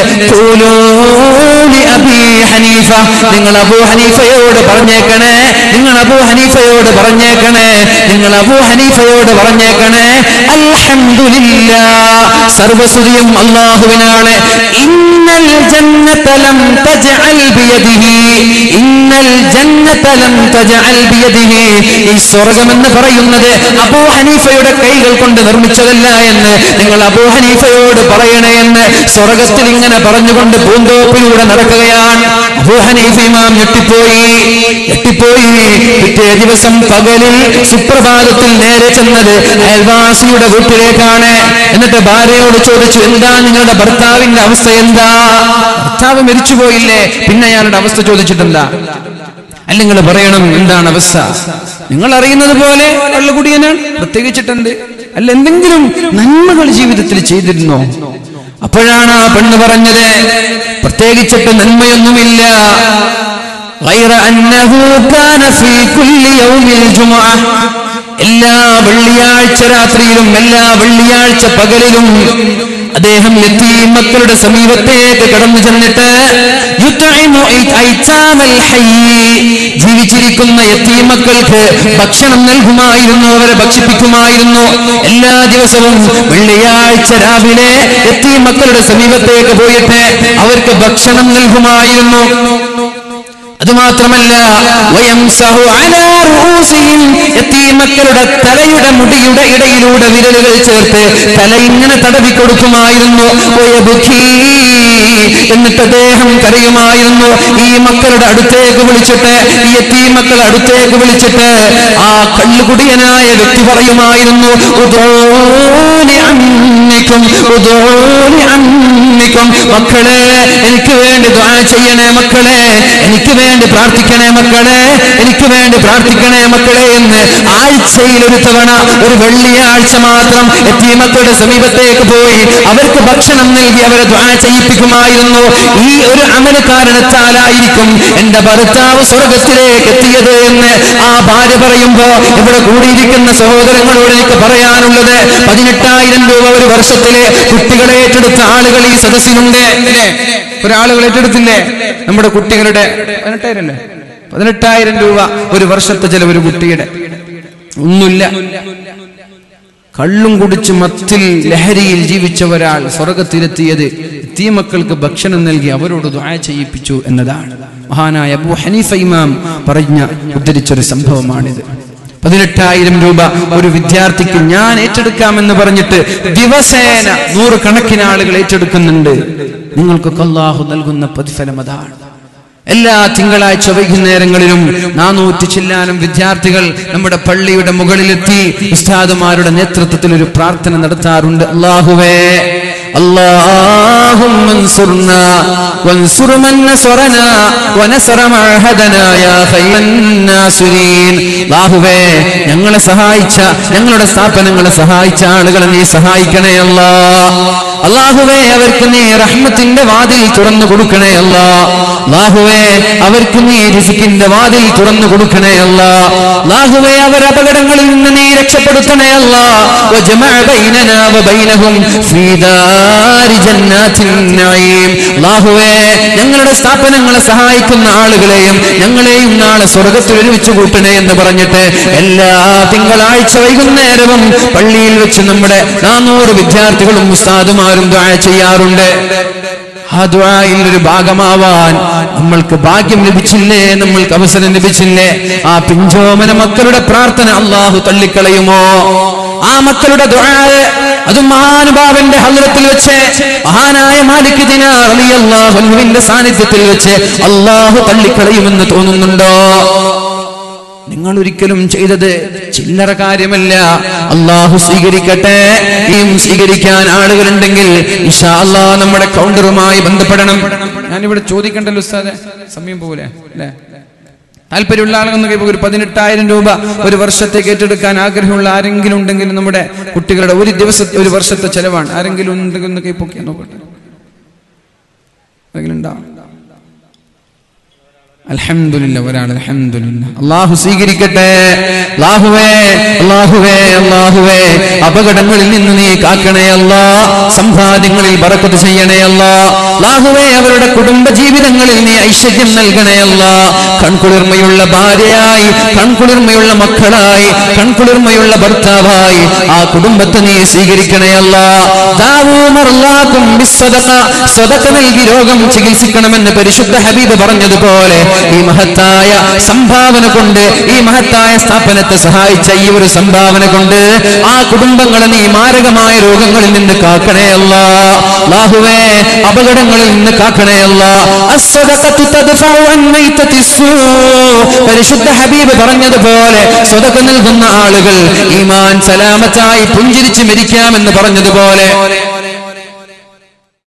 അബീ ഹനീഫ, നിങ്ങൾ അബൂ ഹനീഫയോട് പറഞ്ഞേക്കണേ, നിങ്ങൾ അബൂ ഹനീഫയോട് പറഞ്ഞേക്കണേ, നിങ്ങൾ അബൂ ഹനീഫയോട് പറഞ്ഞേക്കണേ, അൽഹംദുലില്ലാഹ്, സർവസ്തുതിയും അല്ലാഹുവിനാണ്. ഇന്നൽ ജന്നത ലം തജഅൽ ബിയദിഹി, ഇന്നൽ ജന്നത ലം തജഅൽ ബിയദിഹി, ഈ സ്വർഗ്ഗം എന്ന് പറയുന്നത് അബൂ ഹനീഫയുടെ കൈകൾ കൊണ്ട് നിർമ്മിച്ചതല്ല എന്ന് നിങ്ങൾ അബൂ ഹനീഫയോട് പറയണേ എന്ന് സ്വർഗ്ഗത്തിൽ ഇങ്ങനെ പറഞ്ഞുകൊണ്ട് പൂന്തോപ്പിലൂടെ നടക്കുകയാണ്. അബൂ ഹനീഫ ഇമാം ഞെട്ടിപ്പോയി, ഞെട്ടിപ്പോയി. പിറ്റേ ദിവസം പകലിൽ സുപ്രഭാതത്തിൽ നേരെ ചെന്നത് അയൽവാസിയുടെ വീട്ടിലേക്കാണ്. എന്നിട്ട് ഭാര്യയോട് ചോദിച്ചു, എന്താ നിങ്ങളുടെ ഭർത്താവിന്റെ അവസ്ഥ, എന്താ? ഭർത്താവ് മരിച്ചുപോയില്ലേ, പിന്നെ അയാളുടെ അവസ്ഥ ചോദിച്ചിട്ടെന്താ? അല്ലെങ്കിൽ പറയണം എന്താണ് അവസ്ഥ. നിങ്ങൾ അറിയുന്നത് പോലെ കള്ളുകുടിയനാണ്, പ്രത്യേകിച്ചിട്ടുണ്ട്. അല്ല, എന്തെങ്കിലും നന്മകൾ ജീവിതത്തിൽ ചെയ്തിരുന്നോ? അപ്പോഴാണ് ആ പെണ്ണ് പറഞ്ഞത്, പ്രത്യേകിച്ചിട്ട് നന്മയൊന്നുമില്ല. غير أنه كان في كل يوم الجمعة, എല്ലാ വെള്ളിയാഴ്ച രാത്രിയിലും എല്ലാ വെള്ളിയാഴ്ച പകലിലും അദ്ദേഹം യതീം മക്കളുടെ സമീപത്തേക്ക് കടന്നു ചെന്നിട്ട് ജീവിച്ചിരിക്കുന്ന യതീം മക്കൾക്ക് ഭക്ഷണം നൽകുമായിരുന്നു, അവരെ ഭക്ഷിപ്പിക്കുമായിരുന്നു. എല്ലാ ദിവസവും വെള്ളിയാഴ്ച രാവിലെ യതീം മക്കളുടെ സമീപത്തേക്ക് പോയിട്ട് അവർക്ക് ഭക്ഷണം നൽകുമായിരുന്നു. അതുമാത്രമല്ല, യതീമക്കളുടെ തലയുടെ മുടിയുടെ ഇടയിലൂടെ വിരലുകൾ ചേർത്ത് തല ഇങ്ങനെ തടവി കൊടുക്കുമായിരുന്നു. എന്നിട്ട് അദ്ദേഹം കരയുമായിരുന്നു. ഈ മക്കളുടെ അടുത്തേക്ക് വിളിച്ചിട്ട്, ഈ യതീമക്കൾ അടുത്തേക്ക് വിളിച്ചിട്ട് ആ കള്ളുകുടിയനായ വ്യക്തി പറയുമായിരുന്നു, മക്കളെ എനിക്ക് വേണ്ടി ദുആ ചെയ്യണേ, മക്കളെ എനിക്ക് വേണ്ടി പ്രാർത്ഥിക്കണേ, മക്കളെ എനിക്ക് വേണ്ടി പ്രാർത്ഥിക്കണേ മക്കളെ എന്ന് ആഴ്ചയിൽ ഒരു തവണ, ഒരു വെള്ളിയാഴ്ച മാത്രം യതീമക്കളുടെ സമീപത്തേക്ക് പോയി അവർക്ക് ഭക്ഷണം നൽകി അവരെ ദുആ ചെയ്യിപ്പിക്കുമായിരുന്നു. ഈ ഒരു അമല കാരണത്താലായിരിക്കും എന്റെ ഭർത്താവ് സ്വർഗത്തിലേക്ക് എത്തിയത് എന്ന് ആ ഭാര്യ പറയുമ്പോ ഇവിടെ കൂടിയിരിക്കുന്ന സഹോദരങ്ങളോട് എനിക്ക് പറയാനുള്ളത്, പതിനെട്ടായിരം രൂപ ഒരു വർഷത്തിലെ കുട്ടികളെ ഏറ്റെടുത്ത ആളുകൾ ഈ സദസ്സിലുണ്ട്. ഒരാളുകൾ ഏറ്റെടുത്തില്ലേ നമ്മുടെ കുട്ടികളുടെ? പതിനെട്ടായിരം അല്ലേ? പതിനെട്ടായിരം രൂപ ഒരു വർഷത്തെ ചില ഒരു കുട്ടിയുടെ. ഒന്നുമില്ല, കള്ളും കുടിച്ച് മത്തിൽ ലഹരിയിൽ ജീവിച്ച ഒരാൾ സ്വർഗത്തിലെത്തിയത് യതീമക്കൾക്ക് ഭക്ഷണം നൽകി അവരോട് ദുആ ചെയ്യിപ്പിച്ചു എന്നതാണ്. മഹാനായ അബൂ ഹനീഫ ഇമാം പറഞ്ഞ ഉദ്ധരിച്ചൊരു സംഭവമാണിത്. പതിനെട്ടായിരം രൂപ ഒരു വിദ്യാർത്ഥിക്ക് ഞാൻ ഏറ്റെടുക്കാമെന്ന് പറഞ്ഞിട്ട് ദിവസേന നൂറുകണക്കിന് ആളുകൾ ഏറ്റെടുക്കുന്നുണ്ട്. നിങ്ങൾക്കൊക്കെ അല്ലാഹു നൽകുന്ന പ്രതിഫലം അതാണ്. എല്ലാ തിങ്കളാഴ്ച വൈകുന്നേരങ്ങളിലും നാനൂറ്റി ചില്ലാനും വിദ്യാർത്ഥികൾ നമ്മുടെ പള്ളിയുടെ മുകളിലെത്തി ഉസ്താദുമാരുടെ നേതൃത്വത്തിൽ ഒരു പ്രാർത്ഥന നടത്താറുണ്ട്. അല്ലാഹുവേ, اللهم انصرنا وانصر من نصرنا ونصر معهدنا يا خير الناصرين. അല്ലാഹുവേ, ഞങ്ങളെ സഹായിച്ച, ഞങ്ങളുടെ സ്ഥാപനങ്ങളെ സഹായിച്ച ആളുകളെ നീ സഹായിക്കണേ അല്ലാഹ്. അല്ലാഹുവേ അവർക്ക് നീ റഹ്മത്തിന്റെ വാതിൽ തുറന്നു കൊടുക്കണേ അല്ലാ. അല്ലാഹുവേ അവർക്ക് നീ റിസ്കിന്റെ വാതിൽ തുറന്നു കൊടുക്കണേ അല്ലാ. അല്ലാഹുവേ അവർ അപകടങ്ങളിൽ നിന്ന് നീ രക്ഷപ്പെടുത്തണേ അല്ലാ. വജമഅ ബൈനനാ വബൈനഹും ഫീ ദാരി ജന്നാത്തിൻ നഈം. അല്ലാഹുവേ ഞങ്ങളുടെ സ്ഥാപനങ്ങളെ സഹായിക്കുന്ന ആളുകളെയും ഞങ്ങളെയും നാളെ സ്വർഗ്ഗത്തിൽ ഒരുമിച്ച് കൂട്ടണേ എന്ന് പറഞ്ഞിട്ട് എല്ലാ തിങ്കളാഴ്ച വൈകുന്നേരവും പള്ളിയിൽ വെച്ച് നമ്മുടെ നാനൂറ് വിദ്യാർത്ഥികളും ഉസ്താദുമാരും ദുആ ചെയ്യാറുണ്ട്. ആ ദുആയിൽ ഒരു ഭാഗമാവാൻ നമ്മൾക്ക് ഭാഗ്യം ലഭിച്ചില്ലേ, നമ്മൾക്ക് അവസരം ലഭിച്ചില്ലേ? ആ പിഞ്ചോമന മക്കളുടെ പ്രാർത്ഥന അല്ലാഹു തള്ളിക്കളയുമോ? ആ മക്കളുടെ ദുആ അതും മഹാനുഭാവന്റെ ഹദ്റത്തിൽ വെച്ച് മഹാനായ മാലിക് ദിനാർ റളിയല്ലാഹു അൻഹുവിന്റെ സാന്നിധ്യത്തിൽ വെച്ച് അല്ലാഹു തള്ളിക്കളയുമെന്ന് തോന്നുന്നുണ്ടോ? നിങ്ങൾ ഒരിക്കലും ചെയ്തത് ചില്ലറ കാര്യമല്ല. അല്ലാഹു സ്വീകരിക്കട്ടെ. ഇനിയും സ്വീകരിക്കാൻ ആളുകളുണ്ടെങ്കിൽ ഇൻഷാ അല്ലാഹ് നമ്മുടെ കൗണ്ടറുമായി ബന്ധപ്പെടണം. ഞാനിവിടെ ചോദിക്കണ്ടല്ലോ ഉസ്താദെ, സമയം പോലെ അല്ലേ? താല്പര്യമുള്ള ആളുകൾ ഒരു പതിനെട്ടായിരം രൂപ ഒരു വർഷത്തേക്ക് ഏറ്റെടുക്കാൻ ആഗ്രഹമുള്ള ആരെങ്കിലും ഉണ്ടെങ്കിൽ നമ്മുടെ കുട്ടികളുടെ ഒരു ദിവസത്തെ ഒരു വർഷത്തെ ചെലവാണ്. ആരെങ്കിലും ഉണ്ടെങ്കിൽ കൈ പൊക്കിയാൽ നോക്കട്ടെ. ആരെങ്കിലും ഉണ്ടോ? അൽഹംദുലില്ലാഹ്, ഒരാൾ അൽഹംദുലില്ലാഹ്. അല്ലാഹു സ്വീകരിക്കട്ടെ. അല്ലാഹുവേ അല്ലാഹുവേ അല്ലാഹുവേ അപകടങ്ങളിൽ നിന്ന് നീ കാക്കണേ അല്ലാ. സമ്പാദ്യങ്ങളിൽ ബറക്കത്ത് ചെയ്യണേ അല്ലാ. അല്ലാഹുവേ അവരുടെ കുടുംബ ജീവിതങ്ങളിൽ നീ ഐശ്വര്യം നൽകണേ അല്ലാ. കൺകുളിർമയുള്ള ഭാര്യയായി, കൺകുളിർമയുള്ള മക്കളായി, കൺകുളിർമയുള്ള ഭർത്താവായി ആ കുടുംബത്തെ നീ സ്വീകരിക്കണേ അല്ലാ. ദാവൂമർലാക്കും ബിസ്സദഖ, സദഖ നൽകി രോഗം ചികിത്സിക്കണമെന്ന് പരിശുദ്ധ ഹബീബ് പറഞ്ഞതുപോലെ ഈ മഹത്തായ സംഭാവന കൊണ്ട്, ഈ മഹത്തായ സ്ഥാപനത്തെ സഹായിച്ച ഈ ഒരു സംഭാവന കൊണ്ട് ആ കുടുംബങ്ങളെ നീ മാരകമായ രോഗങ്ങളിൽ നിന്ന് കാക്കണേ അല്ലാ. അല്ലാഹുവേ അപകടങ്ങളിൽ നിന്ന് കാക്കണേ അല്ലാ. അസ്സദഖതു തദ്ഫഉ അൻ മൈതത്തിസ്സൂ, പരിശുദ്ധ ഹബീബ് പറഞ്ഞതുപോലെ സദഖ നൽകുന്ന ആളുകൾ ഈമാൻ സലാമത്തായി പുഞ്ചിരിച്ച് മരിക്കാമെന്ന് പറഞ്ഞതുപോലെ